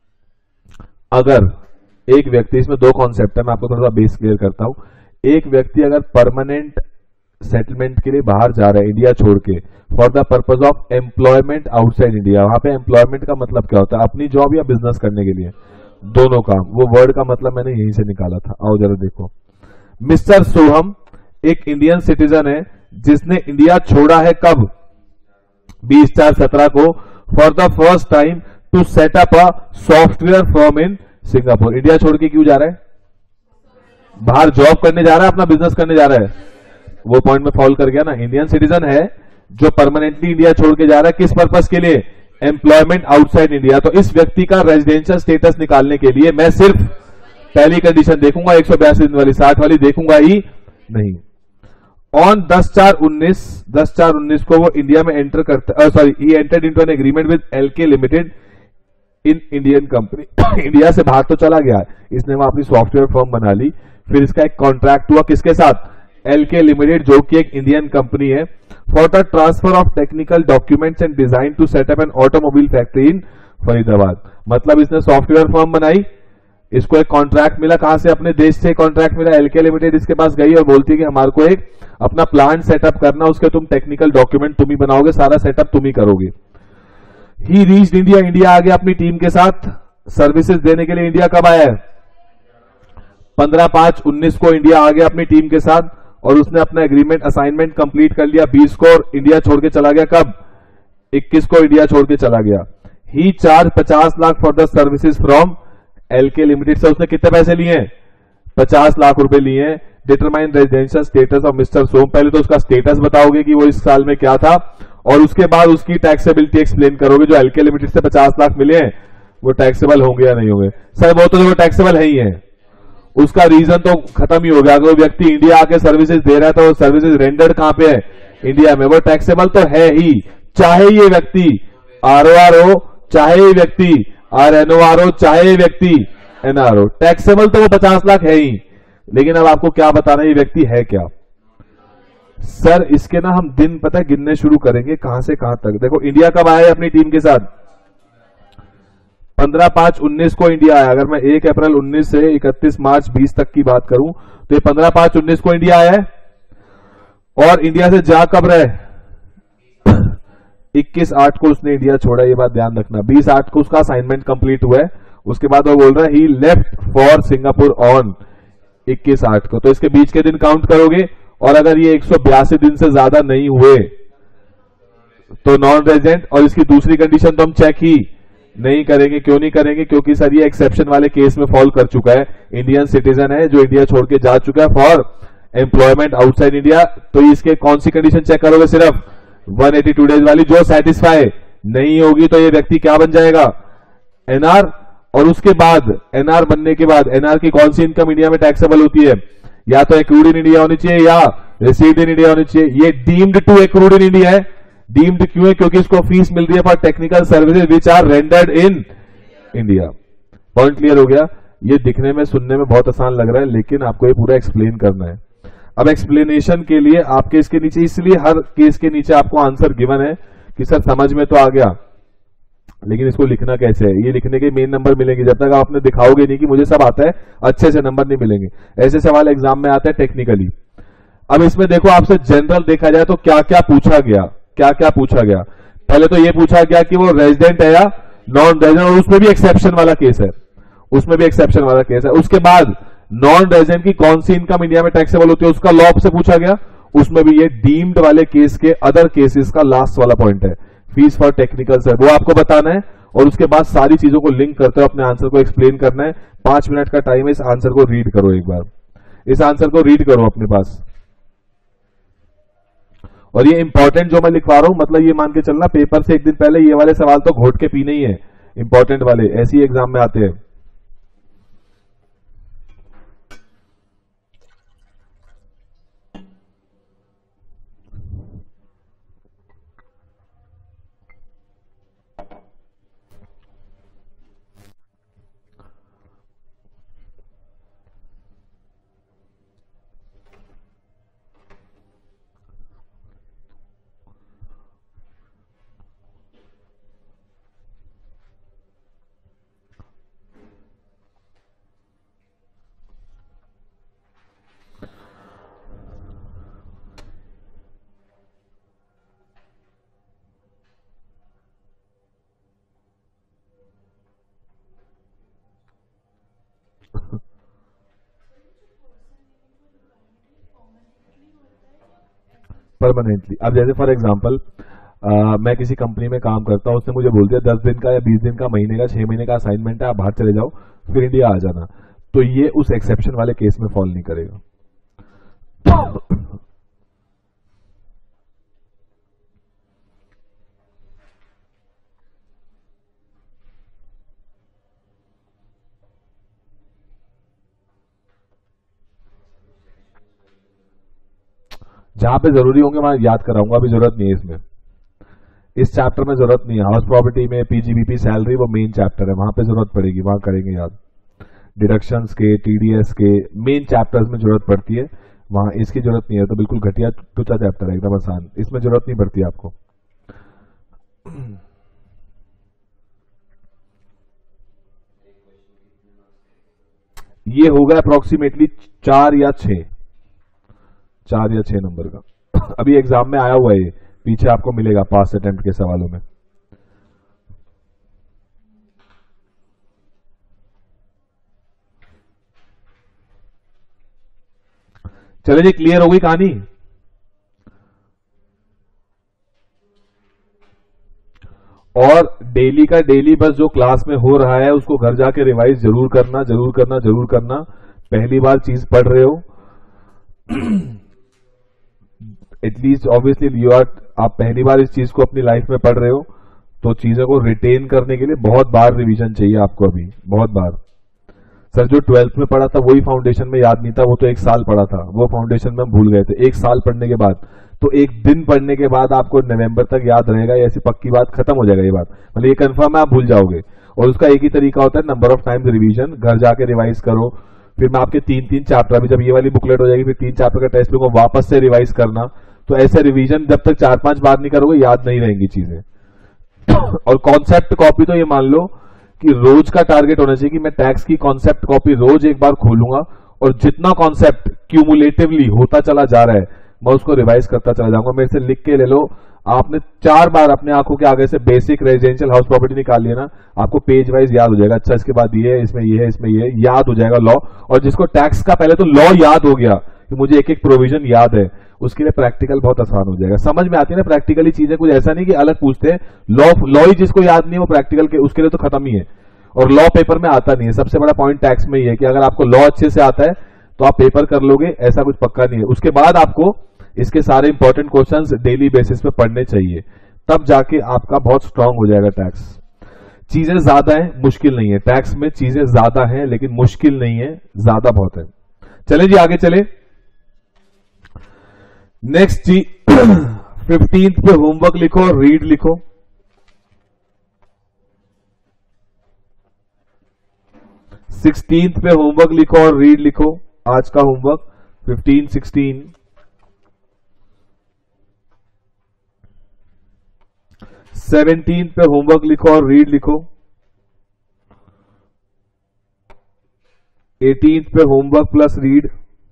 अगर एक व्यक्ति इसमें दो कॉन्सेप्ट है, मैं आपको थोड़ा सा बेस क्लियर करता हूं। एक व्यक्ति अगर परमानेंट सेटलमेंट के लिए बाहर जा रहा है इंडिया छोड़ के, for the purpose of employment outside India, वहां पे एम्प्लॉयमेंट का मतलब क्या होता है? अपनी जॉब या बिजनेस करने के लिए, दोनों काम। वो वर्ड का मतलब मैंने यहीं से निकाला था। आओ जरा देखो। मिस्टर सोहम एक इंडियन सिटीजन है जिसने इंडिया छोड़ा है कब? बीस चार सत्रह को, for the first time to set up a software firm in Singapore. India छोड़ के क्यों जा रहा है? बाहर जॉब करने जा रहा है, अपना बिजनेस करने जा रहा है। वो पॉइंट में फॉल कर गया ना। इंडियन सिटीजन है जो परमानेंटली इंडिया छोड़ के जा रहा है, किस पर्पस के लिए? Employment outside India. तो इस व्यक्ति का रेजिडेंशियल स्टेटस निकालने के लिए मैं सिर्फ पहली कंडीशन देखूंगा, एक सौ बयासी दिन वाली, साठ वाली देखूंगा ही नहीं। ऑन दस चार उन्नीस दस चार उन्नीस को वो इंडिया में एंटर करता, sorry he entered into an agreement with LK limited in Indian company. India से बाहर तो चला गया, इसने वहां अपनी सॉफ्टवेयर फर्म बना ली। फिर इसका एक कॉन्ट्रैक्ट हुआ किसके साथ? एलके लिमिटेड, जो कि एक इंडियन कंपनी है, for the transfer of technical documents and design to set up an automobile factory in Faridabad. मतलब इसने सॉफ्टवेयर फर्म बनाई, इसको एक कॉन्ट्रैक्ट मिला, कहां से? अपने देश से कॉन्ट्रैक्ट मिला। एलके लिमिटेड इसके पास गई और बोलती है कि हमारे को एक अपना प्लांट सेटअप करना, उसके तुम टेक्निकल डॉक्यूमेंट तुम ही बनाओगे, सारा सेटअप तुम ही करोगे। ही रीच्ड इंडिया, इंडिया आ गया अपनी टीम के साथ सर्विसेज देने के लिए। इंडिया कब आया है? पंद्रह पांच उन्नीस को इंडिया आ गया अपनी टीम के साथ, और उसने अपना एग्रीमेंट असाइनमेंट कंप्लीट कर लिया बीस को, और इंडिया छोड़ के चला गया कब? इक्कीस को इंडिया छोड़ के चला गया। ही चार्ज पचास lakh for the services from LK limited. से उसने कितने पैसे लिए? पचास लाख रुपए लिए। Determine residential status of mister Som, पहले तो उसका स्टेटस बताओगे कि वो इस साल में क्या था, और उसके बाद उसकी टैक्सेबिलिटी एक्सप्लेन करोगे। जो एलके लिमिटेड से पचास लाख मिले हैं वो टैक्सेबल होंगे या नहीं होंगे? सर वो तो वो टैक्सेबल है ही है, उसका रीजन तो खत्म ही हो गया। अगर वो व्यक्ति इंडिया आके सर्विसेज दे रहा है तो वो सर्विसेज रेंडर्ड कहां पे है? इंडिया में। वो टैक्सेबल तो है ही, चाहे ये व्यक्ति आरओआर हो, चाहे ये व्यक्ति आर एन ओ आर हो, चाहे ये व्यक्ति एनआर हो, टैक्सेबल तो वो पचास लाख है ही। लेकिन अब आपको क्या बताना है ये व्यक्ति है क्या? सर इसके ना हम दिन पता है गिनने शुरू करेंगे, कहां से कहां तक। देखो इंडिया कब आया है अपनी टीम के साथ? पंद्रह पांच उन्नीस को इंडिया आया। अगर मैं एक अप्रैल उन्नीस से इकतीस मार्च बीस तक की बात करूं तो ये पंद्रह पांच उन्नीस को इंडिया आया है, और इंडिया से जा कब रहे? इक्कीस आठ को उसने इंडिया छोड़ा, ये बात ध्यान रखना। बीस आठ को उसका असाइनमेंट कंप्लीट हुआ है, उसके बाद वो बोल रहा है he left for Singapore on इक्कीस आठ को। तो इसके बीच के दिन काउंट करोगे, और अगर ये एक सौ बयासी दिन से ज्यादा नहीं हुए तो नॉन रेजिडेंट। और इसकी दूसरी कंडीशन तो हम चेक ही नहीं करेंगे। क्यों नहीं करेंगे? क्योंकि सर ये एक्सेप्शन वाले केस में फॉल कर चुका है। इंडियन सिटीजन है जो इंडिया छोड़ के जा चुका है फॉर एम्प्लॉयमेंट आउटसाइड इंडिया। तो इसके कौन सी कंडीशन चेक करोगे? सिर्फ एक सौ बयासी डेज वाली। जो सेटिस्फाई नहीं होगी तो ये व्यक्ति क्या बन जाएगा? एनआर। और उसके बाद एनआर बनने के बाद एनआर की कौन सी इनकम इंडिया में टैक्सेबल होती है? या तो एक्रूड इन इंडिया होनी चाहिए या रिसीव्ड इन इंडिया होनी चाहिए। ये deemed to accrued in India है। डीम्ड क्यों है? क्योंकि इसको फीस मिल रही है for technical services which are rendered in India. Point clear हो गया? ये दिखने में सुनने में बहुत आसान लग रहा है, लेकिन आपको ये पूरा एक्सप्लेन करना है। अब एक्सप्लेनेशन के लिए आपके इसके नीचे, इसलिए हर केस के नीचे आपको आंसर गिवन है कि सर समझ में तो आ गया, लेकिन इसको लिखना कैसे है? ये लिखने के मेन नंबर मिलेंगे। जब तक आपने दिखाओगे नहीं कि मुझे सब आता है, अच्छे से नंबर नहीं मिलेंगे। ऐसे सवाल एग्जाम में आते हैं टेक्निकली। अब इसमें देखो आपसे जनरल देखा जाए तो क्या क्या पूछा गया, क्या क्या पूछा गया। पहले तो ये पूछा गया कि वो रेजिडेंट है या नॉन रेजिडेंट, और उसमें भी एक्सेप्शन वाला केस है, उसमें भी एक्सेप्शन वाला केस है। उसके बाद नॉन रेजिडेंट की कौन सी इनकम इंडिया में टैक्सेबल होती है उसका लॉ से पूछा गया, उसमें भी ये डीम्ड वाले केस के अदर केसेस का लास्ट वाला पॉइंट है, फीस फॉर टेक्निकल सर, वो आपको बताना है। और उसके बाद सारी चीजों को लिंक करते हुए अपने आंसर को एक्सप्लेन करना है। पांच मिनट का टाइम है, इस आंसर को रीड करो एक बार। इस आंसर को रीड करो अपने पास। और ये इंपॉर्टेंट जो मैं लिखवा रहा हूं, मतलब ये मान के चलना पेपर से एक दिन पहले ये वाले सवाल तो घोट के पीने ही है, इंपॉर्टेंट वाले, ऐसे ही एग्जाम में आते हैं। परमानेंटली। अब जैसे फॉर एग्जांपल मैं किसी कंपनी में काम करता हूं, उसने मुझे बोल दिया दस दिन का या बीस दिन का, महीने का, छह महीने का असाइनमेंट है, आप बाहर चले जाओ फिर इंडिया आ जाना, तो ये उस एक्सेप्शन वाले केस में फॉल नहीं करेगा। जहां पे जरूरी होंगे वहां याद कराऊंगा, अभी जरूरत नहीं है इसमें, इस चैप्टर में जरूरत नहीं है। हाउस प्रॉपर्टी में पीजीबीपी सैलरी वो मेन चैप्टर है, वहां पे जरूरत पड़ेगी, वहां करेंगे याद। डिडक्शंस के, टीडीएस के मेन चैप्टर्स में जरूरत पड़ती है, वहां इसकी जरूरत नहीं है। तो बिल्कुल घटिया टुचा चैप्टर है, एकदम आसान, इसमें जरूरत नहीं पड़ती आपको। ये होगा अप्रोक्सीमेटली चार या छह, चार या छह नंबर का। अभी एग्जाम में आया हुआ है, पीछे आपको मिलेगा पास अटेम्प्ट के सवालों में। चले जी, क्लियर हो गई कहानी। और डेली का डेली बस जो क्लास में हो रहा है उसको घर जाके रिवाइज जरूर करना, जरूर करना, जरूर करना। पहली बार चीज पढ़ रहे हो, एटलीस्ट ऑब्वियसली यू आर, आप पहली बार इस चीज को अपनी लाइफ में पढ़ रहे हो, तो चीजों को रिटेन करने के लिए बहुत बार रिवीजन चाहिए आपको, अभी बहुत बार। सर जो ट्वेल्थ में पढ़ा था वही फाउंडेशन में याद नहीं था, वो तो एक साल पढ़ा था, वो फाउंडेशन में हम भूल गए थे। एक साल पढ़ने के बाद, तो एक दिन पढ़ने के बाद आपको नवंबर तक याद रहेगा, ऐसी पक्की बात, खत्म हो जाएगा ये बात, मतलब ये कंफर्म है, आप भूल जाओगे। और उसका एक ही तरीका होता है, नंबर ऑफ टाइम्स रिवीजन, घर जाके रिवाइज करो। फिर मैं आपके तीन तीन चैप्टर, अभी जब ये वाली बुकलेट हो जाएगी फिर तीन चैप्टर का टेस्ट लूंगा, वापस से रिवाइज करना। तो ऐसे रिवीजन जब तक चार पांच बार नहीं करोगे याद नहीं रहेंगी चीजें। और कॉन्सेप्ट कॉपी तो ये मान लो कि रोज का टारगेट होना चाहिए कि मैं टैक्स की कॉन्सेप्ट कॉपी रोज एक बार खोलूंगा, और जितना कॉन्सेप्ट क्यूमुलेटिवली होता चला जा रहा है मैं उसको रिवाइज करता चला जाऊंगा। मेरे से लिख के ले लो, आपने चार बार अपने आंखों के आगे से बेसिक रेजिडेंशियल हाउस प्रॉपर्टी निकाल लिया ना, आपको पेज वाइज याद हो जाएगा। अच्छा इसके बाद ये है, इसमें ये है, इसमें ये है, याद हो जाएगा लॉ। और जिसको टैक्स का पहले तो लॉ याद हो गया कि मुझे एक एक प्रोविजन याद है, उसके लिए प्रैक्टिकल बहुत आसान हो जाएगा। समझ में आती है ना प्रैक्टिकली चीजें, कुछ ऐसा नहीं कि अलग पूछते हैं। लॉ लॉ ही जिसको याद नहीं है वो प्रैक्टिकल के उसके लिए तो खत्म ही है। और लॉ पेपर में आता नहीं है, सबसे बड़ा पॉइंट टैक्स में ही है कि अगर आपको लॉ अच्छे से आता है तो आप पेपर कर लोगे, ऐसा कुछ पक्का नहीं है। उसके बाद आपको इसके सारे इंपॉर्टेंट क्वेश्चंस डेली बेसिस पे पढ़ने चाहिए, तब जाके आपका बहुत स्ट्रांग हो जाएगा टैक्स। चीजें ज्यादा है, मुश्किल नहीं है, टैक्स में चीजें ज्यादा है लेकिन मुश्किल नहीं है, ज्यादा बहुत है। चले जी आगे चले। नेक्स्ट जी, फिफ्टींथ पे होमवर्क लिखो और रीड लिखो। सिक्सटींथ पे होमवर्क लिखो और रीड लिखो। आज का होमवर्क फिफ्टीन सिक्सटीन। सेवनटीन पे होमवर्क लिखो और रीड लिखो। एटीन्थ पे होमवर्क प्लस रीड।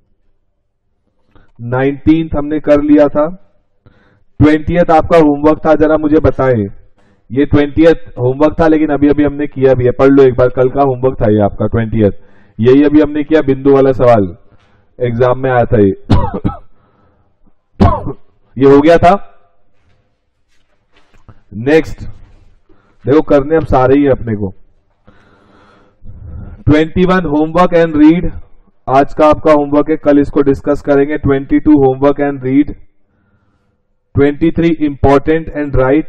नाइनटीन्थ हमने कर लिया था। ट्वेंटियथ आपका होमवर्क था, जरा मुझे बताएं। ये ट्वेंटियथ होमवर्क था लेकिन अभी अभी हमने किया भी है, पढ़ लो एक बार, कल का होमवर्क था ये आपका ट्वेंटियथ। यही अभी हमने किया, बिंदु वाला सवाल एग्जाम में आया था ये। ये हो गया था। नेक्स्ट देखो, करने हम सारे ही है अपने को। Twenty one homework and read आज का आपका होमवर्क है, कल इसको डिस्कस करेंगे। Twenty two homework and read, twenty three important and write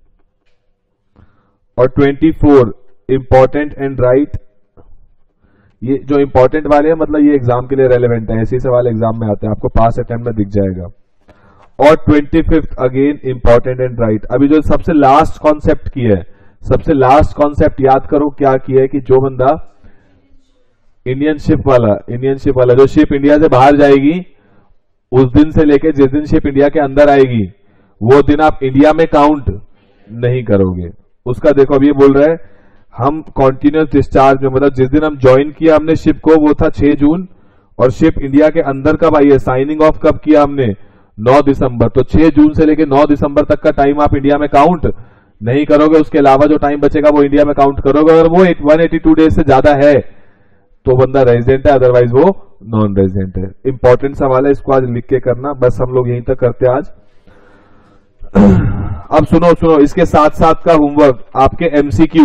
और twenty four important and write. ये जो इंपॉर्टेंट वाले हैं मतलब ये एग्जाम के लिए रेलेवेंट है, ऐसे सवाल एग्जाम में आते हैं, आपको पास अटेम्प्ट में दिख जाएगा। और twenty fifth again important and write. अभी जो सबसे लास्ट कॉन्सेप्ट की है, सबसे लास्ट कॉन्सेप्ट याद करो क्या किया है कि जो बंदा इंडियन शिप वाला इंडियन शिप वाला जो शिप इंडिया से बाहर जाएगी उस दिन से लेके जिस दिन शिप इंडिया के अंदर आएगी वो दिन आप इंडिया में काउंट नहीं करोगे। उसका देखो अब ये बोल रहा है हम कॉन्टिन्यूस डिस्चार्ज में, मतलब जिस दिन हम ज्वाइन किया हमने शिप को वो था छह जून और शिप इंडिया के अंदर कब आई है, साइनिंग ऑफ कब किया हमने, नौ दिसंबर। तो छह जून से लेके नौ दिसंबर तक का टाइम आप इंडिया में काउंट नहीं करोगे, उसके अलावा जो टाइम बचेगा वो इंडिया में काउंट करोगे। अगर वो वन एटी टू डेज से ज्यादा है तो बंदा रेजिडेंट है, अदरवाइज वो नॉन रेजिडेंट है। इंपॉर्टेंट सवाल है, इसको आज लिख के करना। बस हम लोग यहीं तक करते हैं आज। अब सुनो सुनो इसके साथ साथ का होमवर्क आपके एमसीक्यू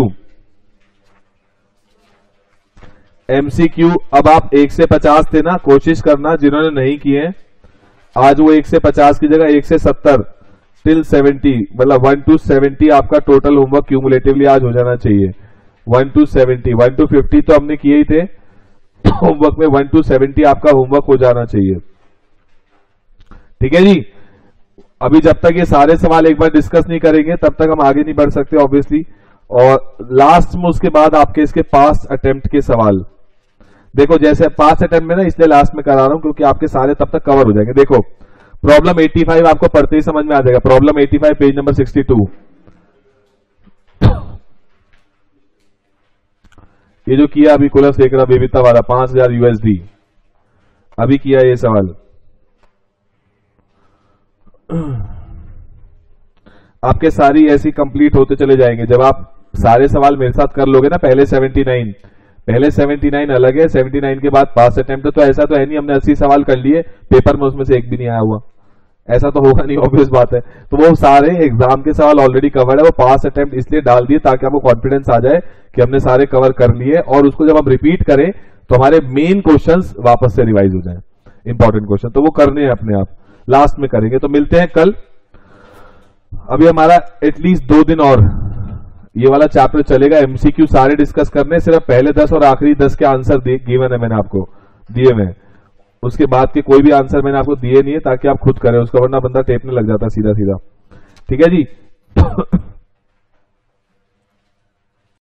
एमसीक्यू अब आप एक से पचास थे ना, कोशिश करना जिन्होंने नहीं किए आज वो एक से पचास की जगह एक से सत्तर टिल सेवेंटी, मतलब वन टू सेवेंटी आपका टोटल होमवर्क क्यूमुलेटिवली आज हो जाना चाहिए। One to seventy, one to fifty तो हमने किए ही थे होमवर्क में, वन टू सेवेंटी आपका होमवर्क हो जाना चाहिए। ठीक है जी। अभी जब तक ये सारे सवाल एक बार डिस्कस नहीं करेंगे तब तक हम आगे नहीं बढ़ सकते ऑब्वियसली। और लास्ट में उसके बाद आपके इसके पास्ट अटेम्प्ट के सवाल देखो, जैसे पास्ट अटेम्प्ट में ना इसलिए लास्ट में करा रहा हूं क्योंकि आपके सारे तब तक कवर हो जाएंगे। देखो प्रॉब्लम पचासी आपको पढ़ते ही समझ में आ जाएगा। प्रॉब्लम पचासी पेज नंबर सिक्सटी टू। ये जो किया अभी कुलर सेकरा बेबिता वाला पांच हजार यूएसडी अभी किया ये सवाल, आपके सारी ऐसी कंप्लीट होते चले जाएंगे जब आप सारे सवाल मेरे साथ कर लोगे ना। पहले उन्यासी, पहले उन्यासी अलग है, उन्यासी के बाद पास अटेम्प्ट। तो ऐसा तो है नहीं हमने अस्सी सवाल कर लिए पेपर में उसमें से एक भी नहीं आया हुआ, ऐसा तो होगा नहीं, ऑब्वियस बात है। तो वो सारे एग्जाम के सवाल ऑलरेडी कवर्ड है, वो पास अटेम्प्ट इसलिए डाल दिए ताकि आपको कॉन्फिडेंस आ जाए कि हमने सारे कवर कर लिए और उसको जब हम रिपीट करें तो हमारे मेन क्वेश्चंस वापस से रिवाइज हो जाएं, इंपॉर्टेंट क्वेश्चन। तो वो करने हैं अपने आप, लास्ट में करेंगे। तो मिलते हैं कल। अभी हमारा एटलीस्ट दो दिन और ये वाला चैप्टर चलेगा, एमसीक्यू सारे डिस्कस करने, सिर्फ पहले दस और आखिरी दस के आंसर गिवन है मैंने आपको दिए हुए, उसके बाद के कोई भी आंसर मैंने आपको दिए नहीं है ताकि आप खुद करें उसको, वरना बंदा टेपने लग जाता सीधा सीधा। ठीक है जी।